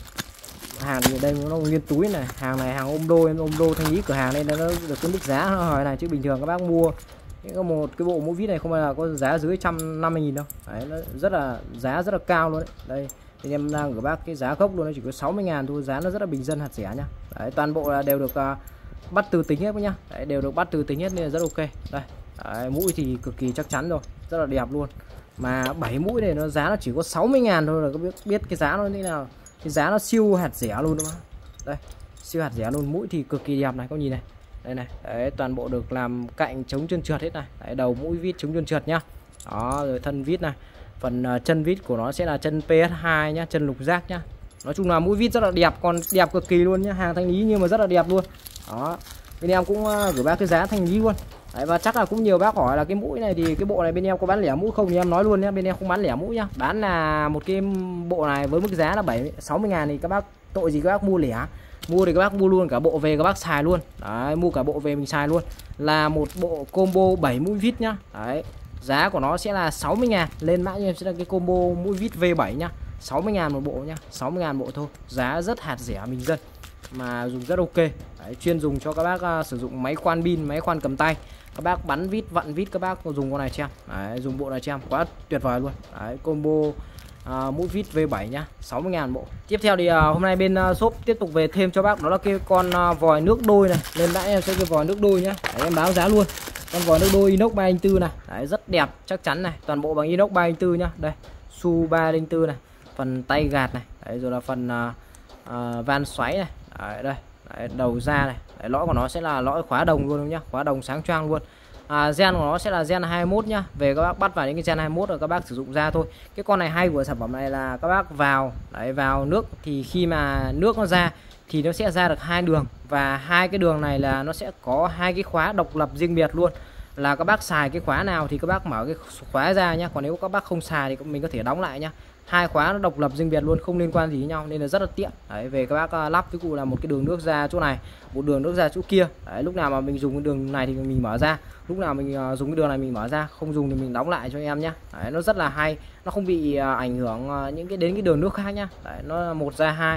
hàng thì đây nó nguyên túi này, hàng này hàng ôm đôi ôm đô thanh lý cửa hàng nên nó được cái mức giá nó hỏi này, chứ bình thường các bác mua những một cái bộ mũ vít này không phải là có giá dưới một trăm năm mươi nghìn đâu đấy, nó rất là giá rất là cao luôn đấy. Đây thì em đang gửi bác cái giá gốc luôn, nó chỉ có sáu mươi ngàn thôi, giá nó rất là bình dân hạt rẻ nhá. Đấy, toàn bộ là đều được uh, bắt từ tính hết nhá. Đấy, đều được bắt từ tính hết nên là rất ok. Đây đấy, mũi thì cực kỳ chắc chắn rồi, rất là đẹp luôn. Mà bảy mũi này nó giá nó chỉ có sáu mươi ngàn thôi là có biết biết cái giá nó như nào. Cái giá nó siêu hạt rẻ luôn đúng không? Đây siêu hạt rẻ luôn. Mũi thì cực kỳ đẹp này, có nhìn này, đây này. Đấy, toàn bộ được làm cạnh chống chân trượt hết này. Đấy, đầu mũi vít chống chân trượt nhá. Đó, rồi thân vít này, phần uh, chân vít của nó sẽ là chân pê ét hai nhá, chân lục giác nhá. Nói chung là mũi vít rất là đẹp, còn đẹp cực kỳ luôn nhá, hàng thanh lý nhưng mà rất là đẹp luôn. Đó, bên em cũng uh, gửi bác cái giá thanh lý luôn. Đấy, và chắc là cũng nhiều bác hỏi là cái mũi này thì cái bộ này bên em có bán lẻ mũi không, thì em nói luôn nhá, bên em không bán lẻ mũi nhá. Bán là một cái bộ này với mức giá là bảy sáu mươi ngàn thì các bác tội gì các bác mua lẻ. Mua thì các bác mua luôn cả bộ về các bác xài luôn. Đấy, mua cả bộ về mình xài luôn. Là một bộ combo bảy mũi vít nhá. Đấy, giá của nó sẽ là sáu mươi ngàn. Lên mã cho em sẽ là cái combo mũi vít V bảy nhá, sáu mươi ngàn một bộ nhá, sáu mươi ngàn bộ thôi. Giá rất hạt rẻ bình dân mà dùng rất ok. Đấy, chuyên dùng cho các bác uh, sử dụng máy khoan pin, máy khoan cầm tay. Các bác bắn vít, vặn vít các bác dùng con này cho em. Đấy, dùng bộ này cho em quá tuyệt vời luôn. Đấy, combo uh, mũi vít V bảy nhá, sáu mươi ngàn bộ. Tiếp theo thì uh, hôm nay bên uh, shop tiếp tục về thêm cho bác đó là cái con uh, vòi nước đôi này. Lên mã em sẽ cái vòi nước đôi nhá. Đấy, em báo giá luôn. Con vòi nước đôi inox ba không bốn này. Đấy, rất đẹp, chắc chắn này, toàn bộ bằng inox ba không bốn nhá. Đây, su ba không bốn này, phần tay gạt này, đấy, rồi là phần uh, uh, van xoáy này. Đấy, đây, đấy, đầu ra này. Đấy, lõi của nó sẽ là lõi khóa đồng luôn nhá, khóa đồng sáng choang luôn. À, gen của nó sẽ là gen hai mươi mốt nhá. Về các bác bắt vào những cái gen hai mươi mốt rồi các bác sử dụng ra thôi. Cái con này hay của sản phẩm này là các bác vào đấy, vào nước thì khi mà nước nó ra thì nó sẽ ra được hai đường, và hai cái đường này là nó sẽ có hai cái khóa độc lập riêng biệt luôn. Là các bác xài cái khóa nào thì các bác mở cái khóa ra nhá, còn nếu các bác không xài thì mình có thể đóng lại nhá. Hai khóa nó độc lập riêng biệt luôn, không liên quan gì với nhau nên là rất là tiện. Đấy, về các bác lắp ví dụ là một cái đường nước ra chỗ này, một đường nước ra chỗ kia. Đấy, lúc nào mà mình dùng cái đường này thì mình mở ra, lúc nào mình uh, dùng cái đường này mình mở ra, không dùng thì mình đóng lại cho em nhá. Đấy, nó rất là hay, nó không bị uh, ảnh hưởng uh, những cái đến cái đường nước khác nhá. Đấy, nó một ra hai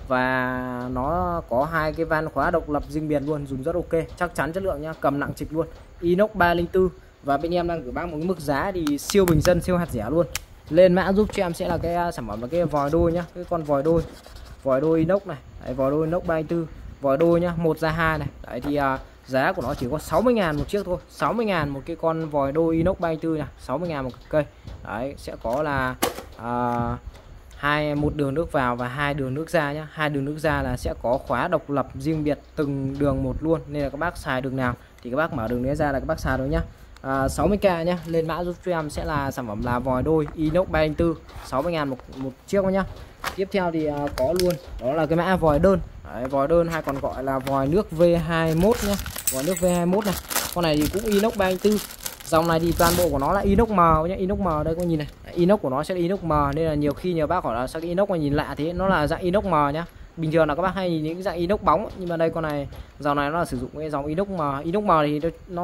và nó có hai cái van khóa độc lập riêng biệt luôn, dùng rất ok, chắc chắn chất lượng nhá, cầm nặng trịch luôn. Inox ba không bốn và bên em đang gửi bác một cái mức giá thì siêu bình dân, siêu hạt rẻ luôn. Lên mã giúp cho em sẽ là cái sản phẩm là cái vòi đôi nhá, cái con vòi đôi, vòi đôi inox này. Đấy, vòi đôi inox ba không bốn, vòi đôi nhá, một ra hai này. Đấy thì uh, giá của nó chỉ có sáu mươi ngàn một chiếc thôi, sáu mươi ngàn một cái con vòi đôi inox ba không bốn này, sáu mươi ngàn một cây. Đấy, sẽ có là uh, hai một đường nước vào và hai đường nước ra nhá. Hai đường nước ra là sẽ có khóa độc lập riêng biệt từng đường một luôn, nên là các bác xài đường nào thì các bác mở đường đấy ra là các bác xài được nhá. À, sáu mươi k nhá. Lên mã giúp cho em sẽ là sản phẩm là vòi đôi inox ba không bốn, sáu mươi ngàn một, một chiếc nhá. Tiếp theo thì uh, có luôn đó là cái mã vòi đơn. Đấy, vòi đơn hay còn gọi là vòi nước V hai mốt nhá. Vòi nước V hai mốt này, con này thì cũng inox ba không bốn. Dòng này thì toàn bộ của nó là inox mờ nhá, inox mờ đây có nhìn này. Đấy, inox của nó sẽ là inox mờ nên là nhiều khi nhiều bác hỏi là sao cái inox mà nhìn lạ thế, nó là dạng inox mờ nhá. Bình thường là các bác hay nhìn những cái dạng inox bóng, nhưng mà đây con này dòng này nó là sử dụng cái dòng inox mờ. Inox mờ thì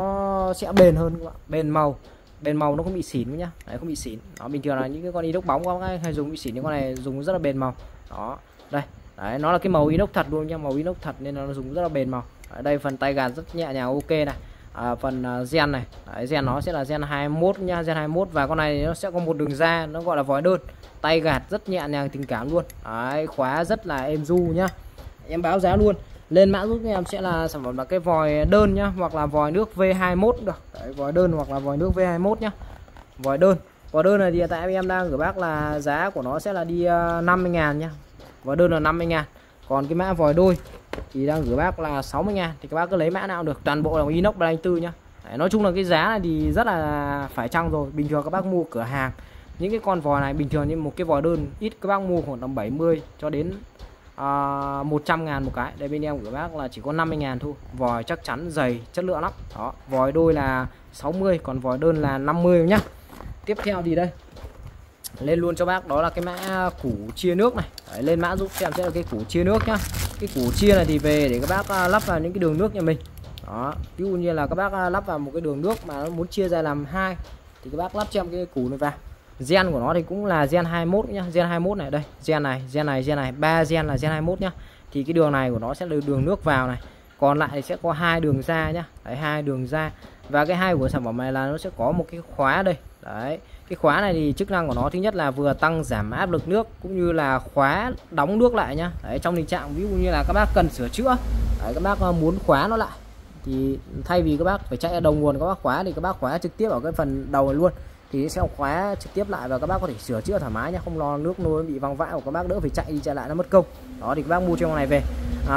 nó sẽ bền hơn các bạn, bền màu, bền màu nó không bị xỉn nhá. Đấy, không bị xỉn. Đó, bình thường là những cái con inox bóng các bác hay dùng bị xỉn, những con này dùng rất là bền màu. Đó, đây. Đấy, nó là cái màu inox thật luôn nha, màu inox thật nên nó dùng rất là bền màu. Ở đây phần tay gạt rất nhẹ nhàng ok này. À, phần uh, gen này, đấy, gen nó sẽ là gen hai mốt nha, gen hai mốt và con này nó sẽ có một đường ra, nó gọi là vòi đơn. Tay gạt rất nhẹ nhàng tình cảm luôn. Đấy, khóa rất là êm du nhá. Em báo giá luôn. Lên mã giúp em sẽ là sản phẩm là cái vòi đơn nhá, hoặc là vòi nước V hai mốt được. Đấy, vòi đơn hoặc là vòi nước V hai mốt nhá. Vòi đơn. Vòi đơn này thì tại em đang gửi bác là giá của nó sẽ là đi uh, năm mươi ngàn nhá. Vòi đơn là năm mươi ngàn. Còn cái mã vòi đôi thì đang gửi bác là sáu mươi ngàn, thì các bác cứ lấy mã nào được, toàn bộ là inox ba không bốn nhá. Đấy, nói chung là cái giá này thì rất là phải chăng rồi. Bình thường các bác mua cửa hàng những cái con vòi này bình thường như một cái vòi đơn ít các bác mua khoảng tầm bảy mươi cho đến uh, một trăm ngàn một cái. Đây bên em gửi bác là chỉ có năm mươi ngàn thôi. Vòi chắc chắn dày, chất lượng lắm. Đó, vòi đôi là sáu mươi, còn vòi đơn là năm mươi nhá. Tiếp theo thì đây lên luôn cho bác đó là cái mã củ chia nước này. Đấy, lên mã giúp em sẽ là cái củ chia nước nhá. Cái củ chia này thì về để các bác lắp vào những cái đường nước nhà mình. Đó, ví dụ như là các bác lắp vào một cái đường nước mà nó muốn chia ra làm hai thì các bác lắp cho em cái củ này vào. Gen của nó thì cũng là gen hai mươi mốt nhá, gen hai mươi mốt này đây, gen này, gen này, gen này, ba gen là gen hai mươi mốt nhá. Thì cái đường này của nó sẽ là đường nước vào này. Còn lại thì sẽ có hai đường ra nhá. Đấy, hai đường ra. Và cái hai của sản phẩm này là nó sẽ có một cái khóa đây. Đấy, cái khóa này thì chức năng của nó thứ nhất là vừa tăng giảm áp lực nước cũng như là khóa đóng nước lại nhá. Đấy, trong tình trạng ví dụ như là các bác cần sửa chữa, đấy, các bác muốn khóa nó lại thì thay vì các bác phải chạy ra đầu nguồn các bác khóa thì các bác khóa trực tiếp ở cái phần đầu này luôn thì sẽ khóa trực tiếp lại và các bác có thể sửa chữa thoải mái nhá, không lo nước nôi bị văng vãi của các bác, đỡ phải chạy đi chạy lại nó mất công. Đó thì các bác mua cho con này về.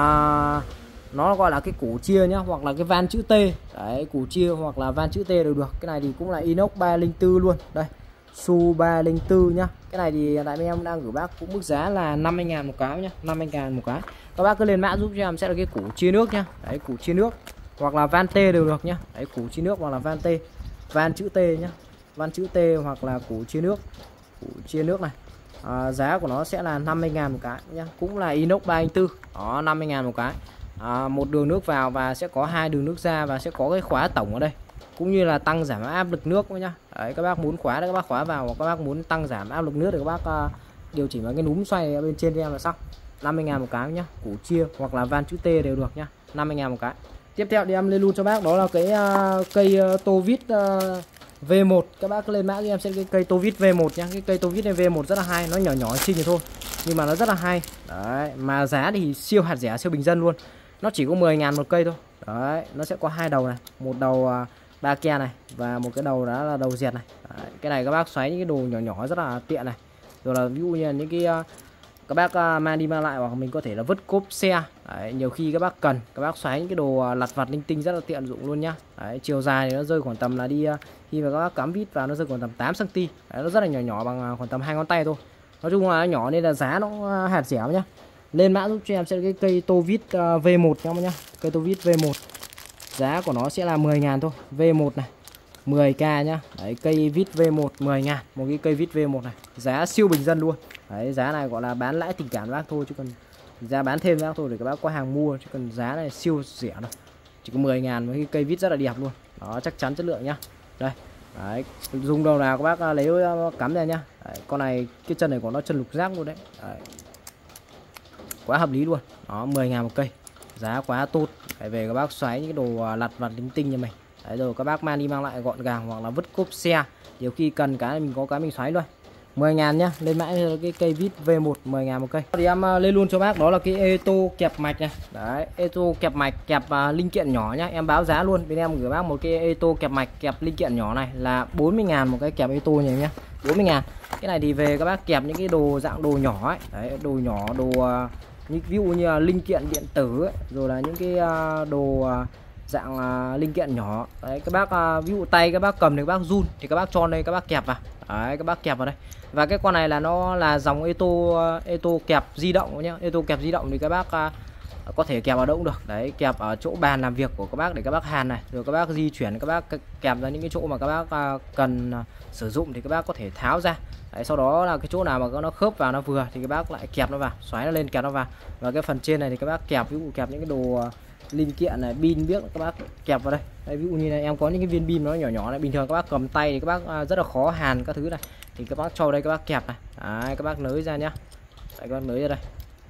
À, nó gọi là cái củ chia nhá, hoặc là cái van chữ T. Đấy, củ chia hoặc là van chữ T đều được. Cái này thì cũng là inox ba không bốn luôn. Đây, Su ba không bốn nhá. Cái này thì tại bên em đang gửi bác cũng mức giá là năm mươi ngàn một cái nhá, năm mươi ngàn một cái. Các bác cứ lên mã giúp cho em sẽ là cái củ chia nước nhá. Đấy, củ chia nước hoặc là van T đều được nhá. Đấy, củ chia nước hoặc là van T. Van chữ T nhá. Van chữ T hoặc là củ chia nước. Củ chia nước này. À, giá của nó sẽ là năm mươi ngàn một cái nhá, cũng là inox ba không bốn. Đó, năm mươi ngàn một cái. À, một đường nước vào và sẽ có hai đường nước ra và sẽ có cái khóa tổng ở đây cũng như là tăng giảm áp lực nước nhá. Đấy, các bác muốn khóa đấy các bác khóa vào, hoặc các bác muốn tăng giảm áp lực nước thì các bác uh, điều chỉnh vào cái núm xoay ở bên trên cho em là xong. Năm mươi ngàn một cái nhá, củ chia hoặc là van chữ T đều được nhá, năm mươi ngàn một cái. Tiếp theo thì em lên luôn cho bác đó là cái uh, cây uh, tô vít uh, V một. Các bác lên mã cho em sẽ cái cây tô vít V một nhá. Cái cây tô vít này V một rất là hay, nó nhỏ nhỏ xinh thôi nhưng mà nó rất là hay. Đấy, mà giá thì siêu hạt rẻ, siêu bình dân luôn. Nó chỉ có mười ngàn một cây thôi. Đấy, nó sẽ có hai đầu này, một đầu uh, ba ke này và một cái đầu đó là đầu dẹt này. Đấy, cái này các bác xoáy những cái đồ nhỏ nhỏ rất là tiện này. Rồi là ví dụ như là những cái uh, các bác uh, mang đi mang lại, hoặc mình có thể là vứt cốp xe. Đấy, nhiều khi các bác cần các bác xoáy những cái đồ uh, lặt vặt linh tinh rất là tiện dụng luôn nhá. Đấy, chiều dài thì nó rơi khoảng tầm là đi uh, khi mà các bác cắm vít vào nó rơi khoảng tầm tám xăng ti mét. Đấy, nó rất là nhỏ nhỏ bằng uh, khoảng tầm hai ngón tay thôi. Nói chung là nó nhỏ nên là giá nó uh, hạt rẻ nhá. Lên mã giúp cho em sẽ cái cây tô vít uh, V một nhá nhá. Cây tô vít V một giá của nó sẽ là mười ngàn thôi. V một này mười k nhá. Đấy, cây vít V một mười ngàn. Một cái cây vít V một này giá siêu bình dân luôn. Đấy, giá này gọi là bán lãi tình cảm bác thôi, chứ còn giá bán thêm bác thôi để các bác có hàng mua, chứ còn giá này siêu rẻ đâu. Chỉ có mười ngàn với cái cây vít rất là đẹp luôn. Đó, chắc chắn chất lượng nhá. Đây. Đấy, dùng đầu nào các bác lấy cắm ra nhá. Đấy, con này cái chân này của nó chân lục giác luôn đấy. Đấy, quá hợp lý luôn. Đó, mười ngàn một cây, giá quá tốt. Phải về các bác xoáy những cái đồ lặt vặt linh tinh như mình. Đấy, rồi các bác mang đi mang lại gọn gàng, hoặc là vứt cốp xe, nhiều khi cần cái mình có cái mình xoáy luôn. Mười ngàn nhá. Lên mãi cái cây vít V một mười ngàn một cây. Thì em lên luôn cho bác đó là cái ê tô kẹp mạch này. Đấy, ê tô kẹp mạch kẹp uh, linh kiện nhỏ nhá. Em báo giá luôn, bên em gửi bác một cái ê tô kẹp mạch kẹp linh kiện nhỏ này là bốn mươi ngàn một cái kẹp ê tô này nhá. bốn mươi ngàn. Cái này thì về các bác kẹp những cái đồ dạng đồ nhỏ ấy. Đấy, đồ nhỏ, đồ uh, như ví dụ như là linh kiện điện tử ấy, rồi là những cái uh, đồ uh, dạng uh, linh kiện nhỏ. Đấy, các bác uh, ví dụ tay các bác cầm thì các bác run thì các bác cho đây, các bác kẹp vào. Đấy, các bác kẹp vào đây. Và cái con này là nó là dòng ê tô uh, ê tô kẹp di động nhá. Ê tô kẹp di động thì các bác uh, có thể kẹp vào đâu cũng được. Đấy, kẹp ở chỗ bàn làm việc của các bác để các bác hàn này, rồi các bác di chuyển, các bác kẹp ra những cái chỗ mà các bác uh, cần uh, sử dụng thì các bác có thể tháo ra. Đấy, sau đó là cái chỗ nào mà nó khớp vào nó vừa thì các bác lại kẹp nó vào, xoáy nó lên kẹp nó vào. Và cái phần trên này thì các bác kẹp, ví dụ kẹp những cái đồ uh, linh kiện này, pin biết các bác kẹp vào đây. Đây, ví dụ như này em có những cái viên pin nó nhỏ nhỏ này, bình thường các bác cầm tay thì các bác uh, rất là khó hàn các thứ này, thì các bác cho đây các bác kẹp này. Đấy, các bác nới ra nhá. Đấy, các bác nới ra đây.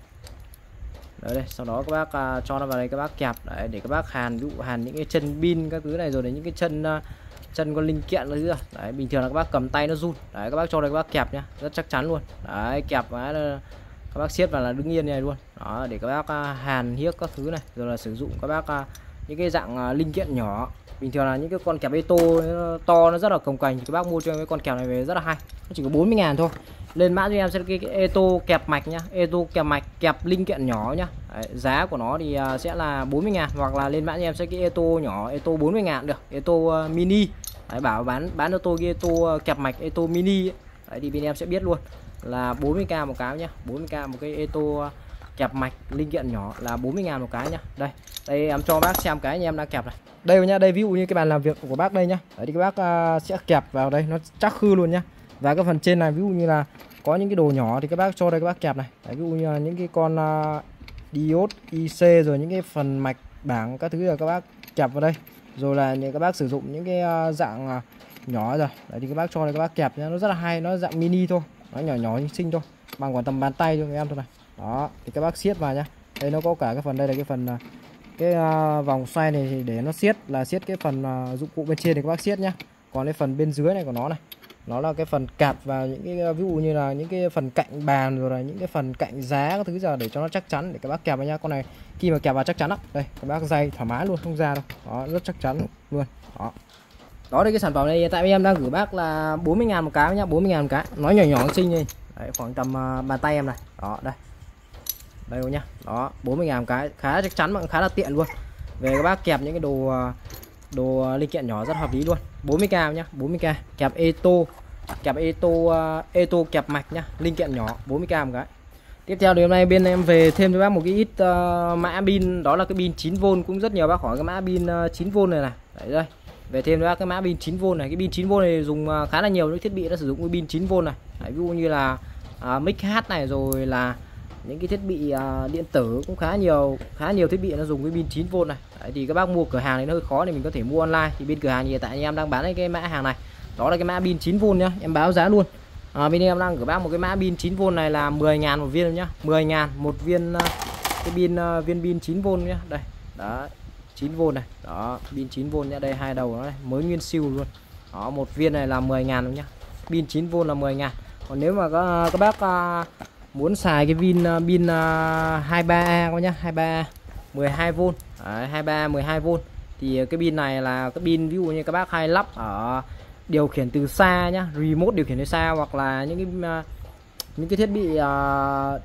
Đấy, đây, sau đó các bác uh, cho nó vào đây các bác kẹp. Đấy, để các bác hàn, ví dụ hàn những cái chân pin các thứ này, rồi đến những cái chân uh, chân con linh kiện nữa rồi. Đấy, bình thường là các bác cầm tay nó run. Đấy, các bác cho đây các bác kẹp nhá, rất chắc chắn luôn. Đấy, kẹp cái các bác siết vào là đứng yên này luôn. Đó, để các bác uh, hàn hiếc các thứ này, rồi là sử dụng các bác uh, những cái dạng uh, linh kiện nhỏ. Bình thường là những cái con kẹp ê tô to nó rất là cồng kềnh thì các bác mua cho cái con kẹp này về rất là hay. Nó chỉ có bốn mươi ngàn thôi. Lên mã cho em sẽ cái, cái ê tô kẹp mạch nhá, ê tô kẹp mạch kẹp linh kiện nhỏ nhá. Đấy, giá của nó thì uh, sẽ là bốn mươi ngàn, hoặc là lên mã cho em sẽ cái ê tô nhỏ, ê tô bốn mươi ngàn được, ê tô uh, mini. Đấy, bảo bán bán cho tôi cái ê tô uh, kẹp mạch ê tô mini ấy. Đấy, thì bên em sẽ biết luôn là bốn mươi k một cái nhá, bốn mươi k một cái ê tô uh, kẹp mạch linh kiện nhỏ là bốn mươi ngàn một cái nhá. Đây, đây em cho bác xem cái anh em đang kẹp này. Đây nhá, đây ví dụ như cái bàn làm việc của bác đây nhá. Đấy thì các bác uh, sẽ kẹp vào đây, nó chắc khư luôn nhá. Và cái phần trên này ví dụ như là có những cái đồ nhỏ thì các bác cho đây các bác kẹp này. Đấy, ví dụ như là những cái con uh, diode i xê rồi những cái phần mạch bảng các thứ là các bác kẹp vào đây. Rồi là những các bác sử dụng những cái uh, dạng uh, nhỏ rồi. Đấy thì các bác cho đây các bác kẹp nhá, nó rất là hay, nó dạng mini thôi. Nó nhỏ nhỏ xinh xinh thôi, bằng khoảng tầm bàn tay cho các em thôi này. Đó, thì các bác siết vào nhá. Đây nó có cả cái phần đây là cái phần uh, cái uh, vòng xoay này thì để nó siết là siết cái phần uh, dụng cụ bên trên thì các bác siết nhá. Còn cái phần bên dưới này của nó này, nó là cái phần cạp và những cái ví dụ như là những cái phần cạnh bàn rồi là những cái phần cạnh giá các thứ giờ để cho nó chắc chắn để các bác kẹp vào nhá. Con này khi mà kẹp vào chắc chắn lắm. Đây các bác day thoải mái luôn, không ra đâu. Đó, rất chắc chắn luôn. Đó. Đó đây cái sản phẩm này tại vì em đang gửi bác là bốn mươi ngàn một cái nhá, bốn mươi ngàn một cái. Nó nhỏ nhỏ xinh đi. Đấy, khoảng tầm uh, bàn tay em này. Đó, đây. Đây luôn nhá. Đó, bốn mươi ngàn một cái, khá là chắc chắn mà khá là tiện luôn. Về các bác kẹp những cái đồ đồ linh kiện nhỏ rất hợp lý luôn. bốn mươi k nhá, bốn mươi k. Kẹp Eto, kẹp Eto uh, Eto kẹp mạch nhá, linh kiện nhỏ bốn mươi k một cái. Tiếp theo thì hôm nay bên em về thêm cho bác một cái ít uh, mã pin, đó là cái pin chín vôn, cũng rất nhiều bác hỏi cái mã pin uh, chín vôn này này. Đấy đây. Về thêm cho bác cái mã pin chín vôn này, cái pin chín vôn này dùng uh, khá là nhiều những thiết bị đã sử dụng cái pin chín vôn này. Đấy, ví dụ như là uh, mic hát này rồi là những cái thiết bị uh, điện tử cũng khá nhiều khá nhiều thiết bị nó dùng cái pin chín vôn này. Đấy, thì các bác mua cửa hàng thì nó hơi khó thì mình có thể mua online. Thì bên cửa hàng thì tại em đang bán cái mã hàng này, đó là cái mã pin chín vôn nhá, em báo giá luôn. À, bên em đang gửi bác một cái mã pin chín vôn này là mười ngàn một viên nhá, mười ngàn một viên uh, cái pin uh, viên pin chín vôn nhá. Đây, đó, chín vôn này. Đó, pin chín vôn nhá, đây hai đầu nó này, mới nguyên siêu luôn. Đó, một viên này là mười ngàn luôn nhá. Pin chín vôn là mười ngàn. Còn nếu mà các các bác uh, muốn xài cái pin pin uh, hai mươi ba A các nhá, hai mươi ba A mười hai vôn. Đấy, hai mươi ba A mười hai vôn thì cái pin này là cái pin ví dụ như các bác hay lắp ở điều khiển từ xa nhá, remote điều khiển từ xa hoặc là những cái uh, những cái thiết bị uh,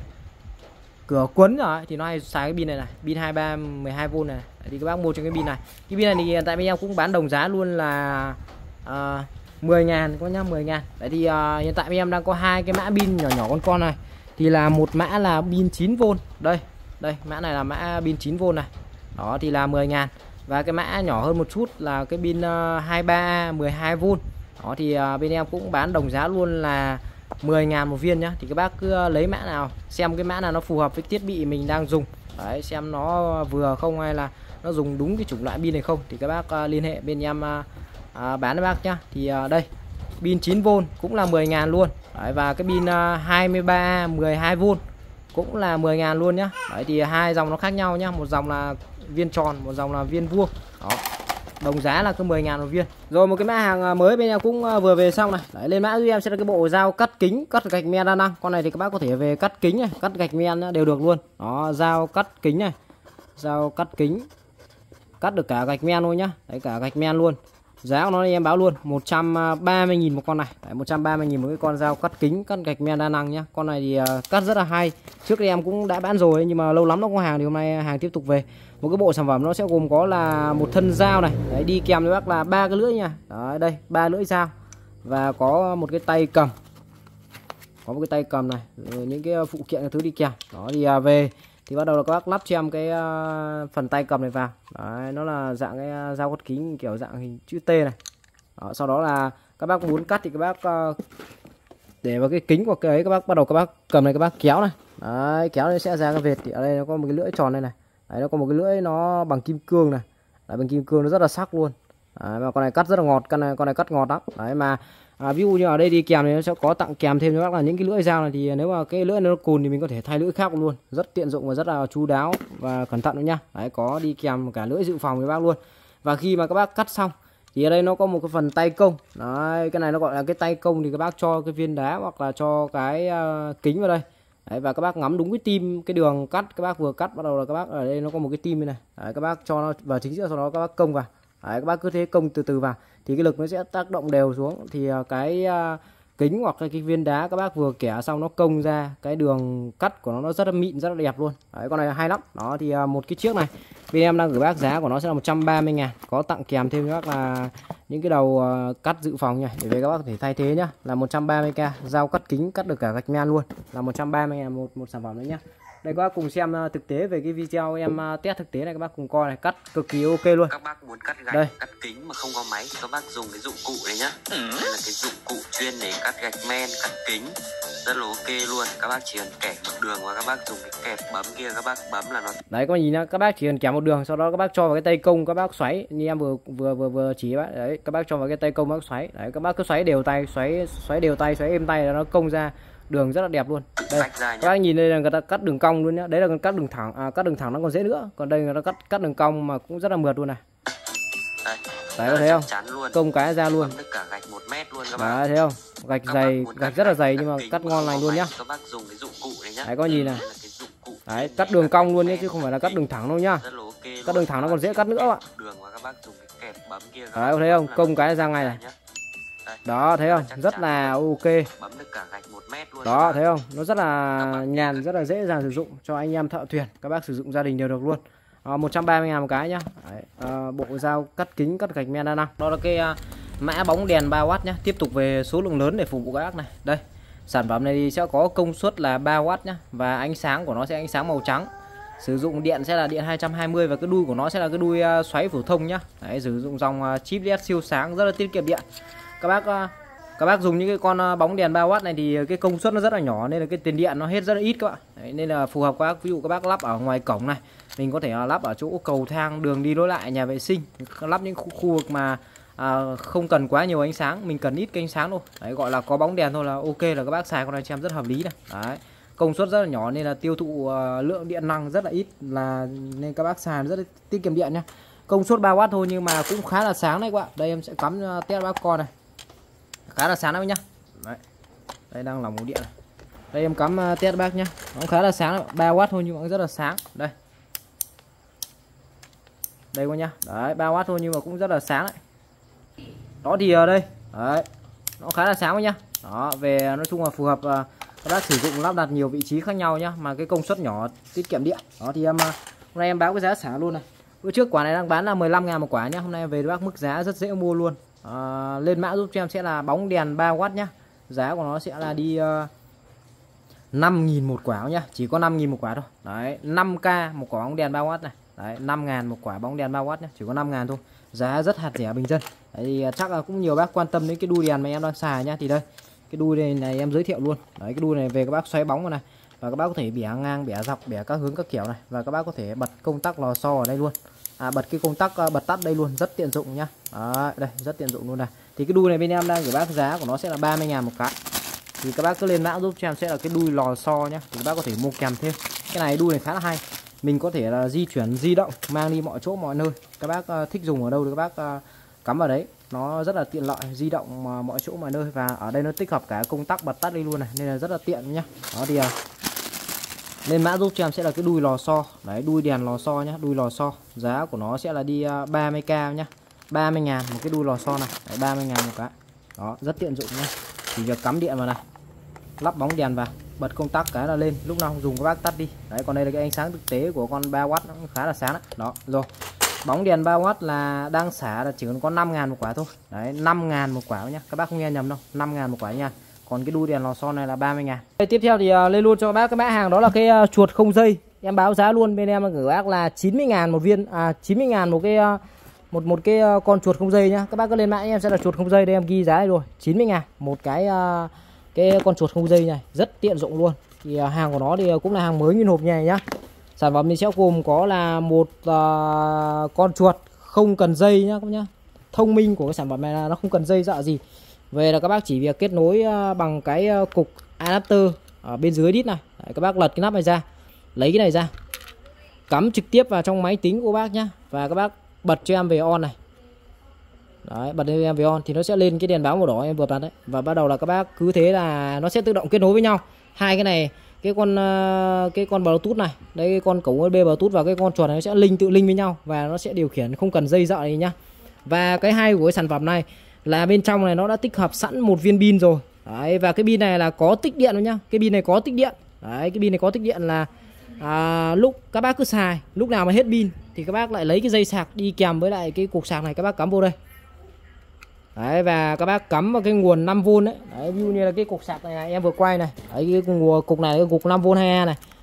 cửa quấn rồi thì nó hay xài cái pin này này, pin hai mươi ba mười hai vôn này. Đấy, thì các bác mua cho cái pin này. Cái pin này thì hiện tại bên em cũng bán đồng giá luôn là uh, mười ngàn có nhá, mười ngàn. Đấy thì uh, hiện tại bên em đang có hai cái mã pin nhỏ nhỏ con con này. Thì là một mã là pin chín vôn. Đây, đây mã này là mã pin chín vôn này. Đó thì là mười ngàn. Và cái mã nhỏ hơn một chút là cái pin uh, hai mươi ba A mười hai vôn. Đó thì uh, bên em cũng bán đồng giá luôn là mười ngàn một viên nhá. Thì các bác cứ uh, lấy mã nào, xem cái mã nào nó phù hợp với thiết bị mình đang dùng. Đấy, xem nó vừa không hay là nó dùng đúng cái chủng loại pin này không thì các bác uh, liên hệ bên em uh, uh, bán cho bác nhá. Thì uh, đây, pin chín vôn cũng là mười ngàn luôn. Đấy, và cái pin uh, hai mươi ba A mười hai vôn cũng là mười ngàn luôn nhá. Đấy thì hai dòng nó khác nhau nhá, một dòng là viên tròn, một dòng là viên vuông. Đó. Đồng giá là cứ mười ngàn một viên. Rồi một cái mã hàng mới bên em cũng vừa về xong này. Đấy, lên mã giúp em sẽ là cái bộ dao cắt kính, cắt gạch men đa năng. Con này thì các bác có thể về cắt kính này, cắt gạch men đều được luôn. Đó, dao cắt kính này. Dao cắt kính. Cắt được cả gạch men luôn nhá. Đấy, cả gạch men luôn. Giá của nó thì em báo luôn một trăm ba mươi nghìn một con này. Đấy, một trăm ba mươi nghìn một cái con dao cắt kính, cắt gạch men đa năng nhá. Con này thì uh, cắt rất là hay. Trước thì em cũng đã bán rồi nhưng mà lâu lắm nó có hàng thì hôm nay hàng tiếp tục về. Một cái bộ sản phẩm nó sẽ gồm có là một thân dao này. Đấy, đi kèm với bác là ba cái lưỡi nha. Đấy, đây, ba lưỡi dao. Và có một cái tay cầm. Có một cái tay cầm này, rồi những cái phụ kiện cái thứ đi kèm. Đó thì uh, về thì bắt đầu là các bác lắp cho em cái uh, phần tay cầm này vào. Đấy, nó là dạng cái uh, dao cắt kính kiểu dạng hình chữ T này. Đó, sau đó là các bác muốn cắt thì các bác uh, để vào cái kính của cái ấy, các bác bắt đầu các bác cầm này, các bác kéo này. Đấy, kéo này sẽ ra cái vệt. Thì ở đây nó có một cái lưỡi tròn đây này. Đấy, nó có một cái lưỡi nó bằng kim cương này. Đấy, bằng kim cương nó rất là sắc luôn. Đấy, mà con này cắt rất là ngọt, con này con này cắt ngọt lắm. Đấy mà à, ví dụ như ở đây đi kèm thì nó sẽ có tặng kèm thêm cho bác là những cái lưỡi dao này, thì nếu mà cái lưỡi nó cùn thì mình có thể thay lưỡi khác luôn, rất tiện dụng và rất là chu đáo và cẩn thận nữa nhá. Đấy, có đi kèm cả lưỡi dự phòng cho bác luôn. Và khi mà các bác cắt xong thì ở đây nó có một cái phần tay công. Đấy, cái này nó gọi là cái tay công thì các bác cho cái viên đá hoặc là cho cái uh, kính vào đây. Đấy, và các bác ngắm đúng cái tim, cái đường cắt các bác vừa cắt, bắt đầu là các bác ở đây nó có một cái tim này. Đấy, các bác cho nó vào chính giữa, sau đó các bác công vào. Đấy, các bác cứ thế công từ từ vào thì cái lực nó sẽ tác động đều xuống, thì cái uh, kính hoặc là cái viên đá các bác vừa kẻ xong nó công ra cái đường cắt của nó nó rất là mịn, rất là đẹp luôn. Đấy, con này hay lắm. Đó thì uh, một cái chiếc này bên em đang gửi bác giá của nó sẽ là một trăm ba mươi ngàn, có tặng kèm thêm cho bác là những cái đầu uh, cắt dự phòng nha, để về các bác có thể thay thế nhá, là một trăm ba mươi k, dao cắt kính cắt được cả gạch men luôn, là một trăm ba mươi ngàn một một sản phẩm đấy nhá. Đây các bác cùng xem thực tế về cái video em test thực tế này, các bác cùng coi này, cắt cực kỳ ok luôn. Các bác muốn cắt gạch, đây. cắt kính mà không có máy thì các bác dùng cái dụng cụ này nhá. Đây là cái dụng cụ chuyên để cắt gạch men, cắt kính, rất là ok luôn. Các bác chỉ cần kẻ một đường và các bác dùng cái kẹp bấm kia, các bác bấm là nó. Đấy các bác nhìn nhá, các bác chỉ cần kẻ một đường, sau đó các bác cho vào cái tay công, các bác xoáy như em vừa vừa vừa vừa chỉ bác. Đấy, các bác cho vào cái tay công, các bác xoáy. Đấy, các bác cứ xoáy đều tay, xoáy xoáy đều tay, xoáy êm tay là nó công ra đường rất là đẹp luôn. Đây các bác nhìn đây là người ta cắt đường cong luôn nhá, đấy là cắt đường thẳng, à, cắt đường thẳng nó còn dễ nữa, còn đây người ta cắt cắt đường cong mà cũng rất là mượt luôn này. Đây, đấy có thấy không, công cái ra luôn. Cả gạch một mét luôn các bác. Đấy thấy không, gạch dày, gạch rất là dày nhưng mà cắt ngon lành luôn nhá. Các bác dùng cái dụng cụ này nhá. Đấy có nhìn này, đấy cắt đường cong luôn nhé chứ không phải là cắt đường thẳng đâu nhá. Cắt đường thẳng nó còn dễ cắt nữa ạ. Đấy có thấy không, công cái ra ngay này. Đó thấy không, rất là ok. Đó thấy không, nó rất là nhàn, rất là dễ dàng sử dụng cho anh em thợ thuyền, các bác sử dụng gia đình đều được luôn. À, một trăm ba mươi ngàn một cái nhá. Đấy, à, bộ dao cắt kính, cắt gạch men đa năng. Đó là cái uh, mã bóng đèn ba oát nhá. Tiếp tục về số lượng lớn để phục vụ các bác này. Đây, sản phẩm này thì sẽ có công suất là ba oát nhá, và ánh sáng của nó sẽ ánh sáng màu trắng. Sử dụng điện sẽ là điện hai trăm hai mươi và cái đuôi của nó sẽ là cái đuôi uh, xoáy phổ thông nhá. Đấy, sử dụng dòng uh, chip led siêu sáng, rất là tiết kiệm điện. Các bác uh, các bác dùng những cái con bóng đèn ba oát này thì cái công suất nó rất là nhỏ nên là cái tiền điện nó hết rất là ít các bạn. Đấy, nên là phù hợp các bác, ví dụ các bác lắp ở ngoài cổng này, mình có thể lắp ở chỗ cầu thang, đường đi lối lại, nhà vệ sinh, lắp những khu, khu vực mà à, không cần quá nhiều ánh sáng, mình cần ít cái ánh sáng thôi. Đấy, gọi là có bóng đèn thôi là ok, là các bác xài con này cho em rất hợp lý này. Đấy, công suất rất là nhỏ nên là tiêu thụ uh, lượng điện năng rất là ít, là nên các bác xài rất là tiết kiệm điện nhá. Công suất ba oát thôi nhưng mà cũng khá là sáng đấy các bạn. Đây em sẽ cắm uh, test bác con này, khá là sáng đấy nhá. Đấy, đây đang lỏng một điện này. Đây em cắm uh, test bác nhá, nó khá là sáng đấy, ba oát thôi nhưng mà cũng rất là sáng. Đây đây quá nhá, đấy ba oát thôi nhưng mà cũng rất là sáng đấy. Đó thì ở đây đấy nó khá là sáng quá nhá. Đó, về nói chung là phù hợp, uh, các bác sử dụng lắp đặt nhiều vị trí khác nhau nhá, mà cái công suất nhỏ, tiết kiệm điện. Đó thì em uh, hôm nay em báo cái giá xả luôn này. Bữa trước quả này đang bán là mười lăm ngàn một quả nhá, hôm nay về bác mức giá rất dễ mua luôn. Uh, lên mã giúp cho em sẽ là bóng đèn ba oát nhá, giá của nó sẽ là đi uh, năm nghìn một quả nhá, chỉ có năm nghìn một quả thôi. Đấy, năm k một quả bóng đèn ba oát này. Đấy, năm ngàn một quả bóng đèn ba oát nhá, chỉ có năm ngàn thôi. Giá rất hạt rẻ bình dân. Đấy, thì chắc là cũng nhiều bác quan tâm đến cái đuôi đèn mà em đang xài nhá, thì đây cái đuôi này, này em giới thiệu luôn. Đấy, cái đuôi này về các bác xoáy bóng vào này, và các bác có thể bẻ ngang, bẻ dọc, bẻ các hướng các kiểu này, và các bác có thể bật công tắc lò xo ở đây luôn. À, bật cái công tắc bật tắt đây luôn, rất tiện dụng nhá. Đấy, đây rất tiện dụng luôn này. Thì cái đuôi này bên em đang gửi bác giá của nó sẽ là ba mươi ngàn một cái. Thì các bác cứ lên mã giúp cho em sẽ là cái đuôi lò xo nhá, thì các bác có thể mua kèm thêm. Cái này đuôi này khá là hay, mình có thể là di chuyển, di động, mang đi mọi chỗ mọi nơi. Các bác uh, thích dùng ở đâu thì các bác uh, cắm vào đấy, nó rất là tiện lợi, di động uh, mọi chỗ mọi nơi. Và ở đây nó tích hợp cả công tắc bật tắt đi luôn này, nên là rất là tiện nhá. Đó thì uh, lên mã giúp cho em sẽ là cái đuôi lò xo. Đấy, đuôi đèn lò xo nhá, đuôi lò xo. Giá của nó sẽ là đi uh, ba mươi k nhá, ba mươi ngàn một cái đuôi lò xo này. Đấy, ba mươi ngàn một cái. Đó, rất tiện dụng nhá. Chỉ việc cắm điện vào này, lắp bóng đèn vào, bật công tắc cái là lên, lúc nào không dùng các bác tắt đi. Đấy, còn đây là cái ánh sáng thực tế của con ba oát, nó cũng khá là sáng đấy. Đó, rồi. Bóng đèn ba oát là đang xả là chỉ còn có năm ngàn một quả thôi. Đấy, năm ngàn một quả nhá. Các bác không nghe nhầm đâu, năm ngàn một quả nha. Còn cái đuôi đèn lò xo này là ba mươi ngàn. Đây, tiếp theo thì uh, lên luôn cho các bác cái mã hàng đó là cái uh, chuột không dây. Em báo giá luôn, bên em gửi bác là chín mươi ngàn một viên, à chín mươi ngàn một cái uh, một một cái uh, con chuột không dây nhá. Các bác cứ lên mã em sẽ là chuột không dây, đây em ghi giá này rồi, chín mươi ngàn một cái uh, cái con chuột không dây này, rất tiện dụng luôn. Thì uh, hàng của nó thì cũng là hàng mới nguyên hộp này nhá. Sản phẩm thì sẽ gồm có là một uh, con chuột không cần dây nhá các nhá. Thông minh của cái sản phẩm này là nó không cần dây dạ gì. Về là các bác chỉ việc kết nối uh, bằng cái uh, cục adapter ở bên dưới đít này. Đấy, các bác lật cái nắp này ra, lấy cái này ra, cắm trực tiếp vào trong máy tính của bác nhá. Và các bác bật cho em về on này. Đấy, bật cho em về on thì nó sẽ lên cái đèn báo màu đỏ em vừa bật đấy. Và bắt đầu là các bác cứ thế là nó sẽ tự động kết nối với nhau. Hai cái này, cái con cái con Bluetooth này, đây cái con cổng u ét bê Bluetooth và cái con chuột này nó sẽ link tự link với nhau và nó sẽ điều khiển không cần dây dợ này nhá. Và cái hay của cái sản phẩm này là bên trong này nó đã tích hợp sẵn một viên pin rồi. Đấy, và cái pin này là có tích điện rồi nhá. Cái pin này có tích điện. Đấy, cái pin này có tích điện là à, lúc các bác cứ xài, lúc nào mà hết pin thì các bác lại lấy cái dây sạc đi kèm với lại cái cục sạc này, các bác cắm vô đây. Đấy, và các bác cắm vào cái nguồn năm vôn đấy. Đấy, ví dụ như là cái cục sạc này, này em vừa quay này. Đấy, cái nguồn cục này cái cục năm vôn hai A này.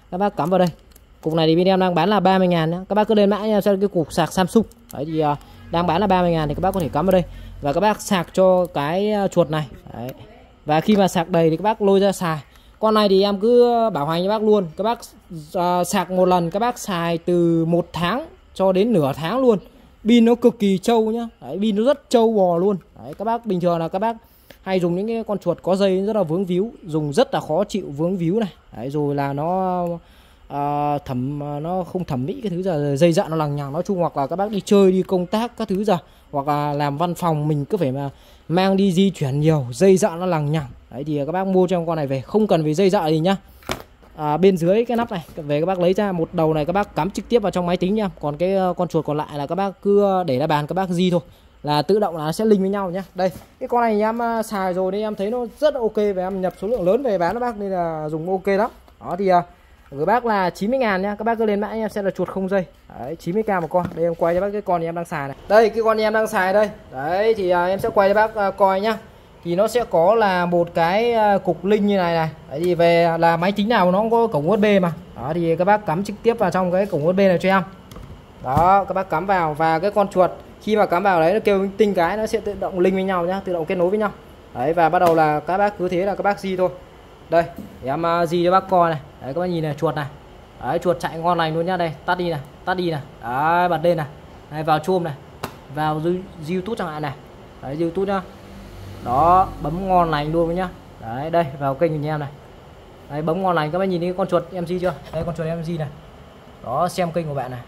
các bác cắm vào đây. Cục này thì bên em đang bán là ba mươi ngàn nhá. Các bác cứ lên mã nha, xem cái cục sạc Samsung. Đấy thì uh, đang bán là ba mươi ngàn thì các bác có thể cắm vào đây. Và các bác sạc cho cái uh, chuột này. Đấy. Và khi mà sạc đầy thì các bác lôi ra xài. Con này thì em cứ bảo hành cho bác luôn. Các bác uh, sạc một lần các bác xài từ một tháng cho đến nửa tháng luôn. Pin nó cực kỳ trâu nhá. Đấy, pin nó rất trâu bò luôn. Đấy, các bác bình thường là các bác hay dùng những cái con chuột có dây rất là vướng víu, dùng rất là khó chịu vướng víu này. Đấy, rồi là nó uh, thẩm nó không thẩm mỹ cái thứ giờ dây dặn nó lằng nhằng, nói chung hoặc là các bác đi chơi đi công tác các thứ giờ hoặc là làm văn phòng mình cứ phải mà mang đi di chuyển nhiều, dây dặn nó lằng nhằng. Đấy thì các bác mua cho con này về không cần phải dây dặn gì nhá. À, bên dưới cái nắp này về các bác lấy ra một đầu này các bác cắm trực tiếp vào trong máy tính nha. Còn cái con chuột còn lại là các bác cứ để ra bàn các bác di thôi là tự động là nó sẽ link với nhau nhá. Đây cái con này em xài rồi nên em thấy nó rất là ok và em nhập số lượng lớn về bán cho bác nên là dùng ok lắm. Đó thì gửi bác là chín mươi ngàn nhá. Các bác cứ lên mã em sẽ là chuột không dây. Đấy, chín mươi k một con. Đây em quay cho bác cái con em đang xài này. Đây cái con em đang xài đây. Đấy thì em sẽ quay cho bác coi nhá. Thì nó sẽ có là một cái cục link như này này. Đấy thì về là máy tính nào nó cũng có cổng u ét bê mà. Đó thì các bác cắm trực tiếp vào trong cái cổng u ét bê này cho em. Đó các bác cắm vào và cái con chuột khi mà cắm vào đấy nó kêu tinh cái nó sẽ tự động link với nhau nhá, tự động kết nối với nhau. Đấy và bắt đầu là các bác cứ thế là các bác di thôi. Đây để em uh, di cho bác coi này. Đấy các bác nhìn này chuột này. Đấy chuột chạy ngon lành luôn nhá. Đây tắt đi này, tắt đi này. Đấy bật lên này. Đấy vào Chrome này. Vào YouTube chẳng hạn này. Đấy YouTube nhá. Đó bấm ngon lành luôn nhá. Đấy đây vào kênh của em này. Đấy bấm ngon lành các bác nhìn thấy con chuột em di chưa? Đây con chuột em di này. Đó xem kênh của bạn này.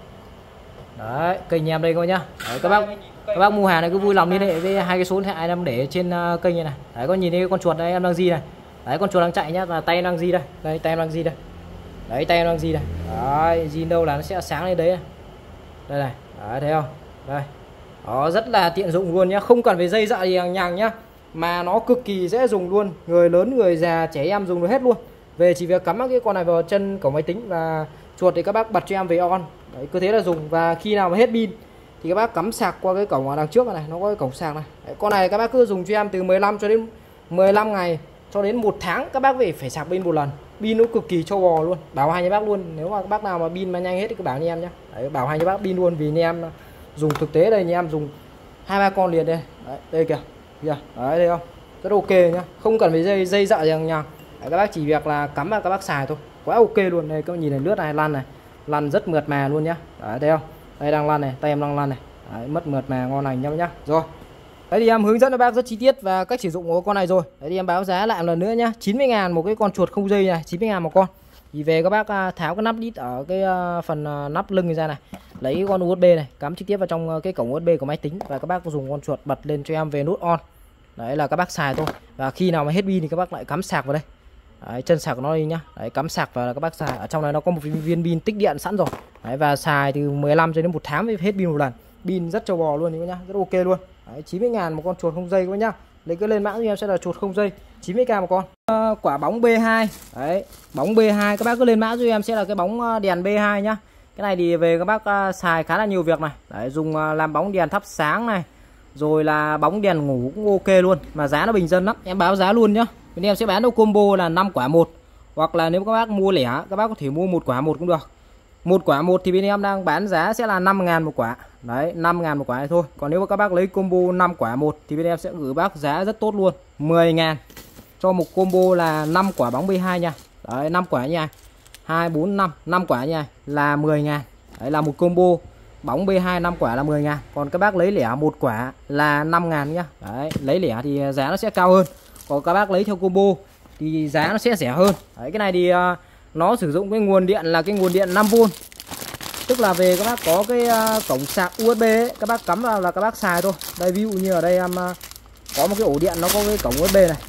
Đấy kênh em đây coi nhá. Đấy, các bác các bác mua hàng này cứ vui lòng liên hệ với hai cái số điện thoại em để trên uh, kênh này này. Đấy có nhìn thấy con chuột đây em đang di này. Đấy con chuột đang chạy nhá, là tay em đang di đây. Đây tay em đang di đây. Đấy tay em đang di đây. Đấy di đâu là nó sẽ sáng lên đấy này. Đây này. Đấy thấy không? Đây. Đó rất là tiện dụng luôn nhá, không cần phải dây dợ gì hàng nhàng nhá. Mà nó cực kỳ dễ dùng luôn, người lớn người già trẻ em dùng được hết luôn. Về chỉ việc cắm cái con này vào chân cổng máy tính và chuột thì các bác bật cho em về on. Đấy, cứ thế là dùng và khi nào mà hết pin thì các bác cắm sạc qua cái cổng ở đằng trước này, nó có cái cổng sạc này. Đấy, con này các bác cứ dùng cho em từ mười lăm cho đến mười lăm ngày cho đến một tháng các bác về phải sạc pin một lần. Pin nó cực kỳ trâu bò luôn, bảo hành cho bác luôn. Nếu mà các bác nào mà pin mà nhanh hết thì cứ bảo như em nhé. Đấy, bảo hành cho bác pin luôn vì như em dùng thực tế đây, như em dùng hai ba con liền đây. Đấy, đây kìa, kìa. Đấy đây không, rất ok nhá, không cần phải dây dây dợ gì nhàng. Các bác chỉ việc là cắm vào các bác xài thôi, quá ok luôn. Đây các bác nhìn này, lướt này, lăn này, lăn rất mượt mà luôn nhá. Đấy thấy không, đây đang lăn này, tay em đang lăn này. Đấy, mất mượt mà ngon lành nhá nhá. Rồi đấy thì em hướng dẫn cho bác rất chi tiết và cách sử dụng của con này rồi. Đấy thì em báo giá lại một lần nữa nhá, chín mươi ngàn một cái con chuột không dây này, chín mươi ngàn một con. Thì về các bác tháo cái nắp đít ở cái phần nắp lưng ra này, lấy cái con u ét bê này cắm trực tiếp vào trong cái cổng u ét bê của máy tính và các bác dùng con chuột bật lên cho em về nút on. Đấy là các bác xài thôi. Và khi nào mà hết pin thì các bác lại cắm sạc vào đây. Đấy, chân sạc của nó đi nhá. Đấy, cắm sạc vào là các bác xài. Ở trong này nó có một viên pin tích điện sẵn rồi. Đấy, và xài từ mười lăm cho đến một tháng mới hết pin một lần. Pin rất trâu bò luôn nhá, rất ok luôn. Đấy, chín mươi ngàn một con chuột không dây các bác nhá. Lấy cái lên mã cho em sẽ là chuột không dây, chín mươi k một con. À, quả bóng B hai. Đấy, bóng B hai các bác cứ lên mã cho em sẽ là cái bóng đèn B hai nhá. Cái này thì về các bác uh, xài khá là nhiều việc này. Đấy, dùng uh, làm bóng đèn thắp sáng này, rồi là bóng đèn ngủ cũng ok luôn, mà giá nó bình dân lắm. Em báo giá luôn nhá. Bên em sẽ bán được combo là năm quả một, hoặc là nếu các bác mua lẻ các bác có thể mua một quả một cũng được. Một quả một thì bên em đang bán giá sẽ là năm ngàn một quả. Đấy, năm ngàn một quả này thôi. Còn nếu mà các bác lấy combo năm quả một thì bên em sẽ gửi bác giá rất tốt luôn, mười ngàn cho một combo là năm quả bóng B hai nha. Đấy, năm quả nha, hai, bốn, năm, năm quả nha là mười ngàn. Đấy là một combo bóng B hai năm quả là mười ngàn. Còn các bác lấy lẻ một quả là năm ngàn nhá. Đấy, lấy lẻ thì giá nó sẽ cao hơn. Còn các bác lấy theo combo thì giá nó sẽ rẻ hơn. Đấy, cái này thì uh, nó sử dụng cái nguồn điện là cái nguồn điện năm vôn. Tức là về các bác có cái uh, cổng sạc u ét bê ấy, các bác cắm vào là các bác xài thôi. Đây ví dụ như ở đây em uh, có một cái ổ điện nó có cái cổng u ét bê này.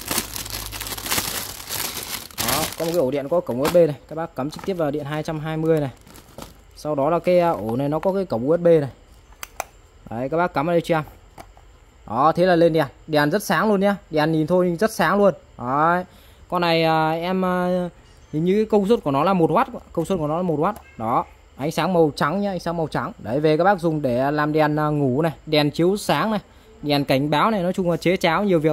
Đó, có một cái ổ điện có cổng u ét bê này, các bác cắm trực tiếp vào điện hai trăm hai mươi này. Sau đó là cái ổ này nó có cái cổng u ét bê này. Đấy, các bác cắm vào đây cho em. Đó, thế là lên đèn, đèn rất sáng luôn nhá. Đèn nhìn thôi nhưng rất sáng luôn. Đấy. Con này à, em à, hình như cái công suất của nó là một oát, công suất của nó là một oát. Đó, ánh sáng màu trắng nhá, ánh sáng màu trắng. Đấy, về các bác dùng để làm đèn ngủ này, đèn chiếu sáng này, đèn cảnh báo này, nói chung là chế cháo nhiều việc lắm.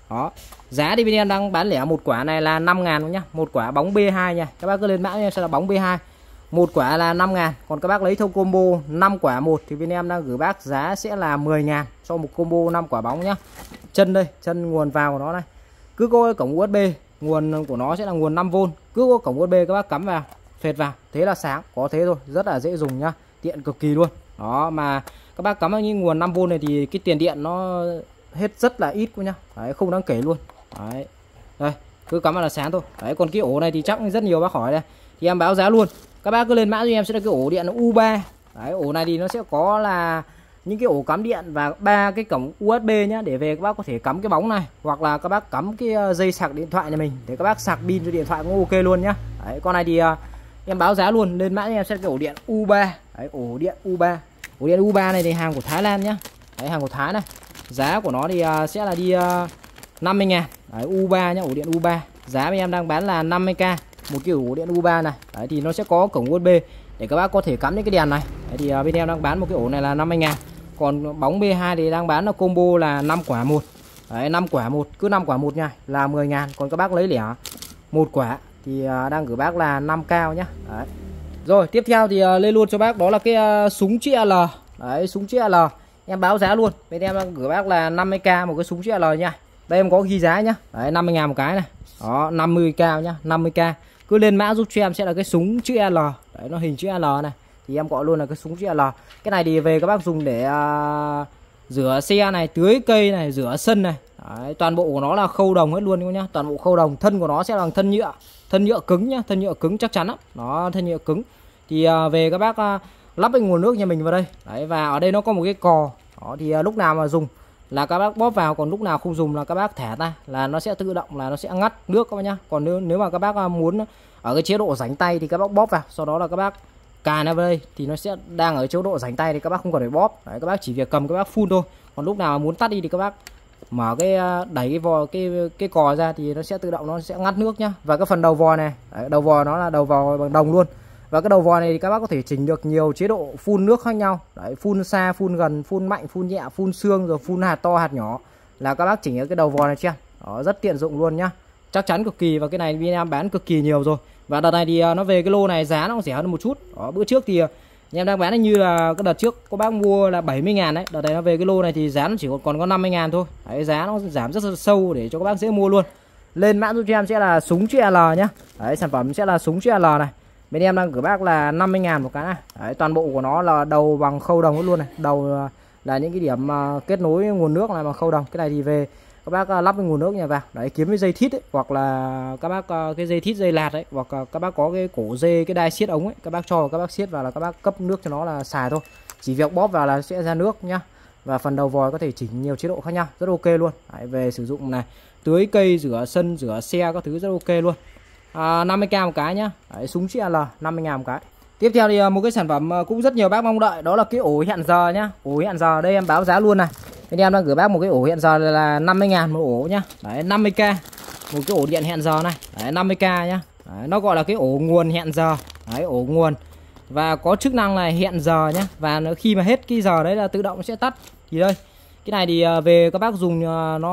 Đó. Giá thì bên em đang bán lẻ một quả này là năm ngàn nhá. Một quả bóng B hai nha. Các bác cứ lên mã em sẽ là bóng B hai. Một quả là năm ngàn. Còn các bác lấy theo combo năm quả một thì bên em đang gửi bác giá sẽ là mười ngàn cho một combo năm quả bóng nhá. Chân đây, chân nguồn vào của nó này. Cứ có cổng u ét bê, nguồn của nó sẽ là nguồn năm vôn. Cứ có cổng u ét bê các bác cắm vào, phệt vào, thế là sáng, có thế thôi, rất là dễ dùng nhá, tiện cực kỳ luôn. Đó, mà các bác cắm vào những nguồn năm vôn này thì cái tiền điện nó hết rất là ít quá nhá. Đấy, không đáng kể luôn. Đấy. Đây, cứ cắm vào là sáng thôi. Đấy, còn cái ổ này thì chắc rất nhiều bác hỏi đây. Thì em báo giá luôn. Các bác cứ lên mã cho em sẽ là cái ổ điện U ba. Đấy, ổ này thì nó sẽ có là những cái ổ cắm điện và ba cái cổng u ét bê nhá, để về các bác có thể cắm cái bóng này, hoặc là các bác cắm cái dây sạc điện thoại nhà mình để các bác sạc pin cho điện thoại cũng ok luôn nhá. Đấy, con này thì uh, em báo giá luôn, lên mã em sẽ cái ổ điện U ba. Đấy, ổ điện U ba. Ổ điện U ba này thì hàng của Thái Lan nhá. Đấy, hàng của Thái này. Giá của nó thì uh, sẽ là đi uh, năm mươi ngàn. Đấy, U ba nhá, ổ điện U ba. Giá bên em đang bán là năm mươi k một cái ổ điện U ba này. Đấy, thì nó sẽ có cổng u ét bê để các bác có thể cắm những cái đèn này. Đấy, thì uh, bên em đang bán một cái ổ này là năm mươi ngàn. Còn bóng B hai thì đang bán là combo là năm quả một. Đấy, năm quả một, cứ năm quả một nha, là mười ngàn. Còn các bác lấy lẻ một quả thì uh, đang gửi bác là năm cao nhá. Đấy. Rồi, tiếp theo thì uh, lên luôn cho bác đó là cái uh, súng chĩa L. Đấy, súng chĩa L. Em báo giá luôn. Bên em đang gửi bác là năm mươi k một cái súng chĩa L nha. Đây em có ghi giá nhá. Đấy, năm mươi ngàn một cái này. Đó, năm mươi k nhá, năm mươi k. Cứ lên mã giúp cho em sẽ là cái súng chữ L. Đấy, nó hình chữ L này. Thì em gọi luôn là cái súng chữ L. Cái này thì về các bác dùng để uh, rửa xe này, tưới cây này, rửa sân này. Đấy, toàn bộ của nó là khâu đồng hết luôn nhá. Toàn bộ khâu đồng. Thân của nó sẽ là bằng thân nhựa. Thân nhựa cứng nhá, thân nhựa cứng chắc chắn lắm. Nó thân nhựa cứng. Thì uh, về các bác uh, lắp cái nguồn nước nhà mình vào đây. Đấy, và ở đây nó có một cái cò. Đó, thì uh, lúc nào mà dùng là các bác bóp vào, còn lúc nào không dùng là các bác thả ra, là nó sẽ tự động là nó sẽ ngắt nước các bác nhá. Còn nếu nếu mà các bác uh, muốn ở cái chế độ rảnh tay thì các bác bóp vào, sau đó là các bác cài nó vào đây thì nó sẽ đang ở chế độ rảnh tay thì các bác không cần phải bóp. Đấy, các bác chỉ việc cầm các bác phun thôi. Còn lúc nào muốn tắt đi thì các bác mở cái đẩy cái vò cái cái cò ra thì nó sẽ tự động nó sẽ ngắt nước nhá. Và cái phần đầu vò này, đấy, đầu vò nó là đầu vò bằng đồng luôn. Và cái đầu vò này thì các bác có thể chỉnh được nhiều chế độ phun nước khác nhau. Đấy, phun xa, phun gần, phun mạnh, phun nhẹ, phun xương, rồi phun hạt to, hạt nhỏ là các bác chỉnh ở cái đầu vò này chưa. Đó, rất tiện dụng luôn nhá. Chắc chắn cực kỳ, và cái này bên em bán cực kỳ nhiều rồi. Và đợt này thì nó về cái lô này giá nó cũng rẻ hơn một chút. Đó, bữa trước thì em đang bán như là cái đợt trước có bác mua là bảy mươi ngàn đấy. Đợt này nó về cái lô này thì giá nó chỉ còn có năm mươi ngàn thôi. Đấy, giá nó giảm rất là sâu để cho các bác dễ mua luôn. Lên mã giúp cho em sẽ là súng chữ L nhá. Đấy, sản phẩm sẽ là súng chữ L này. Bên em đang gửi bác là năm mươi ngàn một cái này. Đấy, toàn bộ của nó là đầu bằng khâu đồng luôn này. Đầu là những cái điểm kết nối nguồn nước này bằng khâu đồng. Cái này thì về các bác lắp cái nguồn nước nhà vào. Đấy, kiếm cái dây thít ấy, hoặc là các bác cái dây thít dây lạt ấy, hoặc các bác có cái cổ dây cái đai siết ống ấy, các bác cho các bác siết vào là các bác cấp nước cho nó là xài thôi. Chỉ việc bóp vào là sẽ ra nước nhá. Và phần đầu vòi có thể chỉnh nhiều chế độ khác nhau, rất ok luôn. Đấy, về sử dụng này, tưới cây, rửa sân, rửa xe các thứ rất ok luôn. À, năm mươi k một cái nhá. Đấy, súng chữ L năm mươi ngàn một cái. Tiếp theo thì một cái sản phẩm cũng rất nhiều bác mong đợi, đó là cái ổ hẹn giờ nhá. Ổ hẹn giờ đây em báo giá luôn này. Bên em đang gửi bác một cái ổ hẹn giờ là năm mươi ngàn một ổ nhá. Đấy, năm mươi k một cái ổ điện hẹn giờ này. Đấy, năm mươi k nhá. Đấy, nó gọi là cái ổ nguồn hẹn giờ. Đấy, ổ nguồn. Và có chức năng là hẹn giờ nhá. Và nó, khi mà hết cái giờ đấy là tự động sẽ tắt. Thì đây, cái này thì về các bác dùng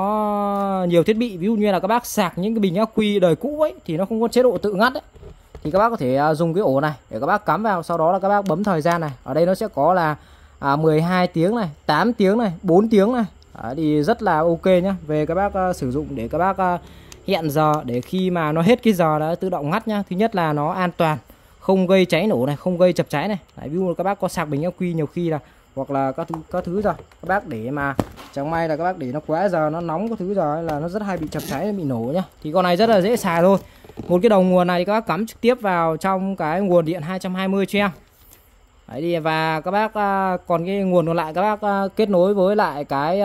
nó nhiều thiết bị, ví dụ như là các bác sạc những cái bình ắc quy đời cũ ấy thì nó không có chế độ tự ngắt ấy. Thì các bác có thể dùng cái ổ này để các bác cắm vào, sau đó là các bác bấm thời gian này. Ở đây nó sẽ có là à, mười hai tiếng này, tám tiếng này, bốn tiếng này. Đấy, thì rất là ok nhá. Về các bác uh, sử dụng để các bác uh, hẹn giờ, để khi mà nó hết cái giờ đã tự động ngắt nhá. Thứ nhất là nó an toàn, không gây cháy nổ này, không gây chập cháy này. Đấy, ví dụ các bác có sạc bình ắc quy nhiều khi là hoặc là các thứ các thứ rồi các bác để mà chẳng may là các bác để nó quá giờ, nó nóng các thứ rồi là nó rất hay bị chập cháy, bị nổ nhá. Thì con này rất là dễ xài thôi. Một cái đầu nguồn này thì các bác cắm trực tiếp vào trong cái nguồn điện hai trăm hai mươi cho em. Đấy đi, và các bác còn cái nguồn còn lại các bác kết nối với lại cái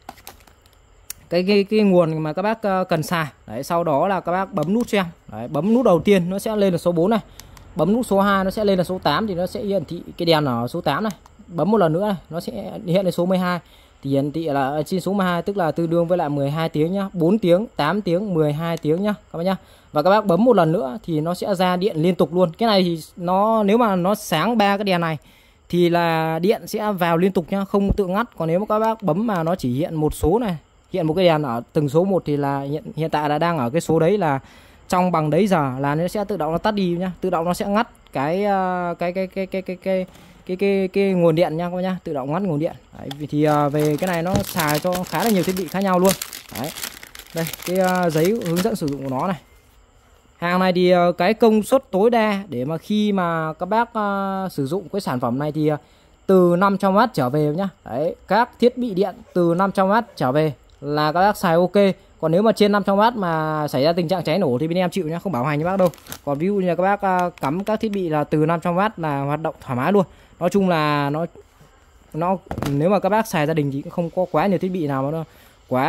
cái cái, cái nguồn mà các bác cần xài. Đấy, sau đó là các bác bấm nút cho em. Đấy, bấm nút đầu tiên nó sẽ lên là số bốn này. Bấm nút số hai nó sẽ lên là số tám, thì nó sẽ hiển thị cái đèn ở số tám này. Bấm một lần nữa này, nó sẽ hiện lên số mười hai. Thì hiển thị là trên số mười hai, tức là tương đương với lại mười hai tiếng nhá, bốn tiếng, tám tiếng, mười hai tiếng nhá các bác nhá. Và các bác bấm một lần nữa thì nó sẽ ra điện liên tục luôn. Cái này thì nó nếu mà nó sáng ba cái đèn này thì là điện sẽ vào liên tục nhá, không tự ngắt. Còn nếu mà các bác bấm mà nó chỉ hiện một số này, hiện một cái đèn ở từng số một thì là hiện hiện tại là đang ở cái số đấy, là trong bằng đấy giờ là nó sẽ tự động nó tắt đi nhá, tự động nó sẽ ngắt cái cái cái cái cái cái cái cái cái, cái nguồn điện nha các bác nhá, tự động ngắt nguồn điện. Đấy, thì uh, về cái này nó xài cho khá là nhiều thiết bị khác nhau luôn. Đấy, đây cái uh, giấy hướng dẫn sử dụng của nó này. Hàng này thì uh, cái công suất tối đa để mà khi mà các bác uh, sử dụng cái sản phẩm này thì uh, từ năm trăm oát trở về nhá. Đấy, các thiết bị điện từ năm trăm oát trở về là các bác xài ok. Còn nếu mà trên năm trăm oát mà xảy ra tình trạng cháy nổ thì bên em chịu nhá, không bảo hành cho bác đâu. Còn ví dụ như là các bác uh, cắm các thiết bị là từ năm trăm oát là hoạt động thoải mái luôn. Nói chung là nó nó nếu mà các bác xài gia đình thì cũng không có quá nhiều thiết bị nào mà nó quá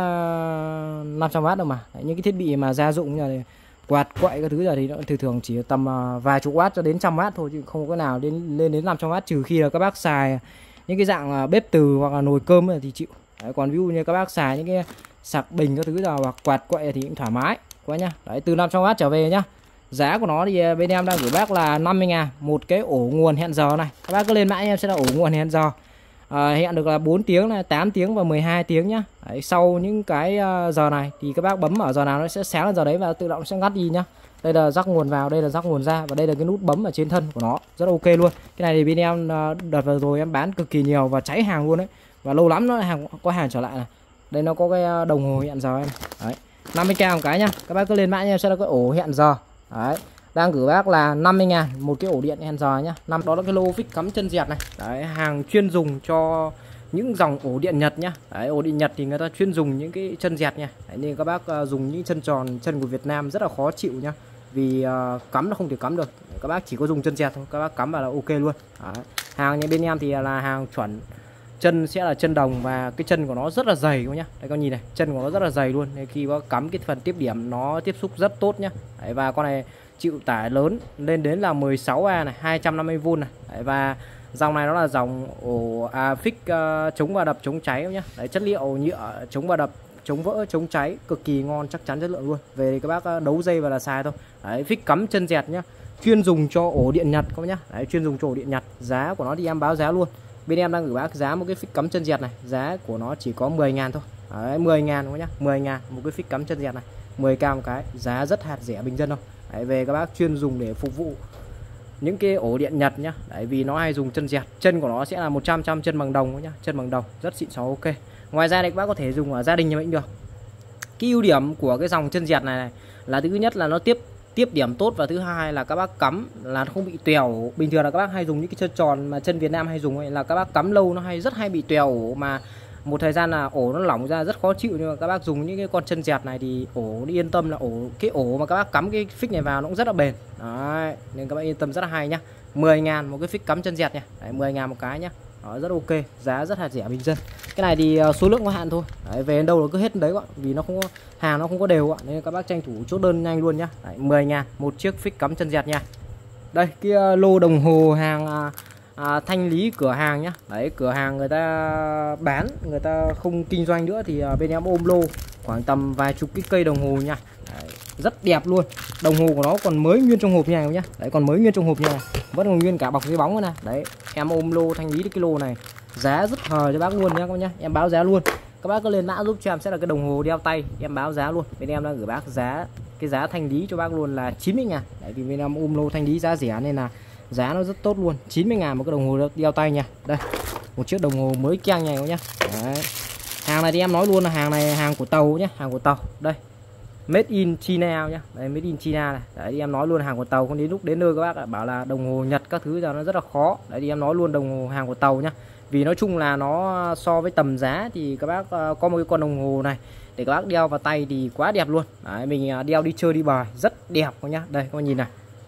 năm trăm oát đâu mà. Đấy, những cái thiết bị mà gia dụng như là quạt quậy các thứ giờ thì nó thường thường chỉ tầm vài chục watt cho đến trăm watt thôi, chứ không có nào đến lên đến năm trăm watt, trừ khi là các bác xài những cái dạng bếp từ hoặc là nồi cơm thì chịu. Đấy, còn ví dụ như các bác xài những cái sạc bình các thứ giờ hoặc quạt quậy thì cũng thoải mái quá nhá. Đấy, từ năm trăm watt trở về nhá. Giá của nó thì bên em đang gửi bác là năm mươi ngàn một cái ổ nguồn hẹn giờ này. Các bác cứ lên mã em sẽ là ổ nguồn hẹn giờ. À, hẹn được là bốn tiếng này, tám tiếng và mười hai tiếng nhá. Đấy, sau những cái uh, giờ này thì các bác bấm ở giờ nào nó sẽ sáng lên giờ đấy và tự động sẽ ngắt đi nhá. Đây là rắc nguồn vào, đây là rắc nguồn ra, và đây là cái nút bấm ở trên thân của nó, rất ok luôn. Cái này thì bên em uh, đợt vừa rồi em bán cực kỳ nhiều và cháy hàng luôn đấy, và lâu lắm nó hàng có hàng trở lại này. Đây nó có cái đồng hồ hẹn giờ này. Đấy, năm mươi k một cái nhá. Các bác cứ lên mã em sẽ là cái ổ hẹn giờ. Đấy, đang gửi bác là năm mươi ngàn một cái ổ điện hẹn giờ nhá. Năm đó là cái lô vích cắm chân dẹt này. Đấy, hàng chuyên dùng cho những dòng ổ điện Nhật nhá. Đấy, ổ điện Nhật thì người ta chuyên dùng những cái chân dẹt nha. Đấy, nên các bác uh, dùng những chân tròn, chân của Việt Nam rất là khó chịu nhá. Vì uh, cắm nó không thể cắm được. Các bác chỉ có dùng chân dẹt thôi, các bác cắm vào là ok luôn. Đấy, hàng như bên em thì là hàng chuẩn, chân sẽ là chân đồng và cái chân của nó rất là dày các nhá. Đây con nhìn này, chân của nó rất là dày luôn. Nên khi có cắm cái phần tiếp điểm nó tiếp xúc rất tốt nhá. Đấy, và con này chịu tải lớn lên đến là mười sáu A này, hai trăm năm mươi vôn này. Đấy, và dòng này nó là dòng ổ à, fix uh, chống va đập, chống cháy nhá. Đấy, chất liệu nhựa chống va đập, chống vỡ, chống cháy, cực kỳ ngon, chắc chắn chất lượng luôn. Về thì các bác đấu dây và là xài thôi. Đấy, fix cắm chân dẹt nhá, chuyên dùng cho ổ điện Nhật các bác nhá. Đấy, chuyên dùng cho ổ điện Nhật. Giá của nó thì em báo giá luôn. Bên em đang gửi bác giá một cái fix cắm chân dẹt này, giá của nó chỉ có mười ngàn thôi. Đấy, mười ngàn các nhá, mười ngàn một cái fix cắm chân dẹt này, mười k một cái, giá rất hạt rẻ bình dân đâu. Đấy, về các bác chuyên dùng để phục vụ những cái ổ điện Nhật nhá. Đấy, vì nó hay dùng chân dẹt, chân của nó sẽ là một trăm trăm chân bằng đồng nhá, chân bằng đồng rất xịn xó ok. Ngoài ra thì các bác có thể dùng ở gia đình nhà mình được. Cái ưu điểm của cái dòng chân dẹt này, này là thứ nhất là nó tiếp tiếp điểm tốt, và thứ hai là các bác cắm là nó không bị tèo. Bình thường là các bác hay dùng những cái chân tròn mà chân Việt Nam hay dùng ấy, là các bác cắm lâu nó hay rất hay bị tèo ổ, mà một thời gian là ổ nó lỏng ra rất khó chịu. Nhưng mà các bác dùng những cái con chân dẹt này thì ổ yên tâm là ổ cái ổ mà các bác cắm cái phích này vào nó cũng rất là bền. Đấy, nên các bác yên tâm rất là hay nhá. Mười ngàn một cái phích cắm chân dẹt nha. Đấy, mười ngàn một cái nhá. Đó, rất ok, giá rất là rẻ bình dân. Cái này thì số lượng có hạn thôi. Đấy, về đến đâu là cứ hết đấy ạ, vì nó không có hàng, nó không có đều ạ, nên các bác tranh thủ chốt đơn nhanh luôn nhá. Đấy, mười ngàn một chiếc phích cắm chân dẹt nha. Đây, cái lô đồng hồ hàng à, thanh lý cửa hàng nhá. Đấy, cửa hàng người ta bán, người ta không kinh doanh nữa thì bên em ôm lô khoảng tầm vài chục cái cây đồng hồ nha. Đấy, rất đẹp luôn. Đồng hồ của nó còn mới nguyên trong hộp như này nhá. Đấy, còn mới nguyên trong hộp như này, vẫn còn nguyên cả bọc giấy bóng nữa này. Đấy, em ôm lô thanh lý cái lô này, giá rất hời cho bác luôn nhá các bác nhá. Em báo giá luôn. Các bác cứ lên mã giúp cho em sẽ là cái đồng hồ đeo tay, em báo giá luôn. Bên em đang gửi bác giá, cái giá thanh lý cho bác luôn là chín mươi ngàn. Đấy, vì bên em ôm lô thanh lý giá rẻ nên là giá nó rất tốt luôn. Chín mươi ngàn một cái đồng hồ đeo tay nha. Đây, một chiếc đồng hồ mới keng này các nhá. Đấy, hàng này thì em nói luôn là hàng này hàng của Tàu nhá, hàng của Tàu. Đây, made in China nhá. Đây, made in China này. Đấy, thì em nói luôn hàng của Tàu. Không đến lúc đến nơi các bác bảo là đồng hồ Nhật các thứ giờ nó rất là khó. Đấy, thì em nói luôn đồng hồ hàng của Tàu nhá. Vì nói chung là nó so với tầm giá thì các bác có một cái con đồng hồ này để các bác đeo vào tay thì quá đẹp luôn. Đấy, mình đeo đi chơi đi bời rất đẹp các nhá. Đây các bác nhìn này,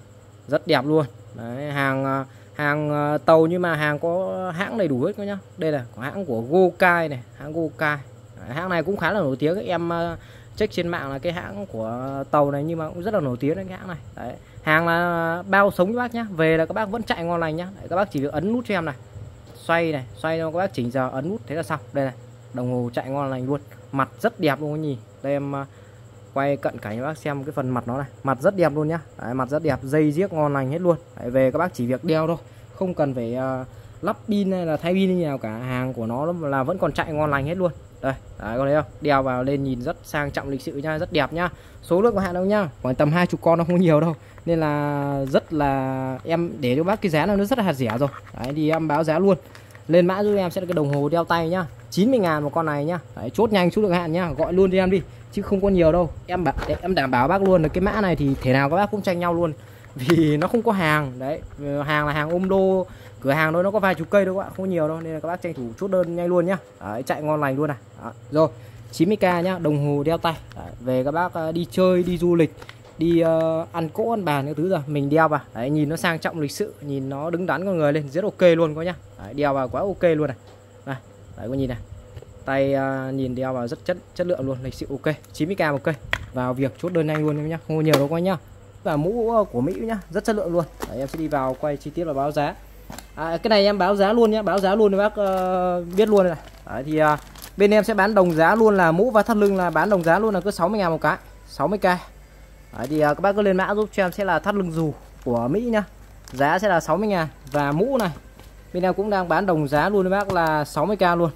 rất đẹp luôn. Đấy, hàng hàng Tàu nhưng mà hàng có hãng đầy đủ hết các nhá. Đây là có hãng của Gokai này, hãng Gokai. Đấy, hãng này cũng khá là nổi tiếng. Các em check trên mạng là cái hãng của Tàu này nhưng mà cũng rất là nổi tiếng đấy cái hãng này. Đấy, hàng là bao sống các bác nhá. Về là các bác vẫn chạy ngon lành nhá. Đấy, các bác chỉ việc ấn nút cho em này, xoay này, xoay cho các bác chỉnh giờ, ấn nút thế là xong. Đây này, đồng hồ chạy ngon lành luôn, mặt rất đẹp luôn nhỉ. Đây em quay cận cảnh các bác xem cái phần mặt nó này, mặt rất đẹp luôn nhá. Đấy, mặt rất đẹp, dây giếc ngon lành hết luôn. Đấy, về các bác chỉ việc đeo thôi, không cần phải uh, lắp pin hay là thay pin như nào cả, hàng của nó là vẫn còn chạy ngon lành hết luôn. Đây, đấy, có thấy không? Đeo vào lên nhìn rất sang trọng lịch sự nha, rất đẹp nhá. Số lượng có hạn đâu nhá, khoảng tầm hai chục con, nó không nhiều đâu. Nên là rất là em để cho bác cái giá nào nó rất là hạt rẻ rồi. Đấy thì em báo giá luôn. Lên mã giúp em sẽ là cái đồng hồ đeo tay nhá, chín mươi ngàn một con này nhá. Đấy, chốt nhanh số lượng hạn nhá, gọi luôn cho em đi chứ không có nhiều đâu. Em bảo em đảm bảo bác luôn là cái mã này thì thể nào các bác cũng tranh nhau luôn. Vì nó không có hàng. Đấy, hàng là hàng ôm đô, cửa hàng thôi nó có vài chục cây đâu các bạn, không nhiều đâu, nên là các bác tranh thủ chốt đơn nhanh luôn nhá. Đấy, chạy ngon lành luôn này. Đó. Rồi, chín mươi k nhá, đồng hồ đeo tay. Đấy, về các bác uh, đi chơi, đi du lịch, đi uh, ăn cỗ ăn bàn các thứ rồi mình đeo vào. Đấy, nhìn nó sang trọng lịch sự, nhìn nó đứng đắn con người lên, rất ok luôn có nhá. Đấy, đeo vào quá ok luôn này. Này, đấy có nhìn này. Tay uh, nhìn đeo vào rất chất chất lượng luôn, lịch sự ok. chín mươi k một cây. Vào việc chốt đơn nhanh luôn nhá, không có nhiều đâu coi nhá. Và mũ của Mỹ nhá, rất chất lượng luôn. Đấy, em sẽ đi vào quay chi tiết và báo giá. À, cái này em báo giá luôn nhé, báo giá luôn để bác uh, biết luôn này. Đấy, thì uh, bên em sẽ bán đồng giá luôn, là mũ và thắt lưng là bán đồng giá luôn, là cứ sáu mươi ngàn một cái, sáu mươi k. Đấy, thì uh, các bác cứ lên mã giúp cho em sẽ là thắt lưng dù của Mỹ nhá, giá sẽ là sáu mươi ngàn. Và mũ này bên em cũng đang bán đồng giá luôn với bác là sáu mươi k luôn,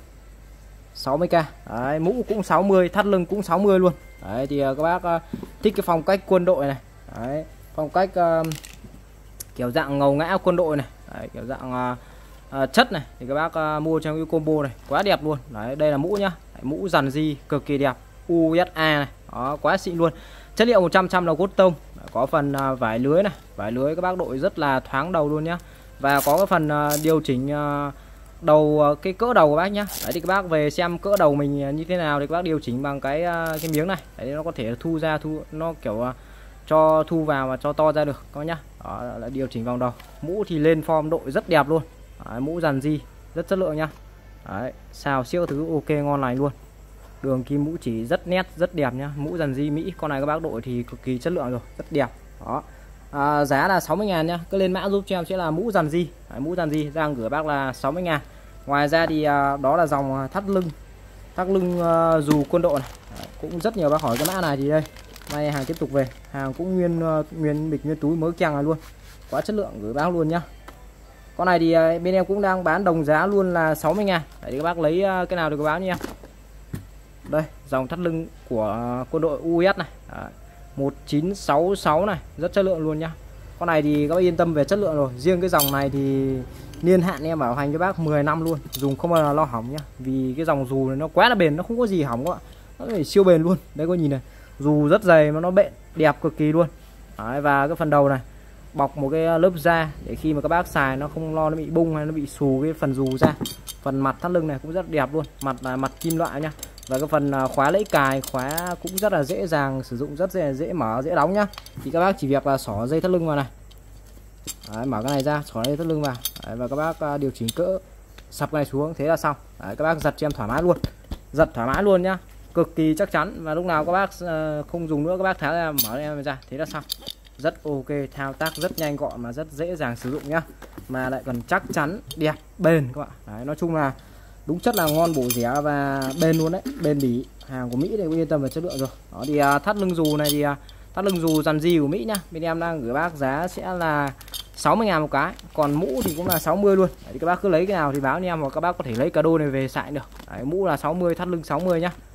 sáu mươi k. Đấy, mũ cũng sáu mươi, thắt lưng cũng sáu mươi luôn. Đấy, thì uh, các bác uh, thích cái phong cách quân đội này. Đấy, phong cách uh, kiểu dạng ngầu ngã quân đội này. Đấy, kiểu dạng uh, uh, chất này thì các bác uh, mua trong cái combo này quá đẹp luôn. Đấy, đây là mũ nhá. Đấy, mũ dàn di cực kỳ đẹp, u ét a này, đó, quá xịn luôn. Chất liệu một trăm phần trăm là cốt tông. Đấy, có phần uh, vải lưới này, vải lưới các bác đội rất là thoáng đầu luôn nhá. Và có cái phần uh, điều chỉnh uh, đầu, uh, cái cỡ đầu của bác nhá. Đấy, thì các bác về xem cỡ đầu mình như thế nào thì các bác điều chỉnh bằng cái uh, cái miếng này. Đấy, nó có thể thu ra, thu nó kiểu uh, cho thu vào và cho to ra được có nhá. Đó là điều chỉnh vòng đầu. Mũ thì lên form đội rất đẹp luôn. Đấy, mũ dàn di rất chất lượng nhá. Đấy, xào siêu thứ ok ngon lành luôn. Đường kim mũ chỉ rất nét, rất đẹp nhá. Mũ dàn di Mỹ, con này các bác đội thì cực kỳ chất lượng rồi, rất đẹp. Đó. À, giá là sáu mươi ngàn nhá. Cứ lên mã giúp cho em sẽ là mũ dàn di. Đấy, mũ dàn di đang gửi bác là sáu mươi ngàn. Ngoài ra thì à, đó là dòng thắt lưng, thắt lưng uh, dù quân đội này. Đấy, cũng rất nhiều bác hỏi cái mã này thì đây. Nay hàng tiếp tục về, hàng cũng nguyên uh, nguyên bịch nguyên túi mới keng này luôn, quá chất lượng, gửi bác luôn nhá. Con này thì uh, bên em cũng đang bán đồng giá luôn là sáu mươi ngàn. Đấy, các bác lấy uh, cái nào được các bác nha. Đây, dòng thắt lưng của uh, quân đội u ét này. Đấy, một chín sáu sáu này, rất chất lượng luôn nhá. Con này thì các bác yên tâm về chất lượng rồi. Riêng cái dòng này thì niên hạn em bảo hành cho bác mười năm luôn, dùng không bao giờ lo hỏng nhá. Vì cái dòng dù này nó quá là bền, nó không có gì hỏng các bạn. Nó phải siêu bền luôn. Đấy có nhìn này, dù rất dày mà nó bện đẹp cực kỳ luôn. Đấy, và cái phần đầu này bọc một cái lớp da để khi mà các bác xài nó không lo nó bị bung hay nó bị xù cái phần dù ra. Phần mặt thắt lưng này cũng rất đẹp luôn, mặt là mặt kim loại nhá. Và cái phần khóa lẫy cài, khóa cũng rất là dễ dàng sử dụng, rất dễ, dễ mở, dễ đóng nhá. Thì các bác chỉ việc là xỏ dây thắt lưng vào này. Đấy, mở cái này ra, xỏ dây thắt lưng vào. Đấy, và các bác điều chỉnh cỡ, sập cái này xuống, thế là xong. Đấy, các bác giật cho em thoải mái luôn, giật thoải mái luôn nhá, cực kỳ chắc chắn. Và lúc nào các bác uh, không dùng nữa các bác tháo ra, mở em ra, thế là xong. Rất ok, thao tác rất nhanh gọn mà rất dễ dàng sử dụng nhá. Mà lại còn chắc chắn, đẹp, bền các bạn. Đấy, nói chung là đúng chất là ngon bổ rẻ và bền luôn đấy, bền bỉ. Hàng của Mỹ thì yên tâm về chất lượng rồi. Đó thì uh, thắt lưng dù này thì uh, thắt lưng dù dàn di của Mỹ nhá. Bên em đang gửi bác giá sẽ là sáu mươi ngàn một cái. Còn mũ thì cũng là sáu mươi luôn. Đấy, thì các bác cứ lấy cái nào thì báo anh em, hoặc các bác có thể lấy cả đôi này về xài được. Đấy, mũ là sáu mươi, thắt lưng sáu mươi nhá.